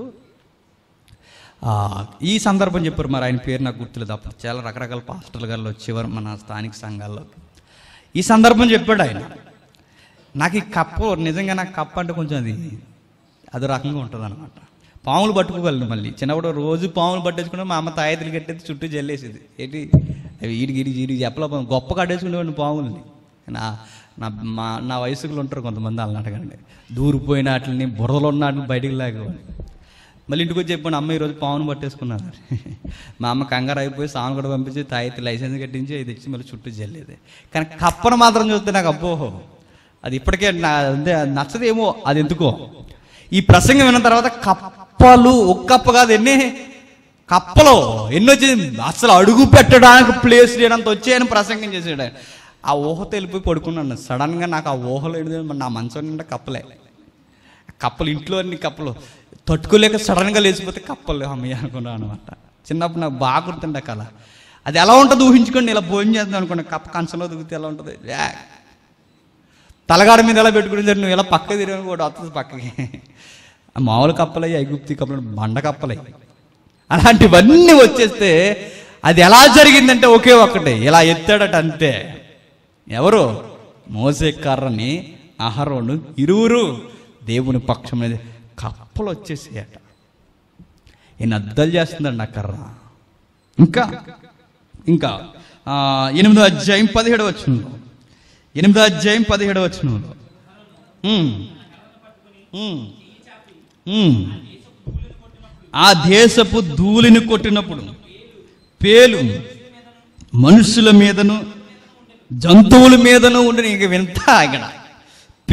ఈ సందర్భం చెప్పారు. మరి ఆయన పేరు నాకు గుర్తులేదు. అప్పుడు చాలా రకరకాల పాస్టర్ల గారు వచ్చేవారు మన స్థానిక సంఘాల్లో. ఈ సందర్భం చెప్పాడు ఆయన. నాకు ఈ కప్ప నిజంగా నాకు కప్ప అంటే కొంచెం అది అదో రకంగా ఉంటుంది అనమాట. పాములు పట్టుకోగలను. మళ్ళీ చిన్నప్పుడు రోజు పాములు పట్టేసుకుంటే మా అమ్మ తాయెత్తులు కట్టేది, చుట్టూ జల్లేసేది. ఏంటి అవి ఈడికి ఈడికి ఈడికి చెప్పలే గొప్ప కట్టేసుకునేవాడిని పాములని. నా నా మా నా వయసుకులు ఉంటారు కొంతమంది వాళ్ళని అడగండి. దూరిపోయిన వాటిని, బురదలో ఉన్న వాటిని బయటికి లాగేవాడిని. మళ్ళీ ఇంటికి వచ్చి చెప్పాను, అమ్మ ఈరోజు పామును పట్టేసుకున్నారు. మా అమ్మ కంగారు అయిపోయి సాను కూడా పంపించి తాయెత్తి లైసెన్స్ కట్టించి అది తెచ్చి మళ్ళీ చుట్టూ జల్లేది. కానీ కప్పను మాత్రం చూస్తే నాకు అబ్బోహో, అది ఇప్పటికే నా నచ్చదేమో, అది ఎందుకో. ఈ ప్రసంగం విన్న తర్వాత కప్పలు ఒక్కప్ప కాదు, ఎన్ని కప్పలు ఎన్ని వచ్చింది. అసలు అడుగు పెట్టడానికి ప్లేస్ లేనంత వచ్చాయని ప్రసంగం చేసాడు. ఆ ఊహతో వెళ్ళిపోయి పడుకున్నాను. సడన్గా నాకు ఆ ఊహలో ఏంటి, నా మంచం నిండా కప్పలే. కప్పలు ఇంట్లో అన్ని కప్పలు తట్టుకోలేక సడన్గా లేచిపోతే కప్పలు అమ్మయ్య అనుకున్నాను అనమాట. చిన్నప్పుడు నాకు బాగా గుర్తుండే కళ. అది ఎలా ఉంటుంది ఊహించుకోండి. ఇలా భోజనం చేద్దాం అనుకోండి, కప్ప కంచంలో దిగితే ఎలా ఉంటుంది, తలగాడ మీద ఎలా పెట్టుకుని నువ్వు ఇలా పక్క తిరిగి కూడా వస్తుంది పక్కకి. మామూలు కప్పలయ్యి, ఐగుప్తి కప్పలు, బండ కప్పలయ్యి, అలాంటివన్నీ వచ్చేస్తే అది ఎలా జరిగిందంటే ఒకే ఒక్కటే, ఇలా ఎత్తాడట అంతే. ఎవరు? మోసే కర్రని అహరోను ఇరువురు దేవుని పక్షం అనేది. కప్పలు వచ్చేసాయట. ఈయన అద్దలు చేస్తుందండి ఆ కర్ర. ఇంకా ఇంకా ఎనిమిదో అధ్యాయం పదిహేడు వచనంలో ఎనిమిదో అధ్యాయం పదిహేడు వచనంలో ఆ దేశపు ధూళిని కొట్టినప్పుడు పేలు మనుషుల మీదను జంతువుల మీదను ఉండి, ఇంక వింత ఇక్కడ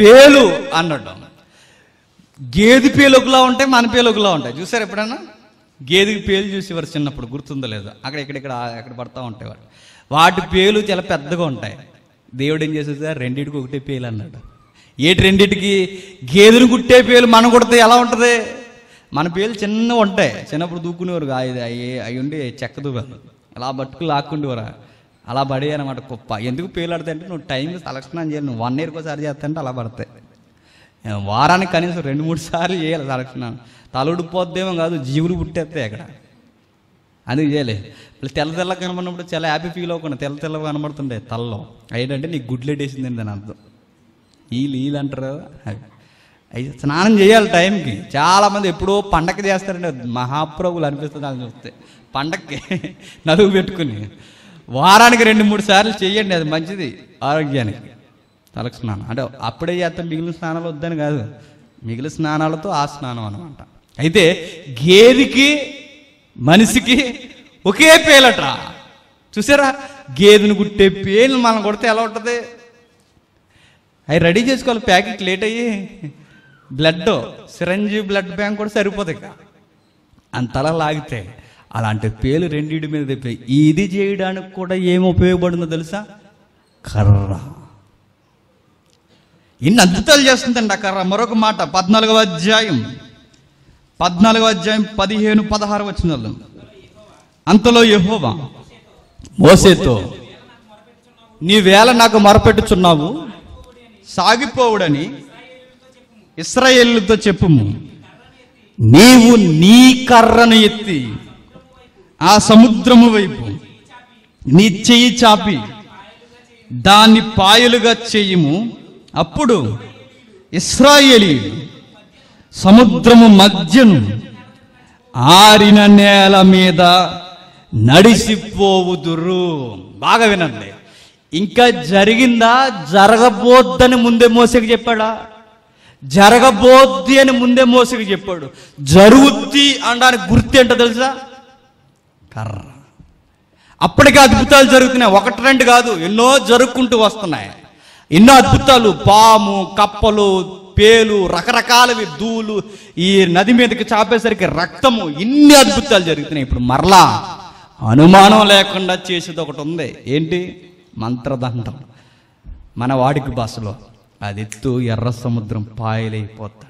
పేలు అన్నాడు. గేదె పేలు ఒకలా ఉంటాయి, మన పేలు ఒకలా ఉంటాయి. చూసారు ఎప్పుడన్నా? గేదెకి పేలు చూసేవారు చిన్నప్పుడు, గుర్తుందో లేదో, అక్కడ ఇక్కడిక్కడ ఎక్కడ పడతా ఉంటాయి. వాటి పేలు చాలా పెద్దగా ఉంటాయి. దేవుడు ఏం చేసేది, రెండింటికి ఒకటే పేలు అన్నాడు. ఏటి రెండింటికి? గేదెను కుట్టే పేలు మనం కుడితే ఎలా ఉంటుంది? మన పేలు చిన్నగా ఉంటాయి. చిన్నప్పుడు దూక్కునేవారు అది అవి అవి ఉండి చెక్క దూకాలు అలా బట్టుకు లాక్కుండేవారా, అలా పడే అనమాట కుప్ప. ఎందుకు పేలు ఆడతాయి అంటే, నువ్వు టైంకి తలస్నానం చేయాలి. నువ్వు వన్ ఇయర్కి ఒకసారి చేస్తాంటే అలా పడతాయి. వారానికి కనీసం రెండు మూడు సార్లు చేయాలి తలస్నానం. తలుడిపోద్దేమో కాదు, జీవులు పుట్టేస్తాయి అక్కడ. అది చేయాలి. తెల్ల తెల్ల కనబడినప్పుడు చాలా హ్యాపీ ఫీల్ అవ్వకుండా తెల్ల తెల్లగా కనబడుతుండే తలలో. ఏంటంటే నీకు గుడ్లెట్టేసింది దాని అర్థం. వీళ్ళు వీళ్ళు అంటారు కదా, అవి స్నానం చేయాలి టైంకి. చాలామంది ఎప్పుడో పండగ చేస్తారంటే మహాప్రభులు అనిపిస్తుంది అని చూస్తే. పండగకి నలుగు పెట్టుకుని వారానికి రెండు మూడు సార్లు చేయండి, అది మంచిది ఆరోగ్యానికి. తలకు స్నానం అంటే అప్పుడే చేస్తాం, మిగిలిన స్నానాలు వద్దని కాదు, మిగిలిన స్నానాలతో ఆ స్నానం అనమాట. అయితే గేదెకి మనిషికి ఒకే పేలట. చూసారా? గేదెను కుట్టే పేలు మనం కొడితే ఎలా ఉంటుంది? అవి రెడీ చేసుకోవాలి ప్యాకెట్ లేట్ అయ్యి. బ్లడ్ సిరంజీ బ్లడ్ బ్యాంక్ కూడా సరిపోతుంది ఇక అంతలా లాగితే. అలాంటి పేలు రెండింటి మీద తెప్పాయి. ఇది చేయడానికి కూడా ఏమి ఉపయోగపడిందో తెలుసా? కర్ర. ఇన్ని అద్భుతాలు చేస్తుందండి ఆ కర్ర. మరొక మాట, పద్నాలుగవ అధ్యాయం పద్నాలుగవ అధ్యాయం పదిహేను పదహారు వచనాలు. అంతలో యెహోవా మోసేతో, నీవేళ నాకు మొరపెట్టుచున్నావు, సాగిపోవుడని ఇశ్రాయేలుతో చెప్పుము. నీవు నీ కర్రను ఎత్తి ఆ సముద్రము వైపు నీ చెయ్యి చాపి దాన్ని పాయలుగా చెయ్యము. అప్పుడు ఇశ్రాయేలీయులు సముద్రము మధ్యను ఆరిన నేల మీద నడిసిపోవుదురు. బాగా వినండి. ఇంకా జరిగిందా? జరగబోద్దని ముందే మోసేకి చెప్పాడా? జరగబోద్ది అని ముందే మోసేకి చెప్పాడు. జరుగుద్ది అనడానికి గుర్తు ఏంటో తెలుసా? కర్ర. అప్పటికే అద్భుతాలు జరుగుతున్నాయి, ఒకటి రెండు కాదు, ఎన్నో జరుపుకుంటూ వస్తున్నాయి. ఎన్నో అద్భుతాలు, పాము, కప్పలు, పేలు, రకరకాలవి, దూలు, ఈ నది మీదకి చాపేసరికి రక్తము, ఇన్ని అద్భుతాలు జరుగుతున్నాయి. ఇప్పుడు మరలా అనుమానం లేకుండా చేసేది ఒకటి ఉంది. ఏంటి? మంత్రదండం. మన వాడికి భాషలో అది ఎత్తు ఎర్ర సముద్రం పాయలైపోతాడు.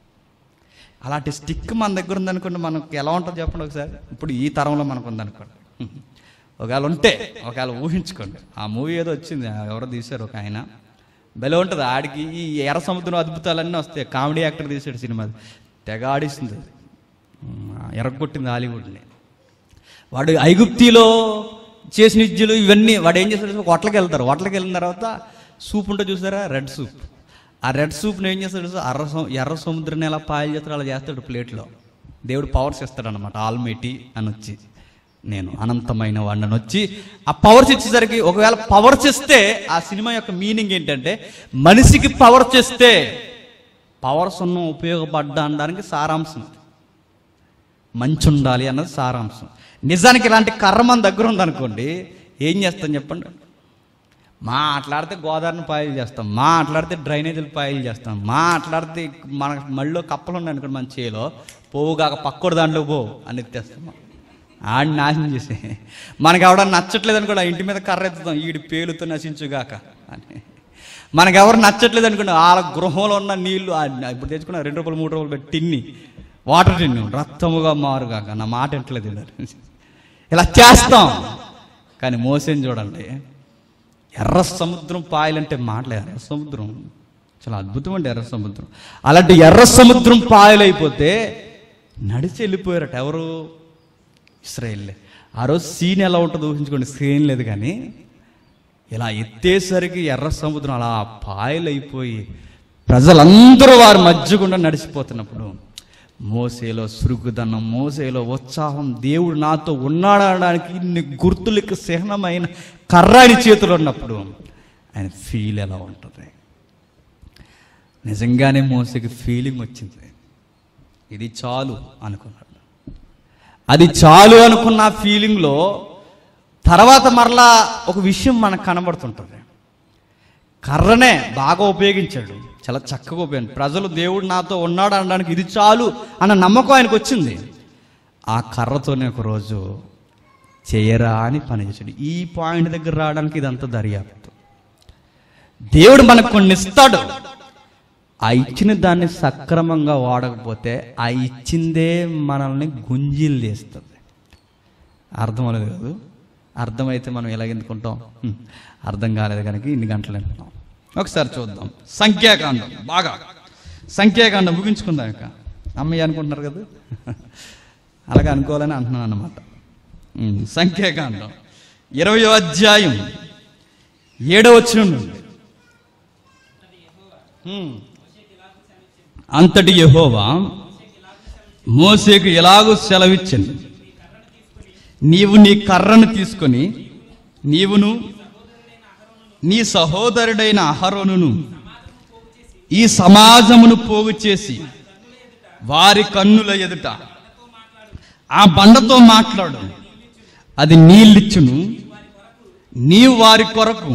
అలాంటి స్టిక్ మన దగ్గర ఉందనుకోండి, మనకు ఎలా ఉంటుంది చెప్పండి ఒకసారి. ఇప్పుడు ఈ తరంలో మనకు ఉందనుకోండి, ఒకవేళ ఉంటే ఒకవేళ ఊహించుకోండి. ఆ మూవీ ఏదో వచ్చింది, ఎవరో తీశారు ఒక ఆయన, భలే ఉంటుంది. ఆడికి ఈ ఎర్ర సముద్రం అద్భుతాలన్నీ వస్తాయి. కామెడీ యాక్టర్ తీసాడు సినిమా, తెగ ఆడిస్తుంది, ఎర్రగొట్టింది హాలీవుడ్ని. వాడు ఐగుప్తిలో చేసిన విద్యలు ఇవన్నీ వాడు ఏం చేస్తాడు? హోటల్కి వెళ్తారు. హోటల్కి వెళ్ళిన తర్వాత సూప్ ఉంటే చూసారా, రెడ్ సూప్. ఆ రెడ్ సూప్ని ఏం చేస్తాడు? ఎర్ర ఎర్ర సముద్రాన్ని ఎలా పాయలు చేస్తాడు అలా చేస్తాడు ప్లేట్లో. దేవుడు పవర్స్ ఇస్తాడు అనమాట. ఆల్మైటీ అని వచ్చి, నేను అనంతమైన వాడిని వచ్చి ఆ పవర్స్ ఇచ్చేసరికి, ఒకవేళ పవర్స్ ఇస్తే ఆ సినిమా యొక్క మీనింగ్ ఏంటంటే, మనిషికి పవర్స్ ఇస్తే పవర్స్ ఉన్న ఉపయోగపడ్డా అనడానికి సారాంశం. మంచి ఉండాలి అన్నది సారాంశం. నిజానికి ఇలాంటి కర్ర మన దగ్గర ఉందనుకోండి, ఏం చేస్తాం చెప్పండి? మాట్లాడితే గోదావరిని పాయలు చేస్తాం, మాట్లాడితే డ్రైనేజీలు పాయలు చేస్తాం, మాట్లాడితే మన మళ్ళీ కప్పలు ఉన్నాయి అనుకోండి మన చేలో, పోవుగాక పక్కడు దాంట్లో పో అని ఎత్తేస్తాం. ఆడిని నాశనం చేసి, మనకి ఎవడన్నా నచ్చట్లేదు అనుకోండి, ఆ ఇంటి మీద కర్ర ఎత్తుతాం, ఈడి పేలుతో నశించుగాక అని. మనకి ఎవరు నచ్చట్లేదు అనుకోండి, వాళ్ళ గృహంలో ఉన్న నీళ్లు ఇప్పుడు తెచ్చుకున్న రెండు రూపాయలు మూడు రూపాయలు పెట్టి టిన్ని, వాటర్ టిన్ను, రక్తముగా మారుగాక. నా మాట ఎంటలేదు, ఇలా చేస్తాం. కానీ మోసేని చూడండి, ఎర్ర సముద్రం పాయలంటే మాటలే. ఎర్ర సముద్రం చాలా అద్భుతం అండి, ఎర్ర సముద్రం. అలాంటి ఎర్ర సముద్రం పాయలైపోతే నడిచి వెళ్ళిపోయారట. ఎవరు? ఇశ్రాయేలే. ఆ రోజు సీన్ ఎలా ఉంటుందో ఊహించుకోండి. సీన్ లేదు కానీ ఇలా ఎత్తేసరికి ఎర్ర సముద్రం అలా పాయలైపోయి ప్రజలందరూ వారి మధ్య గుండా నడిచిపోతున్నప్పుడు మోసేలో సురుగుదనం, మోసేలో ఉత్సాహం, దేవుడు నాతో ఉన్నాడనడానికి ఇన్ని గుర్తులకు చిహ్నమైన కర్రాని చేతులు ఉన్నప్పుడు ఆయన ఫీల్ ఎలా ఉంటుంది? నిజంగానే మోసేకి ఫీలింగ్ వచ్చింది, ఇది చాలు అనుకున్నాడు. అది చాలు అనుకున్న ఫీలింగ్లో తర్వాత మరలా ఒక విషయం మనకు కనబడుతుంటుంది. కర్రనే బాగా ఉపయోగించాడు, చాలా చక్కగా ఉపయోగం. ప్రజలు దేవుడు నాతో ఉన్నాడు అనడానికి ఇది చాలు అన్న నమ్మకం ఆయనకు వచ్చింది. ఆ కర్రతోనే ఒకరోజు చేయరా అని పని చేశాడు. ఈ పాయింట్ దగ్గర రావడానికి ఇదంతా దర్యాప్తు. దేవుడు మనకు కొన్ని ఇస్తాడు, ఆ ఇచ్చిన దాన్ని సక్రమంగా వాడకపోతే ఆ ఇచ్చిందే మనల్ని గుంజీలు తీస్తుంది. అర్థం అనేది కాదు, అర్థమైతే మనం ఎలాగెందుకుంటాం, అర్థం కాలేదు కనుక ఇన్ని గంటలు అనుకున్నాం. ఒకసారి చూద్దాం సంఖ్యాకాండం. బాగా సంఖ్యాకాండం ముగించుకుందాం. ఇక అమ్మయ్య అనుకుంటున్నారు కదా, అలాగే అనుకోవాలని అంటున్నాను అన్నమాట. సంఖ్యాకాండం ఇరవయో అధ్యాయం ఏడవ వచనం నుండి. అంతటి యెహోవా మోషేకు ఎలాగూ సెలవిచ్చింది, నీవు నీ కర్రను తీసుకొని నీవును నీ సహోదరుడైన అహరోనును ఈ సమాజమును పోగు చేసి వారి కన్నుల ఎదుట ఆ బండతో మాట్లాడు, అది నీళ్ళిచ్చును. నీవు వారి కొరకు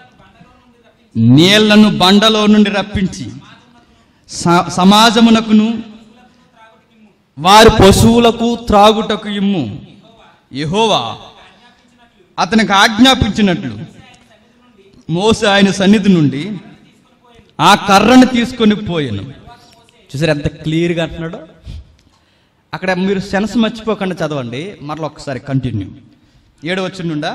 నీళ్లను బండలో నుండి రప్పించి సమాజమునకును వారి పశువులకు త్రాగుటకు ఇమ్ము. యెహోవా అతనికి ఆజ్ఞాపించినట్లు మోసే ఆయన సన్నిధి నుండి ఆ కర్రను తీసుకొని పోయాను. చూసారు ఎంత క్లియర్గా అంటున్నాడు. అక్కడ మీరు సెన్స్ మర్చిపోకుండా చదవండి, మరలా ఒకసారి కంటిన్యూ. ఏడవచ్చును నుండా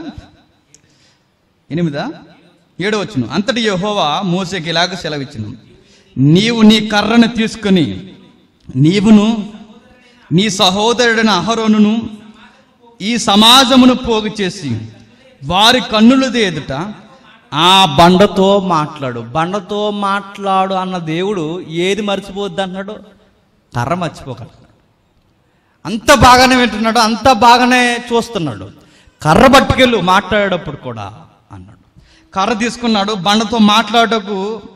ఎనిమిదా ఏడవచ్చును. అంతటి యెహోవా మోసేకి ఇలాగ సెలవిచ్చును, నీవు నీ కర్రను తీసుకొని నీవును నీ సహోదరుడైన అహరోనును ఈ సమాజమును పోగు చేసి వారి కన్నుల ఎదుట ఆ బండతో మాట్లాడు. బండతో మాట్లాడు అన్న దేవుడు ఏది మర్చిపోద్ది అంటున్నాడు? కర్ర మర్చిపోగలడు. అంత బాగానే వింటున్నాడు, అంత బాగానే చూస్తున్నాడు. కర్ర పట్టుకెళ్ళు మాట్లాడేటప్పుడు కూడా అన్నాడు. కర్ర తీసుకున్నాడు, బండతో మాట్లాడటకు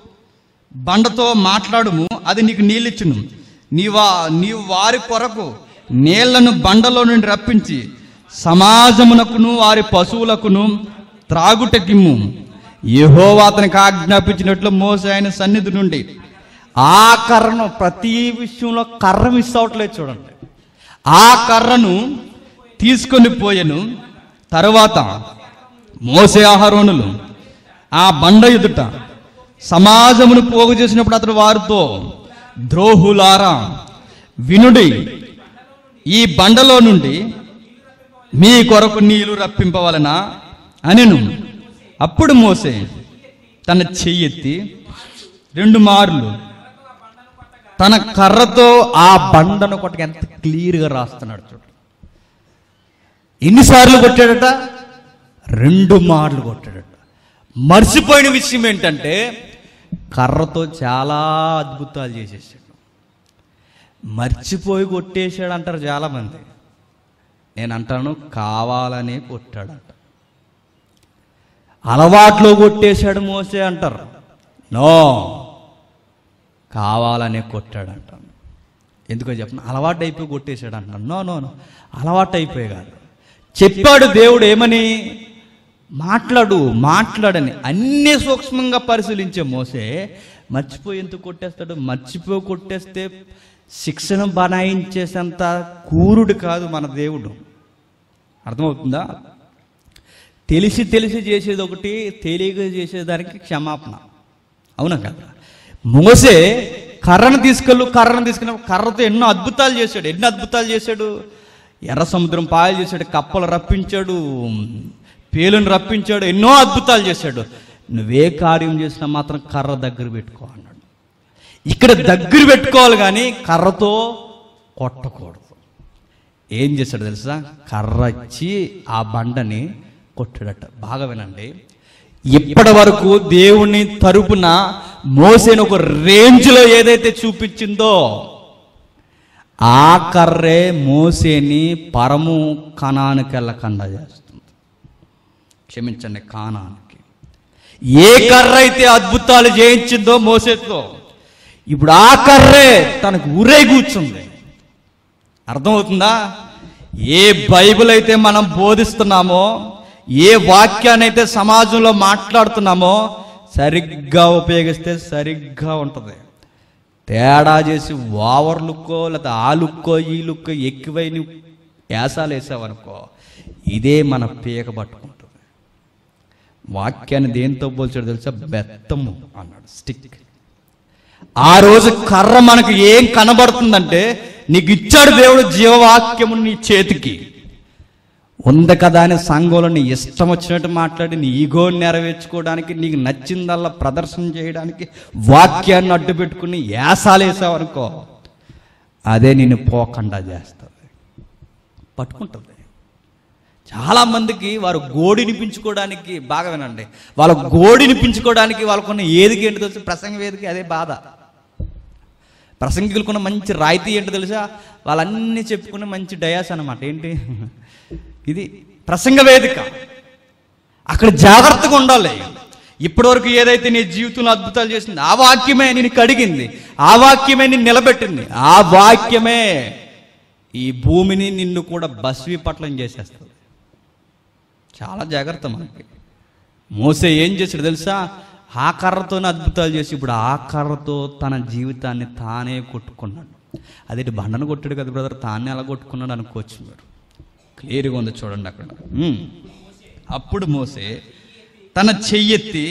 బండతో మాట్లాడుము, అది నీకు నీళ్ళిచ్చును. నీవా నీవు వారి కొరకు నీళ్లను బండలో నుండి రప్పించి సమాజమునకును వారి పశువులకును త్రాగుటకిమ్ము. యెహోవా అతనికి ఆజ్ఞాపించినట్లు మోసే ఆయన సన్నిధి నుండి ఆ కర్రను, ప్రతి విషయంలో కర్ర మిస్ అవట్లేదు చూడండి, ఆ కర్రను తీసుకొని పోయెను. తరువాత మోసే అహరోనులు ఆ బండ ఎదుట సమాజమును పోగు చేసినప్పుడు అతడు వారితో, ద్రోహులారా వినుడి, ఈ బండలో నుండి మీ కొరకు నీళ్లు రప్పింపవలనా అనెను. అప్పుడు మోసే తన చెయ్యెత్తి రెండు మార్లు తన కర్రతో ఆ బండను కొట్టక, ఎంత క్లియర్గా రాస్తున్నాడు చూడండి. ఎన్నిసార్లు కొట్టాడట? రెండు మార్లు కొట్టాడట. మర్చిపోయిన విషయం ఏంటంటే కర్రతో చాలా అద్భుతాలు చేసేసాడు. మర్చిపోయి కొట్టేశాడు అంటారు చాలామంది. నేను అంటాను కావాలనే కొట్టాడట. అలవాట్లో కొట్టేశాడు మోసే అంటారు. నో, కావాలనే కొట్టాడు అంటాను. ఎందుకో చెప్పను, అలవాటు అయిపోయి కొట్టేశాడు అంటాను. నో నో నో అలవాటు అయిపోయి కాదు. చెప్పాడు దేవుడు ఏమని, మాట్లాడు మాట్లాడని. అన్నీ సూక్ష్మంగా పరిశీలించే మోసే మర్చిపోయి ఎందుకు కొట్టేస్తాడు? మర్చిపోయి కొట్టేస్తే శిక్షణ బనాయించేసేంత కూరుడు కాదు మన దేవుడు. అర్థమవుతుందా? తెలిసి తెలిసి చేసేది ఒకటి, తెలియక చేసేదానికి క్షమాపణ. అవునా కదా? మోసే కర్రను తీసుకెళ్ళు కర్రను తీసుకున్న కర్రతో ఎన్నో అద్భుతాలు చేశాడు. ఎన్నో అద్భుతాలు చేశాడు. ఎర్ర సముద్రం పాయలు చేశాడు, కప్పలు రప్పించాడు, పేలును రప్పించాడు, ఎన్నో అద్భుతాలు చేశాడు. నువ్వే కార్యం చేసినా మాత్రం కర్ర దగ్గర పెట్టుకో అన్నాడు. ఇక్కడ దగ్గర పెట్టుకోవాలి కానీ కర్రతో కొట్టకూడదు. ఏం చేశాడు తెలుసా? కర్ర ఇచ్చి ఆ బండని కొట్టాడట. బాగా వినండి. ఇప్పటి వరకు దేవుని తరపున మోసేను ఒక రేంజ్లో ఏదైతే చూపించిందో ఆ కర్రే మోసేని పరము కనానికి వెళ్ళకుండా చేస్తుంది. క్షమించండి, కానానికి. ఏ కర్ర అయితే అద్భుతాలు చేయించిందో మోసేతో, ఇప్పుడు ఆ కర్రే తనకు ఊరే కూర్చుంది. అర్థమవుతుందా? ఏ బైబిల్ అయితే మనం బోధిస్తున్నామో, ఏ వాక్యాన్ని అయితే సమాజంలో మాట్లాడుతున్నామో, సరిగ్గా ఉపయోగిస్తే సరిగ్గా ఉంటుంది. తేడా చేసి ఓవర్ లుక్కో లేకపోతే ఆ లుక్కో ఈ లుక్కో ఎక్కువైన యాసాలు వేసావనుకో ఇదే మన పీక పట్టుకుంటుంది. వాక్యాన్ని దేంతో పోల్చాడు తెలుసా? బెత్తము అన్నాడు, స్టిక్. ఆ రోజు కర్ర మనకు ఏం కనబడుతుందంటే నీకు ఇచ్చాడు దేవుడు జీవవాక్యము నీ చేతికి ఉంది కదా అని సంఘంలో నీ ఇష్టం వచ్చినట్టు మాట్లాడి నీ ఈగోని నెరవేర్చుకోవడానికి నీకు నచ్చిందల్లా ప్రదర్శన చేయడానికి వాక్యాన్ని అడ్డు పెట్టుకుని యాసాలు వేసావనుకో అదే నిన్ను పోకుండా చేస్తుంది, పట్టుకుంటుంది. చాలామందికి వారు గోడినిపించుకోవడానికి, బాగా వినండి, వాళ్ళ గోడినిపించుకోవడానికి వాళ్ళకున్న ఏదికి ఏంటో తెలుసు? ప్రసంగ వేదిక. అదే బాధ. ప్రసంగికులకున్న మంచి రాయితీ ఏంటో తెలుసా? వాళ్ళన్నీ చెప్పుకునే మంచి డయాస్ అన్నమాట. ఏంటి ఇది? ప్రసంగ వేదిక. అక్కడ జాగ్రత్తగా ఉండాలి. ఇప్పటివరకు ఏదైతే నీ జీవితంలో అద్భుతాలు చేసింది ఆ వాక్యమే నేను కడిగింది, ఆ వాక్యమే నిన్ను నిలబెట్టింది, ఆ వాక్యమే ఈ భూమిని నిన్ను కూడా భస్మీపట్లం చేసేస్తుంది. చాలా జాగ్రత్త మనకి. మోసే ఏం చేశాడు తెలుసా? ఆ కర్రతోనే అద్భుతాలు చేసి ఇప్పుడు ఆ కర్రతో తన జీవితాన్ని తానే కొట్టుకున్నాడు. అదేంటి బండను కొట్టాడు కదా బ్రదర్, తానే ఎలా కొట్టుకున్నాడు అనుకోవచ్చు మీరు. క్లియర్గా ఉంది చూడండి అక్కడ. అప్పుడు మోసే తన చెయ్యెత్తి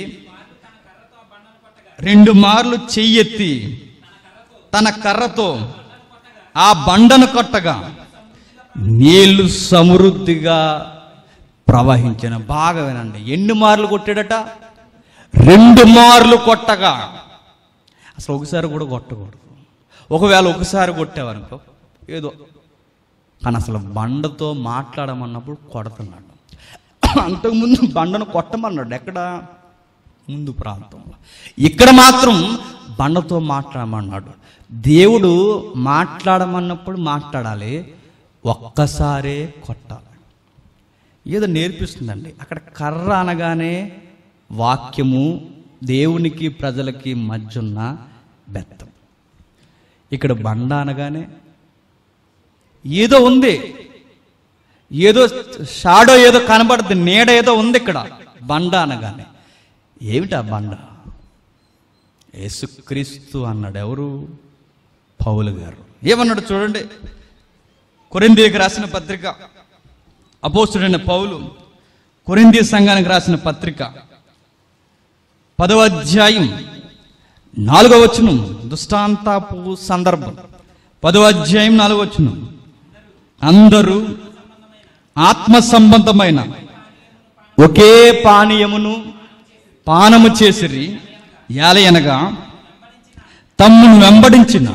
రెండు మార్లు చెయ్యెత్తి తన కర్రతో ఆ బండను కొట్టగా నీళ్లు సమృద్ధిగా ప్రవహించిన. బాగా వినండి, ఎన్ని మార్లు కొట్టాడట? రెండు మార్లు కొట్టగా. అసలు ఒకసారి కూడా కొట్టకూడదు. ఒకవేళ ఒకసారి కొట్టావనుకో ఏదో, కానీ అసలు బండతో మాట్లాడమన్నప్పుడు కొడుతున్నాడు. అంతకుముందు బండను కొట్టమన్నాడు ఎక్కడ? ముందు ప్రాంతంలో. ఇక్కడ మాత్రం బండతో మాట్లాడమన్నాడు. దేవుడు మాట్లాడమన్నప్పుడు మాట్లాడాలి, ఒక్కసారే కొట్టాలి. ఏదో నేర్పిస్తుందండి అక్కడ. కర్ర అనగానే వాక్యము, దేవునికి ప్రజలకి మధ్య ఉన్న బెత్తం. ఇక్కడ బండ అనగానే ఏదో ఉంది, ఏదో షాడో ఏదో కనబడుతుంది, నీడ ఏదో ఉంది ఇక్కడ. బండ అనగానే ఏమిటా బండ? యేసుక్రీస్తు అన్నాడు. ఎవరు? పౌలు గారు. ఏమన్నాడు చూడండి. కొరింథీయులకు రాసిన పత్రిక, అపోస్తలుడైన పౌలు కొరింథీ సంఘానికి రాసిన పత్రిక పదవ అధ్యాయం నాలుగవ వచనం, దృష్టాంతపు సందర్భం. పదవ అధ్యాయం నాలుగవ వచనం, అందరూ ఆత్మ సంబంధమైన ఒకే పానీయమును పానము చేసిరి, యాలయనగా తమ్మును వెంబడించిన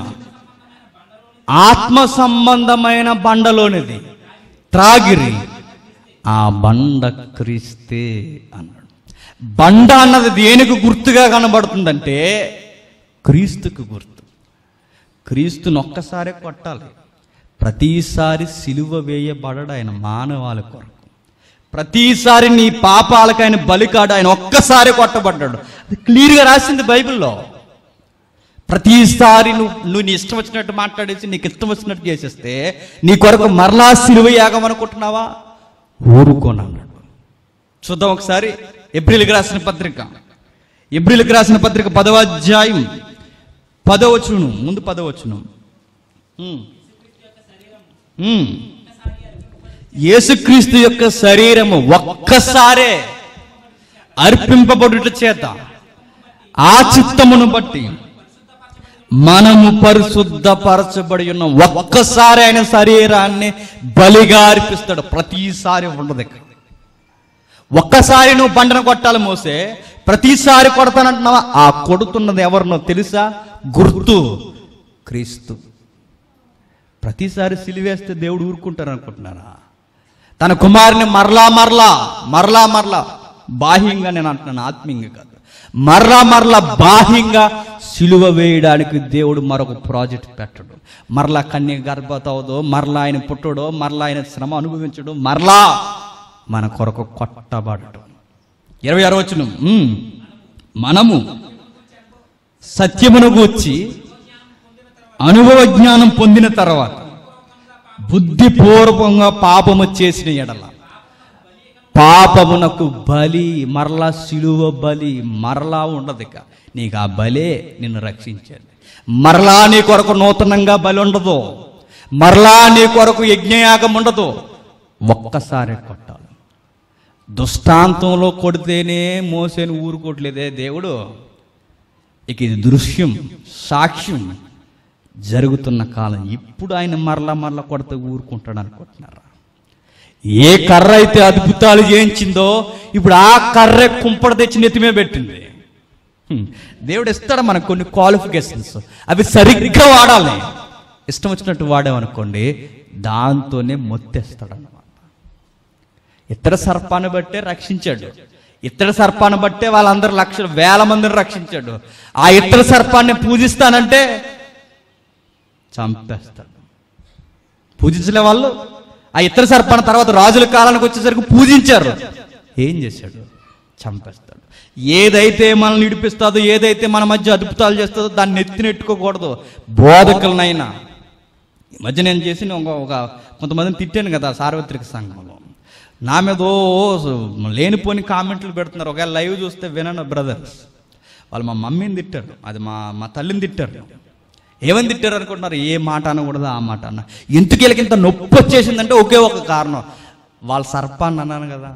ఆత్మ సంబంధమైన బండలోనిది త్రాగిరి, ఆ బండ క్రీస్తే అన్నాడు. బండ అన్నది దేనికి గుర్తుగా కనబడుతుందంటే క్రీస్తుకు గుర్తు. క్రీస్తుని ఒక్కసారే కొట్టాలి. ప్రతిసారి సిలువ వేయబడడు ఆయన మానవాళి కొరకు. ప్రతిసారి నీ పాపాలకు ఆయన బలికాడు, ఆయన ఒక్కసారి కొట్టబడ్డాడు. అది క్లియర్గా రాసింది బైబిల్లో. ప్రతిసారి నువ్వు నువ్వు నీ ఇష్టం వచ్చినట్టు మాట్లాడేసి నీకు ఇష్టం వచ్చినట్టు చేసేస్తే నీ కొరకు మరలా సిలువ యాగం అనుకుంటున్నావా? ఊరుకోనన్నాడు. చూద్దాం ఒకసారి ఎబ్రిల్కి రాసిన పత్రిక, ఎబ్రిల్కి రాసిన పత్రిక పదవ అధ్యాయం పదవచనం, ముందు పదవచనం. యేసుక్రీస్తు యొక్క శరీరము ఒక్కసారే అర్పింపబడుట చేత ఆ చిత్తమును బట్టి మనము పరిశుద్ధపరచబడి ఉన్నాం. ఒక్కసారి ఆయన శరీరాన్ని బలిగా అర్పిస్తాడు. ప్రతిసారి ఉండదు. ఒక్కసారి నువ్వు బండను కొట్టాలి మోసే, ప్రతిసారి కొడతానంటున్నావా? ఆ కొడుతున్నది ఎవరినో తెలుసా? గుర్తు క్రీస్తు. ప్రతిసారి సిలివేస్తే దేవుడు ఊరుకుంటారు అనుకుంటున్నారా? తన కుమారుని మరలా మరలా మరలా మరలా బాహ్యంగా, నేను అంటున్నాను ఆత్మీయంగా కాదు, మరలా మరలా బాహ్యంగా సిలువ వేయడానికి దేవుడు మరొక ప్రాజెక్ట్ పెట్టడు. మరలా కన్య గర్భవతి అవదో, మరలా ఆయన పుట్టడో, మరలా ఆయన శ్రమ అనుభవించడం, మరలా మన కొరకు కొట్టబడటం. ఇరవై ఆరు వచనం, మనము సత్యమును గూర్చి అనుభవ జ్ఞానం పొందిన తర్వాత బుద్ధిపూర్వకంగా పాపము చేసిన ఎడల పాపమునకు బలి, మరలా సిలువ బలి మరలా ఉండదు. ఇక నీకు ఆ బలే నిన్ను రక్షించేది. మరలా నీ కొరకు నూతనంగా బలి ఉండదు, మరలా నీ కొరకు యజ్ఞయాగం ఉండదు. ఒక్కసారి కొట్టాలి. దుష్టాంతంలో కొడితేనే మోసేని ఊరుకోవట్లేదే దేవుడు. ఇక ఇది దృశ్యం, సాక్ష్యం జరుగుతున్న కాలం. ఇప్పుడు ఆయన మరలా మరలా కొడితే ఊరుకుంటాడు అనుకుంటున్నారా? ఏ కర్ర అయితే అద్భుతాలు చేయించిందో ఇప్పుడు ఆ కర్ర కుంపడ తెచ్చి నెత్తిమే పెట్టింది. దేవుడు ఇస్తాడు మనకు కొన్ని క్వాలిఫికేషన్స్, అవి సరిగ్గా వాడాలి. ఇష్టం వచ్చినట్టు వాడామనుకోండి దాంతోనే మొత్తేస్తాడు అన్నమాట. ఇతర సర్పాన్ని బట్టే రక్షించాడు, ఇతర సర్పాన్ని బట్టే వాళ్ళందరూ లక్షల వేల మందిని రక్షించాడు. ఆ ఇతర సర్పాన్ని పూజిస్తానంటే చంపేస్తాడు. పూజించలే వాళ్ళు. ఆ ఇతర సర్పాన్ని తర్వాత రాజుల కాలానికి వచ్చేసరికి పూజించారు. ఏం చేశాడు? చంపేస్తాడు. ఏదైతే మనల్ని నిడిపిస్తుందో, ఏదైతే మన మధ్య అద్భుతాలు చేస్తుందో దాన్ని నెత్తినెట్టుకోకూడదు. బోధకులనైనా ఈ మధ్య నేను చేసి ఒక ఒక కొంతమందిని తిట్టాను కదా సార్వత్రిక సంఘంలో. నా మీద లేనిపోని కామెంట్లు పెడుతున్నారు. ఒకవేళ లైవ్ చూస్తే వినండి బ్రదర్స్. వాళ్ళు మా మమ్మీని తిట్టారు, అది మా మా తల్లిని తిట్టారు. ఏమని తిట్టారు అనుకుంటున్నారు? ఏ మాట అనకూడదు, ఆ మాట అన్న. ఎందుకు వీళ్ళకి ఇంత నొప్పి వచ్చేసిందంటే ఒకే ఒక కారణం, వాళ్ళ సర్పాన్ని అన్నాను కదా.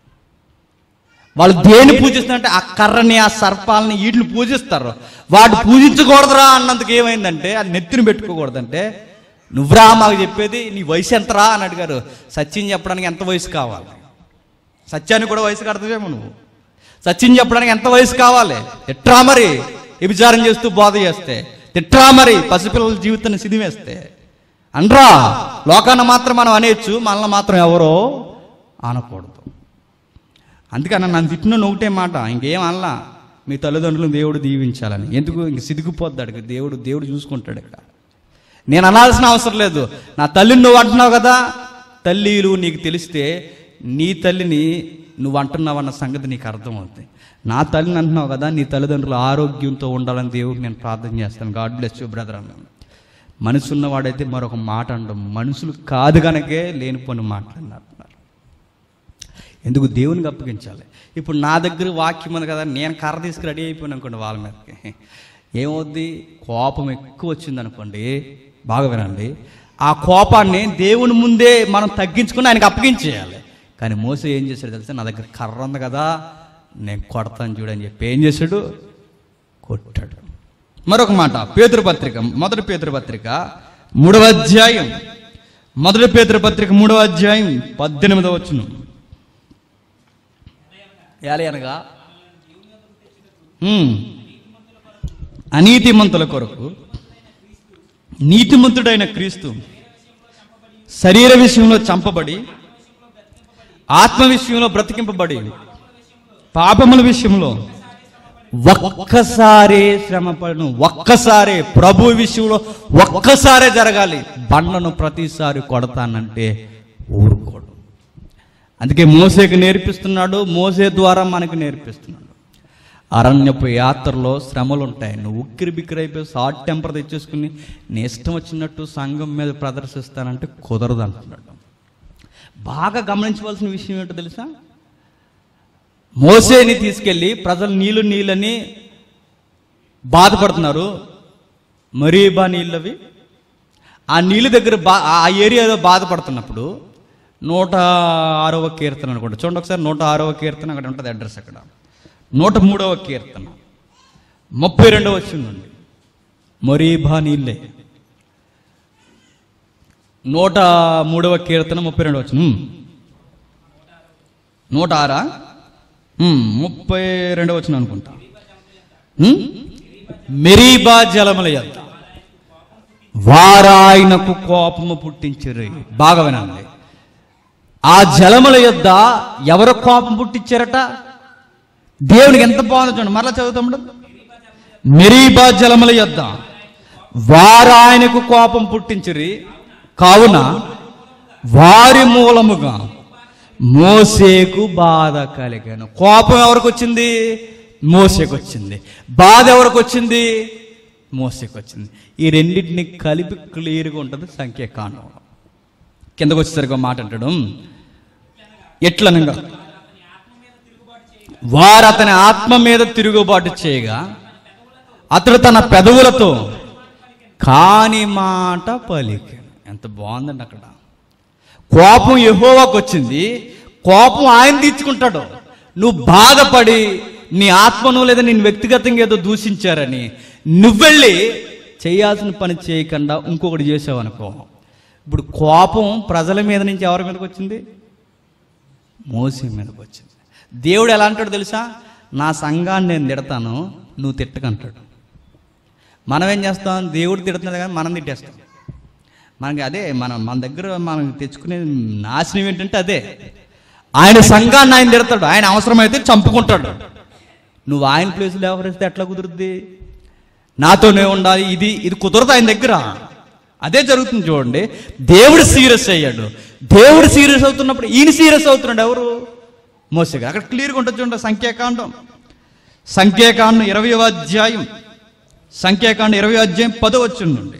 వాళ్ళు దేన్ని పూజిస్తారంటే ఆ కర్రని, ఆ సర్పాలని, వీటిని పూజిస్తారు. వాటి పూజించకూడదురా అన్నందుకు ఏమైందంటే, అది నెత్తిని పెట్టుకోకూడదంటే, నువ్వురా మాకు చెప్పేది, నీ వయసు ఎంతరా అని అడిగారు. సత్యం చెప్పడానికి ఎంత వయసు కావాలి? సత్యాన్ని కూడా వయసు కడతావేమో నువ్వు. సత్యం చెప్పడానికి ఎంత వయసు కావాలి? తిట్రా మరి వ్యభిచారం చేస్తూ బోధ చేస్తే, తిట్రా మరి పసిపిల్లల జీవితాన్ని సిదివేస్తే. అనరా, లోకాన్ని మాత్రం మనం అనేయచ్చు, మనల్ని మాత్రం ఎవరో అనకూడదు. అందుకని నన్ను తిట్టిన ఒకటే మాట, ఇంకేం అనలా, మీ తల్లిదండ్రులను దేవుడు దీవించాలని. ఎందుకు? ఇంక సిదిగిపోద్దాడు దేవుడు, దేవుడు చూసుకుంటాడు. ఇక్కడ నేను అనాల్సిన అవసరం లేదు. నా తల్లిని నువ్వు అంటున్నావు కదా, తల్లిలు నీకు తెలిస్తే నీ తల్లిని నువ్వు అంటున్నావు అన్న సంగతి నీకు అర్థమవుతుంది. నా తల్లిని అంటున్నావు కదా, నీ తల్లిదండ్రులు ఆరోగ్యంతో ఉండాలని దేవుడికి నేను ప్రార్థన చేస్తాను. గాడ్ బ్లెస్ యు బ్రదర్ అన్నాను. మనసు ఉన్నవాడైతే మరొక మాట అంటాం, మనుషులు కాదు కనుకే లేనిపోని మాట్లాడినారు. ఎందుకు? దేవునికి అప్పగించాలి. ఇప్పుడు నా దగ్గర వాక్యం ఉంది కదా, నేను కర్ర తీసుకు రెడీ అయిపోయాను అనుకోండి వాళ్ళ మీదకి, ఏమవుద్ది? కోపం ఎక్కువ వచ్చింది అనుకోండి, బాగా వినండి, ఆ కోపాన్ని దేవుని ముందే మనం తగ్గించుకుని ఆయనకు అప్పగించేయాలి. కానీ మోసే ఏం చేశాడు తెలుసా? నా దగ్గర కర్ర ఉంది కదా, నేను కొడతాను చూడని చెప్పి ఏం చేశాడు? కొట్టాడు. మరొక మాట, పేతురు పత్రిక, మొదటి పేతురు పత్రిక మూడవ అధ్యాయం, మొదటి పేతురు పత్రిక మూడవ అధ్యాయం పద్దెనిమిదవ వచనం. ఏలి అనగా అనీతిమంతుల కొరకు నీతిమంతుడైన క్రీస్తు శరీర విషయంలో చంపబడి, ఆత్మ విషయంలో బ్రతికింపబడి, పాపముల విషయంలో ఒక్కసారే శ్రమపడను. ఒక్కసారే ప్రభు విషయంలో ఒక్కసారే జరగాలి. బండను ప్రతిసారి కొడతానంటే ఊరుకోడు. అందుకే మోసేకి నేర్పిస్తున్నాడు, మోసే ద్వారా మనకు నేర్పిస్తున్నాడు. అరణ్యపు యాత్రలో శ్రమలు ఉంటాయి. నువ్వు ఉక్కిరి బిక్కిరి అయిపోయి షార్ట్ టెంపర్ తెచ్చేసుకుని నీ ఇష్టం వచ్చినట్టు సంఘం మీద ప్రదర్శిస్తానంటే కుదరదు అంటున్నాడు. బాగా గమనించవలసిన విషయం ఏంటో తెలుసా? మోసేని తీసుకెళ్ళి ప్రజలు నీళ్ళు నీళ్ళని బాధపడుతున్నారు. మరీబా నీళ్ళవి, ఆ నీళ్ళ దగ్గర బా ఆ ఏరియాలో బాధపడుతున్నప్పుడు నూట ఆరవ కీర్తన అనుకుంటా, చూడండి ఒకసారి. నూట ఆరవ కీర్తన అక్కడ ఉంటుంది అడ్రస్. అక్కడ నూట మూడవ కీర్తన ముప్పై రెండవ వచ్చిందండి. మరీబా నీళ్ళే. నూట మూడవ కీర్తన ముప్పై రెండవ వచ్చిన నూట ఆరా ముప్పై రెండవ వచ్చిన అనుకుంటా. మెరీబా జలముల యొద్ద వారాయనకు కోపము పుట్టించారు. బాగా వినండి, ఆ జలముల యొద్ద ఎవరు కోపం పుట్టించారట? దేవునికి ఎంత బాగుందో చూడండి. మరలా చదువుతాడు. మెరీబా జలముల యొద్ద వారాయనకు కోపం పుట్టించిరి, కావున వారి మూలముగా మోసేకు బాధ కలిగాను. కోపం ఎవరికి వచ్చింది? మోసేకు వచ్చింది. బాధ ఎవరికి వచ్చింది? మోసేకు వచ్చింది. ఈ రెండింటిని కలిపి క్లియర్గా ఉంటుంది సంఖ్యాకాండం. కిందకు వచ్చేసరికి మాట అంటాడు, ఎట్లనగా వారు అతని ఆత్మ మీద తిరుగుబాటు చేయగా అతడు తన పెదవులతో కాని మాట పలికాడు. ఎంత బాగుందండి అక్కడ. కోపం యెహోవాకు వచ్చింది, కోపం ఆయన తీర్చుకుంటాడు. నువ్వు బాధపడి నీ ఆత్మను లేదా నేను వ్యక్తిగతంగా ఏదో దూషించారని నువ్వెళ్ళి చేయాల్సిన పని చేయకుండా ఇంకొకటి చేసావు అనుకో, ఇప్పుడు కోపం ప్రజల మీద నుంచి ఎవరి మీదకి వచ్చింది? మోసే మీదకి వచ్చింది. దేవుడు ఎలా అంటాడు తెలుసా? నా సంఘాన్ని నేను తిడతాను, నువ్వు తిట్టకంటాడు. మనం ఏం చేస్తాం? దేవుడు తిడుతున్నాడు కానీ మనం తిట్టేస్తాం. మనకి అదే మనం మన దగ్గర మనం తెచ్చుకునే నాశనం ఏంటంటే అదే. ఆయన సంఘాన్ని ఆయన తిడతాడు, ఆయన అవసరమైతే చంపుకుంటాడు. నువ్వు ఆయన ప్లేస్లో ఎవరిస్తే ఎట్లా కుదురుద్ది? నాతోనే ఉండాలి, ఇది ఇది కుదరదు ఆయన దగ్గర. అదే జరుగుతుంది చూడండి. దేవుడు సీరియస్ అయ్యాడు. దేవుడు సీరియస్ అవుతున్నప్పుడు ఈయన సీరియస్ అవుతున్నాడు. ఎవరు? మోసే గారు. అక్కడ క్లియర్గా ఉంటుంది చూడండి. సంఖ్యాకాండం సంఖ్యాకాండం ఇరవై అధ్యాయం సంఖ్యాకాండం ఇరవై అధ్యాయం పదో వచనం నుండి.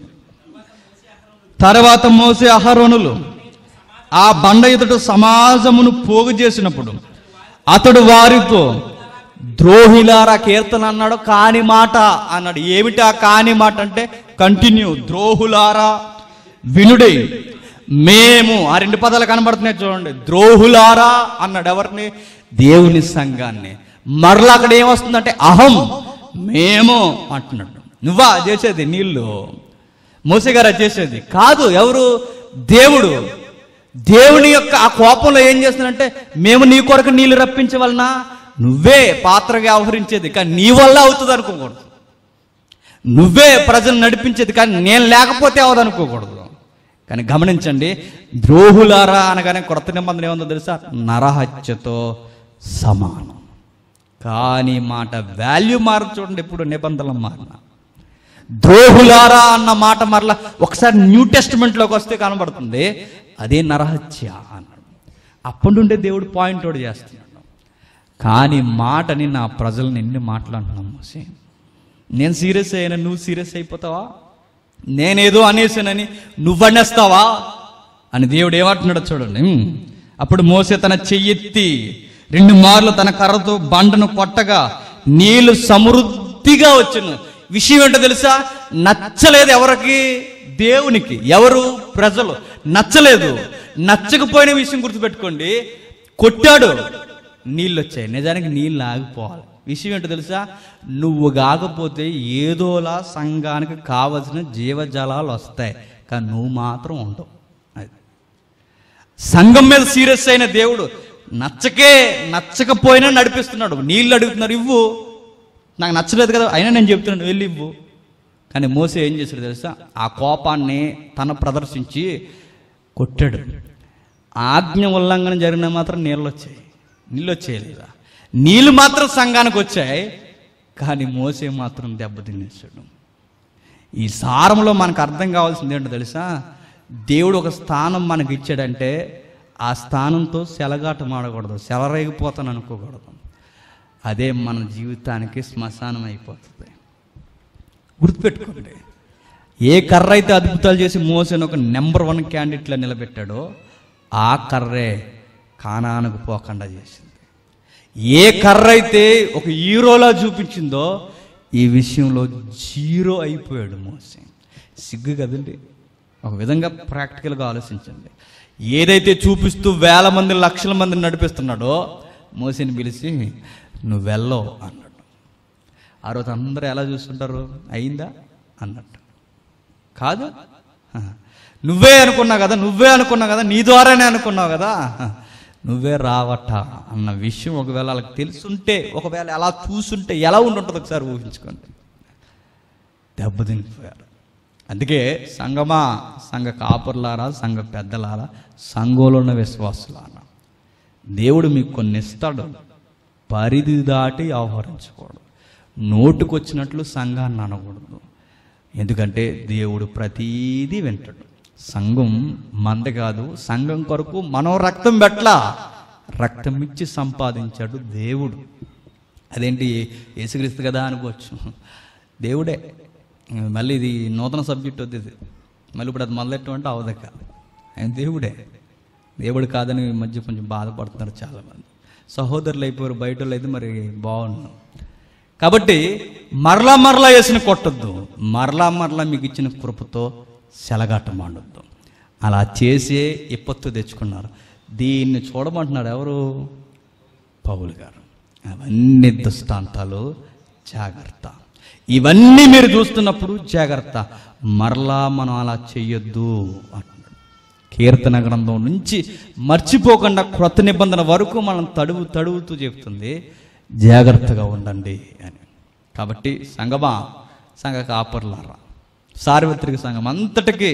తర్వాత మోసే అహరోనులు ఆ బండ ఎదుట సమాజమును పోగు చేసినప్పుడు అతడు వారితో ద్రోహిలారా, కీర్తన అన్నాడు, కాని మాట అన్నాడు. ఏమిటి ఆ కాని మాట అంటే కంటిన్యూ. ద్రోహులారా వినుడి, మేము, ఆ రెండు పదాలు కనబడుతున్నాయి చూడండి. ద్రోహులారా అన్నాడు ఎవరిని? దేవుని సంఘాన్ని. మరలా అక్కడ ఏమొస్తుందంటే అహం, మేము అంటున్నాడు. నువ్వా చేసేది? నీళ్ళు మోసే గారు చేసేది కాదు. ఎవరు? దేవుడు. దేవుని యొక్క ఆ కోపంలో ఏం చేస్తున్నాడంటే, మేము నీ కొరకు నీళ్లు రప్పించవలనా? నువ్వే పాత్రగా వ్యవహరించేది కానీ నీ వల్ల అవుతుంది అనుకోకూడదు. నువ్వే ప్రజలు నడిపించేది కానీ నేను లేకపోతే అవదు అనుకోకూడదు. కానీ గమనించండి, ద్రోహులారా అనగానే కొత్త నిబంధన ఏముందో తెలుసా? నరహత్యతో సమానం. కానీ మాట వాల్యూ మారు చూడండి. ఇప్పుడు నిబంధనలు మారిన ద్రోహులారా అన్న మాట మరలా ఒకసారి న్యూ టెస్టిమెంట్లోకి వస్తే కనబడుతుంది, అదే నరహత్య అన్నాడు. అప్పటి నుండే దేవుడు పాయింట్ అవుట్ చేస్తున్నాడు. కానీ మాటని నా ప్రజల్ని ఎన్ని మాట్లాడుతున్నాం మోసే. నేను సీరియస్ అయ్యాను, నువ్వు సీరియస్ అయిపోతావా? నేనేదో అనేసానని నువ్వు అనేస్తావా అని దేవుడు ఏమంటున్నాడో చూడండి. అప్పుడు మోసే తన చెయ్యెత్తి రెండు మార్లు తన కర్రతో బండను కొట్టగా నీళ్లు సమృద్ధిగా వచ్చును. విషయం ఏంటో తెలుసా? నచ్చలేదు ఎవరికి? దేవునికి. ఎవరు? ప్రజలు. నచ్చలేదు. నచ్చకపోయిన విషయం గుర్తుపెట్టుకోండి. కొట్టాడు, నీళ్ళు వచ్చాయి. నిజానికి నీళ్ళు ఆగిపోవాలి. విషయం ఏంటో తెలుసా? నువ్వు కాకపోతే ఏదోలా సంఘానికి కావలసిన జీవజలాలు వస్తాయి, కానీ నువ్వు మాత్రం ఉండవు. అది సంఘం మీద సీరియస్ అయిన దేవుడు నచ్చకే నచ్చకపోయినా నడిపిస్తున్నాడు. నీళ్ళు అడుగుతున్నారు, ఇవ్వు. నాకు నచ్చలేదు కదా, అయినా నేను చెప్తున్నాను, వెళ్ళి ఇవ్వు. కానీ మోసే ఏం చేశాడు తెలుసా? ఆ కోపాన్ని తన ప్రదర్శించి కొట్టాడు. ఆజ్ఞ ఉల్లంఘన జరిగిన మాత్రం నీళ్ళు వచ్చాయి. నీళ్ళు వచ్చేయలేదా? నీళ్ళు మాత్రం సంఘానికి వచ్చాయి, కానీ మోసే మాత్రం దెబ్బతినేసాడు. ఈ సారంలో మనకు అర్థం కావాల్సింది ఏంటో తెలుసా? దేవుడు ఒక స్థానం మనకి ఇచ్చాడంటే ఆ స్థానంతో సెలగాట మాడకూడదు, సెలరేగిపోతాను అనుకోకూడదు. అదే మన జీవితానికి శ్మశానం అయిపోతుంది. గుర్తుపెట్టుకోండి. ఏ కర్ర అయితే అద్భుతాలు చేసి మోసేని ఒక నెంబర్ వన్ క్యాండిడేట్లా నిలబెట్టాడో ఆ కర్రే కానానికి పోకుండా చేసింది. ఏ కర్ర అయితే ఒక హీరోలా చూపించిందో ఈ విషయంలో జీరో అయిపోయాడు మోసే. సిగ్గు కదండి. ఒక విధంగా ప్రాక్టికల్గా ఆలోచించండి. ఏదైతే చూపిస్తూ వేల మంది లక్షల మందిని నడిపిస్తున్నాడో మోసేని పిలిచి నువ్వు వెళ్ళవు అన్నాడు. ఆ రోజు అందరూ ఎలా చూస్తుంటారు? అయిందా అన్నట్టు. కాదు, నువ్వే అనుకున్నావు కదా, నువ్వే అనుకున్నావు కదా, నీ ద్వారానే అనుకున్నావు కదా, నువ్వే రావట అన్న విషయం ఒకవేళ వాళ్ళకి తెలుసుంటే, ఒకవేళ అలా చూసుంటే ఎలా ఉంటుంటుంది ఒకసారి ఊహించుకోండి. దెబ్బతినిపోయారు. అందుకే సంఘమా, సంఘ కాపుర్లారా, సంఘ పెద్దలారా, సంఘంలో ఉన్న విశ్వాసులారా, దేవుడు మీకు కొన్ని ఇస్తాడు. పరిధి దాటి వ్యవహరించకూడదు. నోటుకొచ్చినట్లు సంఘాన్ని అనకూడదు. ఎందుకంటే దేవుడు ప్రతీదీ వింటాడు. సంఘం మంద కాదు. సంఘం కొరకు మనం రక్తం పెట్టలా, రక్తం ఇచ్చి సంపాదించాడు దేవుడు. అదేంటి యేసుక్రీస్తు కదా అనుకోవచ్చు, దేవుడే. మళ్ళీ ఇది నూతన సబ్జెక్ట్ వద్దు, మళ్ళీ ఇప్పుడు అది మొదలెట్టమంటే అవదక. ఆయన దేవుడే. దేవుడు కాదని ఈ మధ్య కొంచెం బాధపడుతున్నారు చాలామంది. సహోదరులు అయిపోయారు, బయట వాళ్ళు అయితే మరి బాగున్నాం. కాబట్టి మరలా మరలా వేసిన కొట్టద్దు, మరలా మరలా మీకు ఇచ్చిన కృపతో సెలగాట మాడొద్దు. అలా చేసే విపత్తు తెచ్చుకున్నారు. దీన్ని చూడమంటున్నాడు ఎవరు? పౌలు గారు. అవన్నీ దృష్టాంతాలు, జాగ్రత్త. ఇవన్నీ మీరు చూస్తున్నప్పుడు జాగ్రత్త, మరలా మనం అలా చెయ్యొద్దు అంటున్నాడు. కీర్తన గ్రంథం నుంచి మర్చిపోకుండా క్రొత్త నిబంధన వరకు మనం తడువు తడువుతూ చెప్తుంది జాగ్రత్తగా ఉండండి అని. కాబట్టి సంగమా, సంఘ కాపర్లారా, సార్వత్రిక సంఘం అంతటికీ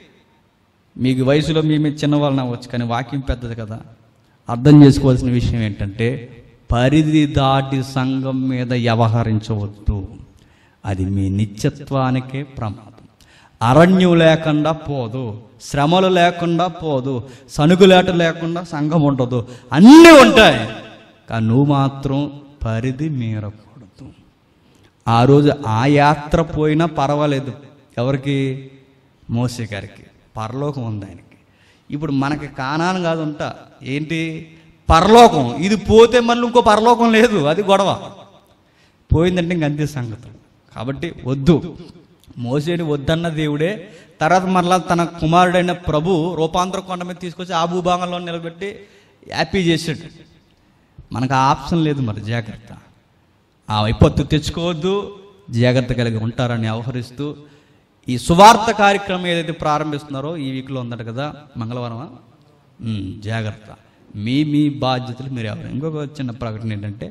మీకు వయసులో మీ మీద చిన్నవాళ్ళని అవ్వచ్చు, కానీ వాక్యం పెద్దది కదా. అర్థం చేసుకోవాల్సిన విషయం ఏంటంటే పరిధి దాటి సంఘం మీద వ్యవహరించవద్దు. అది మీ నిత్యత్వానికే ప్రమాదం. అరణ్యం లేకుండా పోదు, శ్రమలు లేకుండా పోదు, సనుగులేట లేకుండా సంఘం ఉండదు. అన్నీ ఉంటాయి, కానీ నువ్వు మాత్రం పరిధి మీరకూడదు. ఆ రోజు ఆ యాత్ర పోయినా పర్వాలేదు. ఎవరికి? మోసే గారికి. పరలోకం ఉంది ఆయనకి. ఇప్పుడు మనకి కానాను కాదు ఉంటా, ఏంటి? పరలోకం. ఇది పోతే మళ్ళీ ఇంకో పరలోకం లేదు, అది గొడవ. పోయిందంటే ఇంక అంతే సంగతులు. కాబట్టి వద్దు. మోసేని వద్దన్న దేవుడే తర్వాత మరలా తన కుమారుడైన ప్రభు రూపాంతర కొండ మీద తీసుకొచ్చి ఆ భూభాగంలో నిలబెట్టి హ్యాపీ చేసాడు. మనకు ఆ ఆప్షన్ లేదు. మరి జాగ్రత్త, ఆ విపత్తు తెచ్చుకోవద్దు, జాగ్రత్త కలిగి ఉంటారని వ్యవహరిస్తూ ఈ సువార్త కార్యక్రమం ఏదైతే ప్రారంభిస్తున్నారో ఈ వీక్లో ఉందట కదా, మంగళవారమా? జాగ్రత్త, మీ మీ బాధ్యతలు మీరు ఎవరు. ఇంకొక చిన్న ప్రకటన ఏంటంటే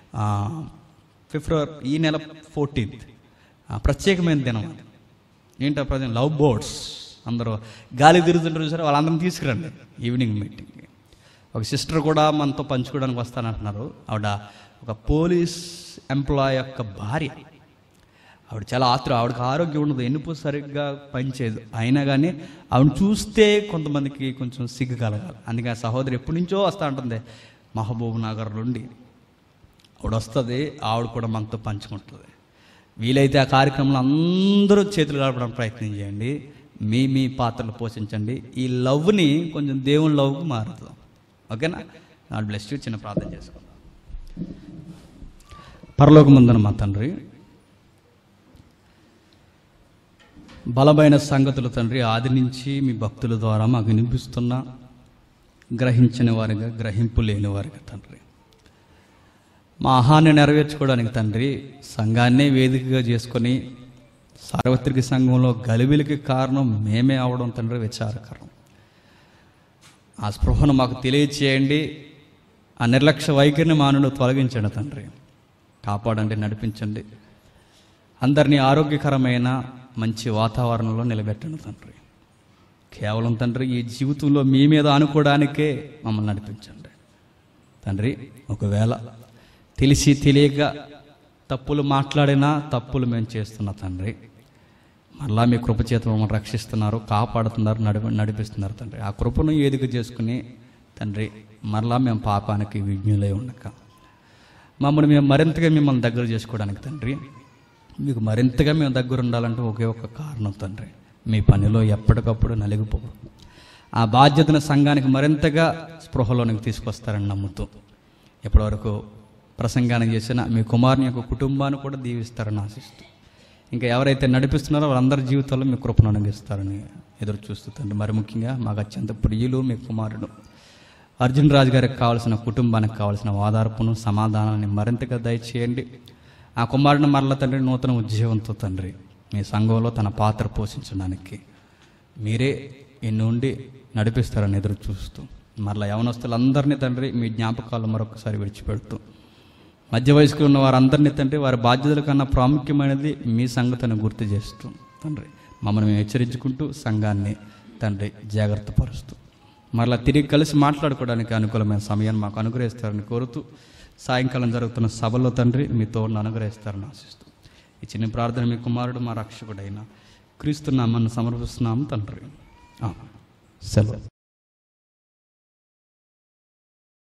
ఫిబ్రవరి ఈ నెల ఫోర్టీన్త్ ప్రత్యేకమైన దినం. ఏంటో ప్రజలు లవ్ బోర్డ్స్ అందరూ గాలి తిరుగుతుంటారు సరే, వాళ్ళందరం తీసుకురండి ఈవినింగ్ మీటింగ్కి. ఒక సిస్టర్ కూడా మనతో పంచుకోవడానికి వస్తానంటున్నారు. ఆవిడ ఒక పోలీస్ ఎంప్లాయ్ యొక్క భార్య. ఆవిడ చాలా ఆత్రం, ఆవిడకి ఆరోగ్యం ఉండదు, ఎన్నిపో సరిగ్గా పనిచేయదు. అయినా కానీ ఆవిడ చూస్తే కొంతమందికి కొంచెం సిగ్గు కలగాలి. అందుకే ఆ సహోదరి ఎప్పటి నుంచో వస్తూ ఉంటుంది మహబూబ్ నగర్ నుండి. ఆవిడ వస్తుంది, ఆవిడ కూడా మనతో పంచుకుంటుంది. వీలైతే ఆ కార్యక్రమంలో అందరూ చేతులు కలపడానికి ప్రయత్నం చేయండి, మీ మీ పాత్రలు పోషించండి. ఈ లవ్ని కొంచెం దేవుని లవ్కి మారుతుంది. ఓకేనా? నాడు బ్లెస్ యూ. చిన్న ప్రార్థన చేసుకుందాం. పరలోకమందున మా తండ్రి, బలమైన సంగతులు తండ్రి ఆది నుంచి మీ భక్తుల ద్వారా మాకు వినిపిస్తున్న గ్రహించిన వారిగా, గ్రహింపు లేని వారిగా తండ్రి, మా ఆహాన్ని నెరవేర్చుకోవడానికి తండ్రి సంఘాన్నే వేదికగా చేసుకొని సార్వత్రిక సంఘంలో గలిబిలికి కారణం మేమే అవడం తండ్రి విచారకరం. ఆ స్పృహను మాకు తెలియచేయండి. ఆ నిర్లక్ష్య వైఖరిని మా నుండి తొలగించండి తండ్రి. కాపాడండి, నడిపించండి. అందరినీ ఆరోగ్యకరమైన మంచి వాతావరణంలో నిలబెట్టండి తండ్రి. కేవలం తండ్రి ఈ జీవితంలో మీ మీద అనుకోవడానికే మమ్మల్ని నడిపించండి తండ్రి. ఒకవేళ తెలిసి తెలియక తప్పులు మాట్లాడినా తప్పులు మేము చేస్తున్నా తండ్రి, మరలా మీ కృపచేత మమ్మల్ని రక్షిస్తున్నారు, కాపాడుతున్నారు, నడిపి నడిపిస్తున్నారు తండ్రి. ఆ కృపను ఏదిక చేసుకుని తండ్రి మరలా మేము పాపానికి విజ్ఞులై ఉండక మమ్మల్ని మేము మరింతగా మిమ్మల్ని దగ్గర చేసుకోవడానికి తండ్రి, మీకు మరింతగా మేము దగ్గర ఉండాలంటే ఒకే ఒక కారణం తండ్రి, మీ పనిలో ఎప్పటికప్పుడు నలిగిపోవు. ఆ బాధ్యతను సంఘానికి మరింతగా స్పృహలోనికి తీసుకొస్తారని నమ్ముతూ ఇప్పటివరకు ప్రసంగాన్ని చేసిన మీ కుమారుని యొక్క కుటుంబాన్ని కూడా దీవిస్తారని ఆశిస్తూ, ఇంకా ఎవరైతే నడిపిస్తున్నారో వాళ్ళందరి జీవితాల్లో మీ కృపను అనుగిస్తారని ఎదురు చూస్తూ తండ్రి, మరి ముఖ్యంగా మాకు అత్యంత ప్రియులు మీ కుమారుడు అర్జున్ రాజు గారికి కావాల్సిన కుటుంబానికి కావాల్సిన ఓదార్పును, సమాధానాన్ని మరింతగా దయచేయండి. ఆ కుమారుడిని మరల తండ్రి నూతన ఉద్యోగంతో తండ్రి మీ సంఘంలో తన పాత్ర పోషించడానికి మీరే ఎన్ని ఉండి నడిపిస్తారని ఎదురు చూస్తూ, మరలా యవనస్తులందరినీ తండ్రి మీ జ్ఞాపకాలు మరొకసారి విడిచిపెడుతూ, మధ్య వయస్కులు ఉన్న వారందరినీ తండ్రి వారి బాధ్యతల కన్నా ప్రాముఖ్యమైనది మీ సంగతిని గుర్తు చేస్తూ తండ్రి మమ్మల్ని మేము హెచ్చరించుకుంటూ సంఘాన్ని తండ్రి జాగ్రత్త పరుస్తూ మరలా తిరిగి కలిసి మాట్లాడుకోవడానికి అనుకూలమైన సమయాన్ని మాకు అనుగ్రహిస్తారని కోరుతూ, సాయంకాలం జరుగుతున్న సభలో తండ్రి మీ తోడును అనుగ్రహిస్తారని ఆశిస్తూ ఈ చిన్న ప్రార్థన మీ కుమారుడు మా రక్షకుడైన క్రీస్తు నామమున సమర్పిస్తున్నాము తండ్రి. సెలవు.